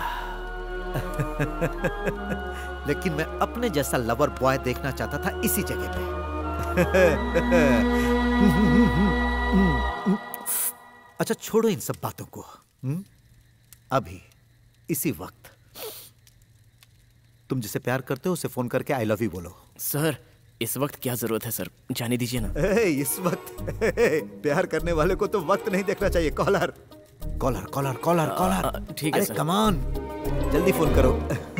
लेकिन मैं अपने जैसा लवर बॉय देखना चाहता था इसी जगह पे। अच्छा छोड़ो इन सब बातों को। हुँ? अभी इसी वक्त तुम जिसे प्यार करते हो उसे फोन करके आई लव यू बोलो। सर इस वक्त क्या जरूरत है सर, जाने दीजिए ना। ए, इस वक्त ए, प्यार करने वाले को तो वक्त नहीं देखना चाहिए। Collar collar collar collar collar. ठीक है अरे सर। कम ऑन, जल्दी फोन करो।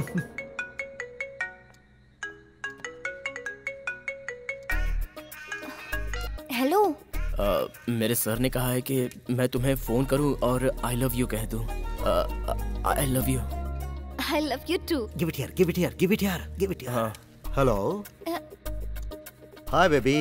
हेलो। uh, मेरे सर ने कहा है कि मैं तुम्हें फोन करूं और आई लव यू कह दूं। I love you. I love you too. Give it here, give it here, give it here, give it here. हाँ। Hello. Hi baby.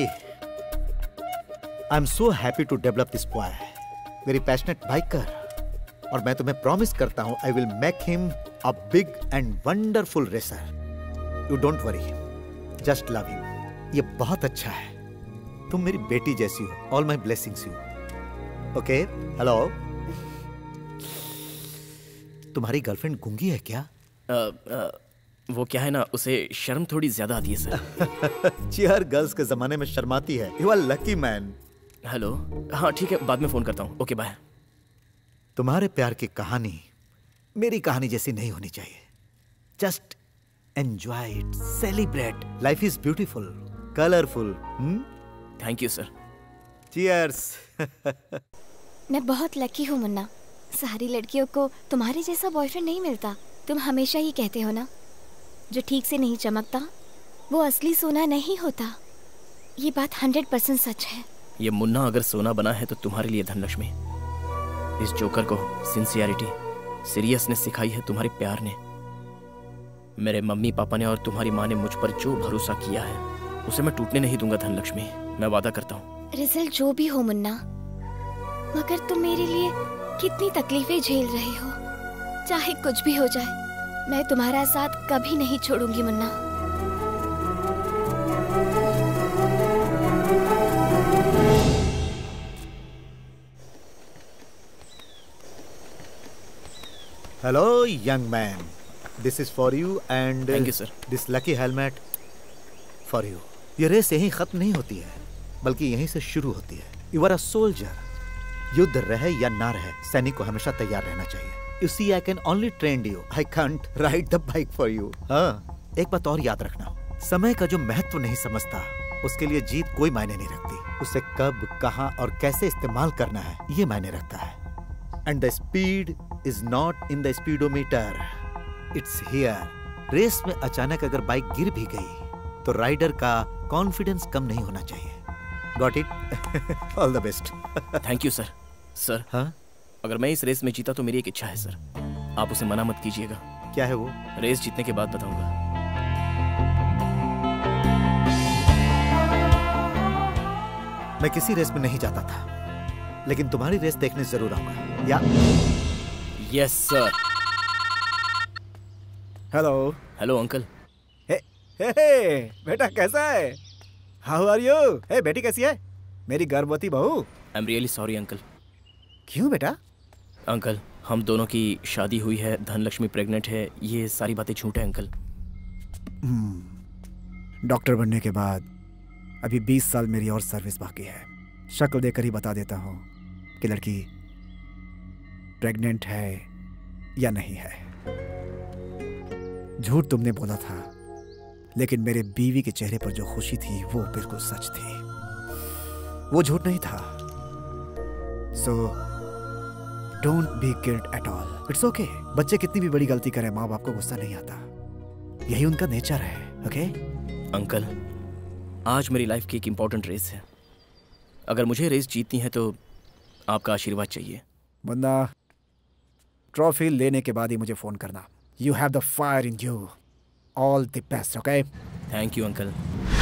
I'm so happy to develop this boy. Very passionate biker. और मैं तुम्हें promise करता हूँ I will make him a big and wonderful racer. You don't worry. Just love him. ये बहुत अच्छा है। तुम मेरी बेटी जैसी हो। All my blessings you. Okay? Hello. तुम्हारी गर्लफ्रेंड गूंगी है क्या? uh, uh, वो क्या है ना, उसे शर्म थोड़ी ज्यादा आती है सर। चियर गर्ल्स के जमाने में शर्माती है। You are lucky man. Hello. हाँ ठीक है, बाद में फोन करता हूँ। Okay bye. तुम्हारे प्यार की कहानी मेरी कहानी जैसी नहीं होनी चाहिए। Just enjoy it, celebrate. Life is beautiful, colourful. Thank you sir. Cheers. मैं बहुत लकी हूँ मुन्ना, सारी लड़कियों को तुम्हारे जैसा बॉयफ्रेंड नहीं मिलता। तुम हमेशा ही कहते हो ना, जो ठीक से नहीं चमकता वो असली सोना नहीं होता। ये बात हंड्रेड परसेंट सच है। ये मुन्ना अगर सोना बना है तो तुम्हारे लिए धनलक्ष्मी। इस जोकर को सिंसियरिटी, सीरियसनेस सिखाई है तुम्हारे प्यार ने। मेरे मम्मी पापा ने और तुम्हारी माँ ने मुझ पर जो भरोसा किया है उसे मैं टूटने नहीं दूंगा धनलक्ष्मी, मैं वादा करता हूँ। रिजल्ट जो भी हो मुन्ना, मगर तुम मेरे लिए कितनी तकलीफें झेल रहे हो। चाहे कुछ भी हो जाए, मैं तुम्हारा साथ कभी नहीं छोड़ूंगी Munna. Hello young man, this is for you and thank you sir. This lucky helmet for you. ये रेस यहीं खत्म नहीं होती है, बल्कि यहीं से शुरू होती है। You are a soldier. युद्ध रहे या ना रहे, सैनिक को हमेशा तैयार रहना चाहिए। You see, I can only train you. I can't ride the bike for you. हाँ, एक बात और याद रखना, समय का जो महत्व नहीं समझता उसके लिए जीत कोई मायने नहीं रखती। उसे कब, कहाँ और कैसे इस्तेमाल करना है ये मायने रखता है। And the speed is not in the speedometer. It's here. Race में अचानक अगर बाइक गिर भी गई तो राइडर का कॉन्फिडेंस कम नहीं होना चाहिए। Got it? All the best. Thank you sir. Sir हाँ? अगर मैं इस रेस में जीता तो मेरी एक इच्छा है सर, आप उसे मना मत कीजिएगा। क्या है वो? रेस जीतने के बाद बताऊंगा। मैं किसी रेस में नहीं जाता था, लेकिन तुम्हारी रेस देखने जरूर आऊंगा। या yes sir. Hello. Hello uncle. Hey, hey, hey, बेटा कैसा है? How are you? हे बेटी कैसी है? मेरी गर्भवती बहू। I am really sorry uncle. क्यों बेटा? अंकल हम दोनों की शादी हुई है, धनलक्ष्मी प्रेग्नेंट है, ये सारी बातें झूठ है अंकल। डॉक्टर बनने के बाद अभी बीस साल मेरी और सर्विस बाकी है। शक्ल देखकर ही बता देता हूँ कि लड़की प्रेग्नेंट है या नहीं है। झूठ तुमने बोला था, लेकिन मेरे बीवी के चेहरे पर जो खुशी थी वो बिल्कुल सच थी, वो झूठ नहीं था। So don't be guilt at all, it's okay. बच्चे कितनी भी बड़ी गलती करें, माँ बाप को गुस्सा नहीं आता, यही उनका नेचर है। ओके अंकल, आज मेरी लाइफ की एक इंपॉर्टेंट रेस है। अगर मुझे रेस जीतनी है तो आपका आशीर्वाद चाहिए। मुन्ना, ट्रॉफी लेने के बाद ही मुझे फोन करना। You have the fire in you. All the best. Okay, thank you uncle.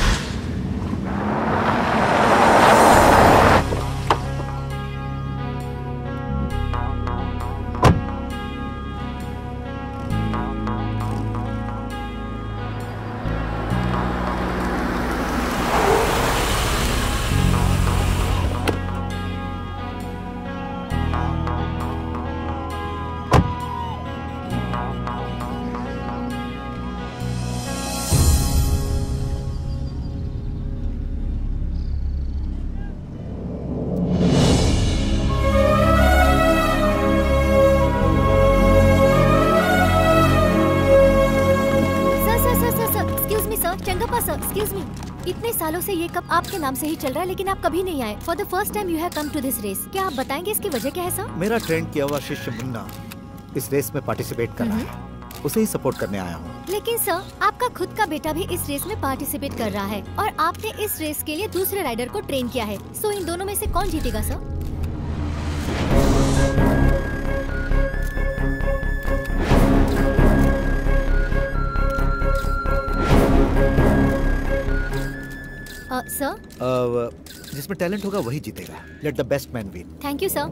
इतने सालों से ये कप आपके नाम से ही चल रहा है, लेकिन आप कभी नहीं आए। For the first time you have come to this race. क्या आप बताएंगे इसकी वजह क्या है सर? मेरा ट्रेंड किया हुआ शिष्य मुन्ना इस रेस में पार्टिसिपेट कर रहा है, उसे ही सपोर्ट करने आया हूँ। लेकिन सर, आपका खुद का बेटा भी इस रेस में पार्टिसिपेट कर रहा है और आपने इस रेस के लिए दूसरे राइडर को ट्रेन किया है। सो इन दोनों में से कौन जीतेगा सर? सर, uh, जिसमें टैलेंट होगा वही जीतेगा। Let the best man win. Thank you sir.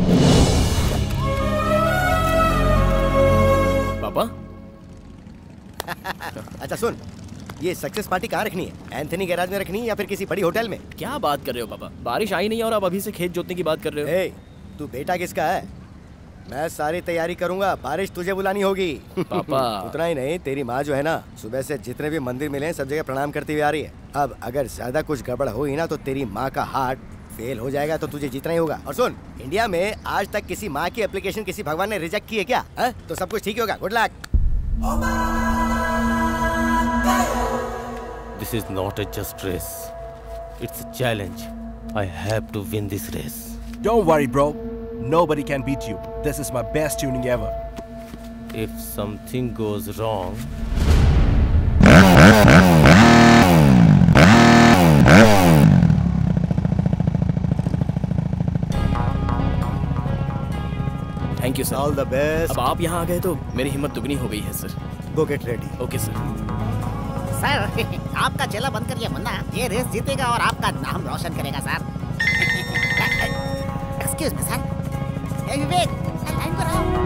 पापा अच्छा सुन, ये सक्सेस पार्टी कहाँ रखनी है? एंथनी गैराज में रखनी है या फिर किसी बड़ी होटल में? क्या बात कर रहे हो पापा? बारिश आई नहीं और आप अभी से खेत जोतने की बात कर रहे हो। ए, तू बेटा किसका है? मैं सारी तैयारी करूंगा, बारिश तुझे बुलानी होगी। पापा उतना ही नहीं, तेरी माँ जो है ना, सुबह से जितने भी मंदिर मिले हैं सब जगह प्रणाम करती हुई आ रही है। अब अगर ज्यादा कुछ गड़बड़ हुई ना तो तेरी माँ का हार्ट फेल हो जाएगा, तो तुझे जीतना ही होगा। और सुन, इंडिया में आज तक किसी माँ की एप्लीकेशन किसी भगवान ने रिजेक्ट की है क्या? है? तो सब कुछ ठीक ही होगा। Good luck. This is not a just race. It's a challenge. I have to win this race. Don't worry, bro. Nobody can beat you. This is my best tuning ever. If something goes wrong, thank you sir. All the best. अब आप यहाँ आ गए तो मेरी हिम्मत दुगनी हो गई है sir. Go get ready. Okay sir. Sir, आपका चेला बंद करिए मुन्ना, ये रेस जीतेगा और आपका नाम रोशन करेगा सर। Excuse me sir. ए विवेक, लाइन पर आओ।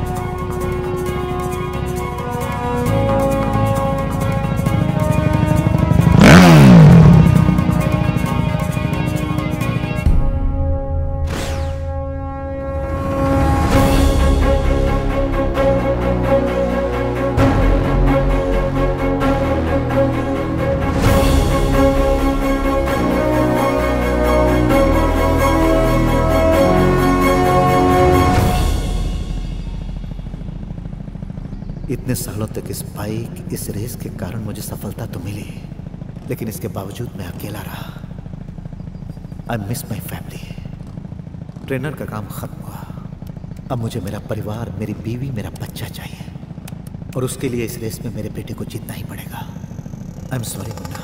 इतने सालों तक इस बाइक, इस रेस के कारण मुझे सफलता तो मिली, लेकिन इसके बावजूद मैं अकेला रहा। I miss my family. Trainer का काम खत्म हुआ, अब मुझे मेरा परिवार, मेरी बीवी, मेरा बच्चा चाहिए, और उसके लिए इस रेस में मेरे बेटे को जीतना ही पड़ेगा। I am sorry Munna.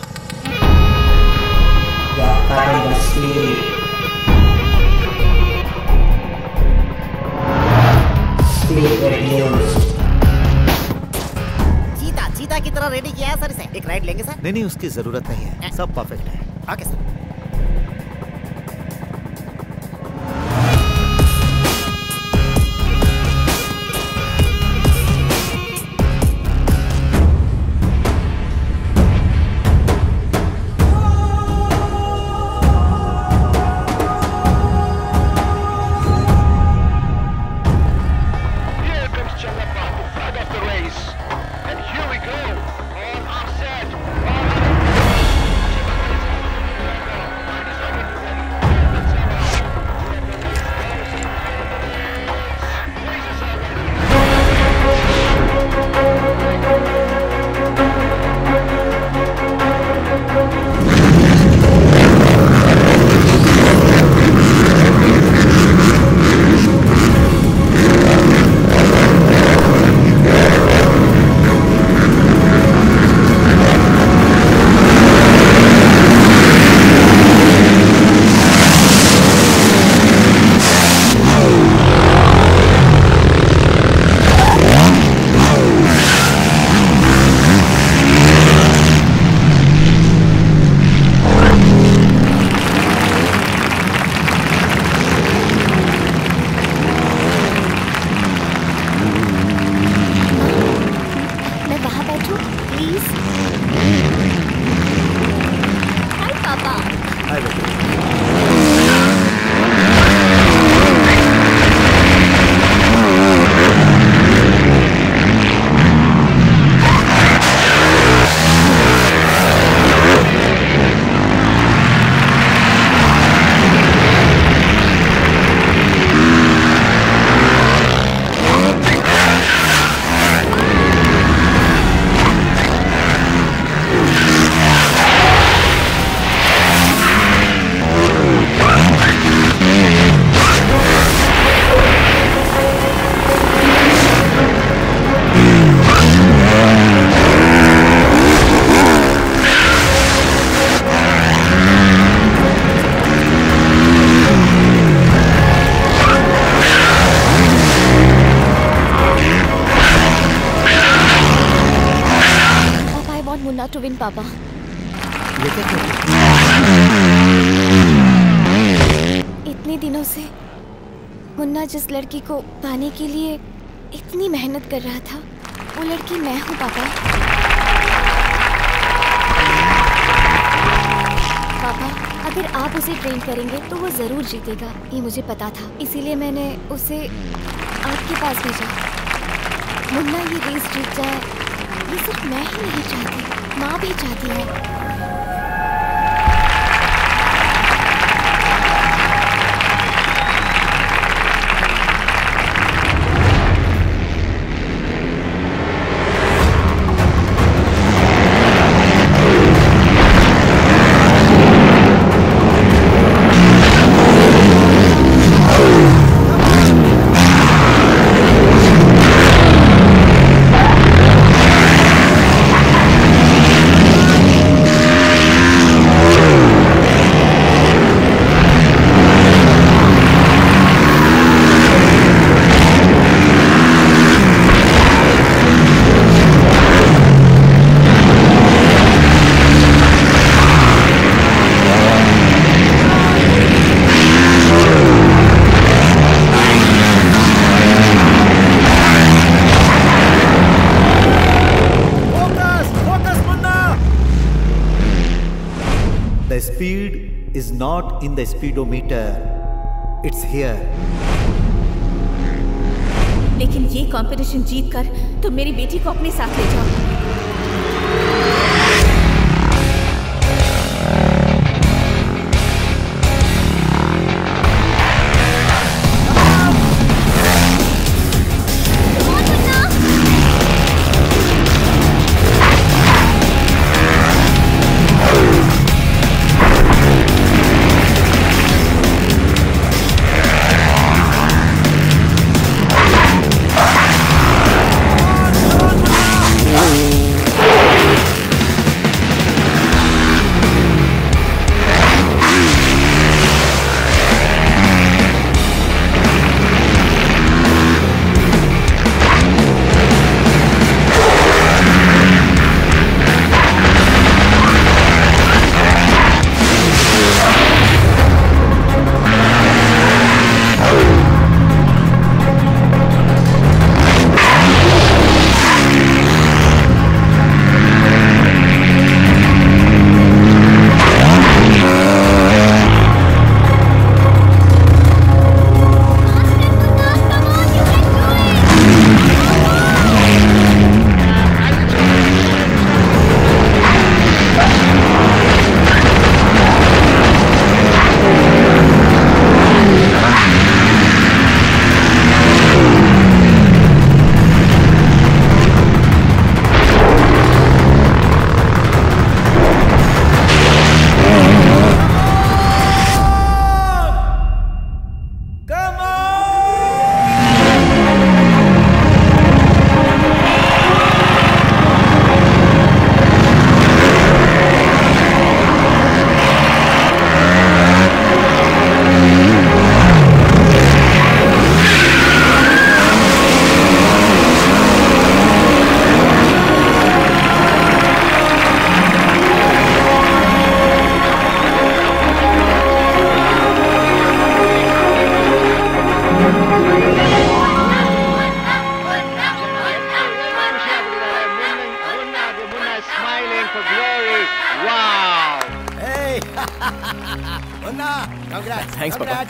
चीता की तरह रेडी किया है सर इसे। एक राइड लेंगे सर? नहीं नहीं, उसकी जरूरत नहीं है, सब परफेक्ट है। Okay sir. not to win, Papa. ये क्या कर इतने दिनों से मुन्ना जिस लड़की को पाने के लिए इतनी मेहनत कर रहा था, वो लड़की मैं हूँ पापा। पापा, अगर आप उसे ट्रेन करेंगे तो वो जरूर जीतेगा, ये मुझे पता था। इसीलिए मैंने उसे आपके पास भेजा। मुन्ना ये रेस जीत जाए, ये सिर्फ मैं ही नहीं चाहती, माँ भी चाहती है। Not in the speedometer, it's here. लेकिन ये कंपटीशन जीत कर तुम मेरी बेटी को अपने साथ ले जाओ। थैंक्स पापा।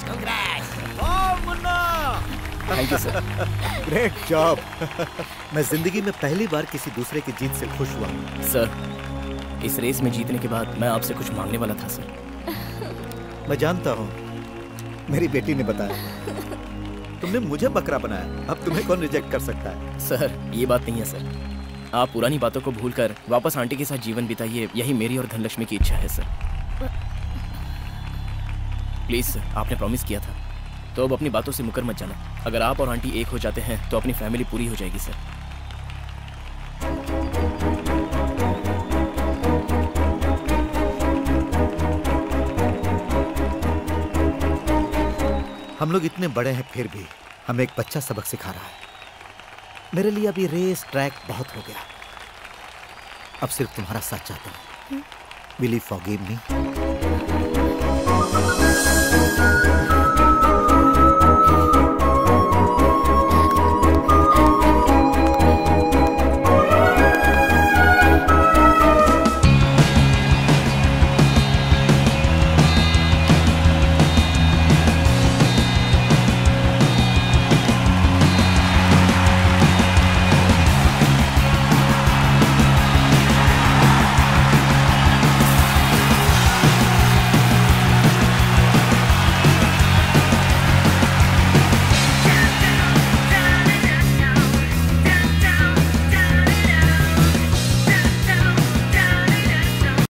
Thank you sir. Great job. मैं जिंदगी में पहली बार किसी दूसरे की जीत से खुश हुआ। सर, इस रेस में जीतने के बाद मैं आपसे कुछ मांगने वाला था सर। मैं जानता हूँ, मेरी बेटी ने बताया। तुमने मुझे बकरा बनाया, अब तुम्हें कौन रिजेक्ट कर सकता है? सर, ये बात नहीं है सर। आप पुरानी बातों को भूलकर वापस आंटी के साथ जीवन बिताइए, यही मेरी और धनलक्ष्मी की इच्छा है सर। प्लीज सर, आपने प्रॉमिस किया था, तो अब अपनी बातों से मुकर मत जाना। अगर आप और आंटी एक हो जाते हैं तो अपनी फैमिली पूरी हो जाएगी सर। हम लोग इतने बड़े हैं, फिर भी हमें एक बच्चा सबक सिखा रहा है। मेरे लिए अभी रेस ट्रैक बहुत हो गया। अब सिर्फ तुम्हारा साथ चाहता हूँ। Will you forgive me?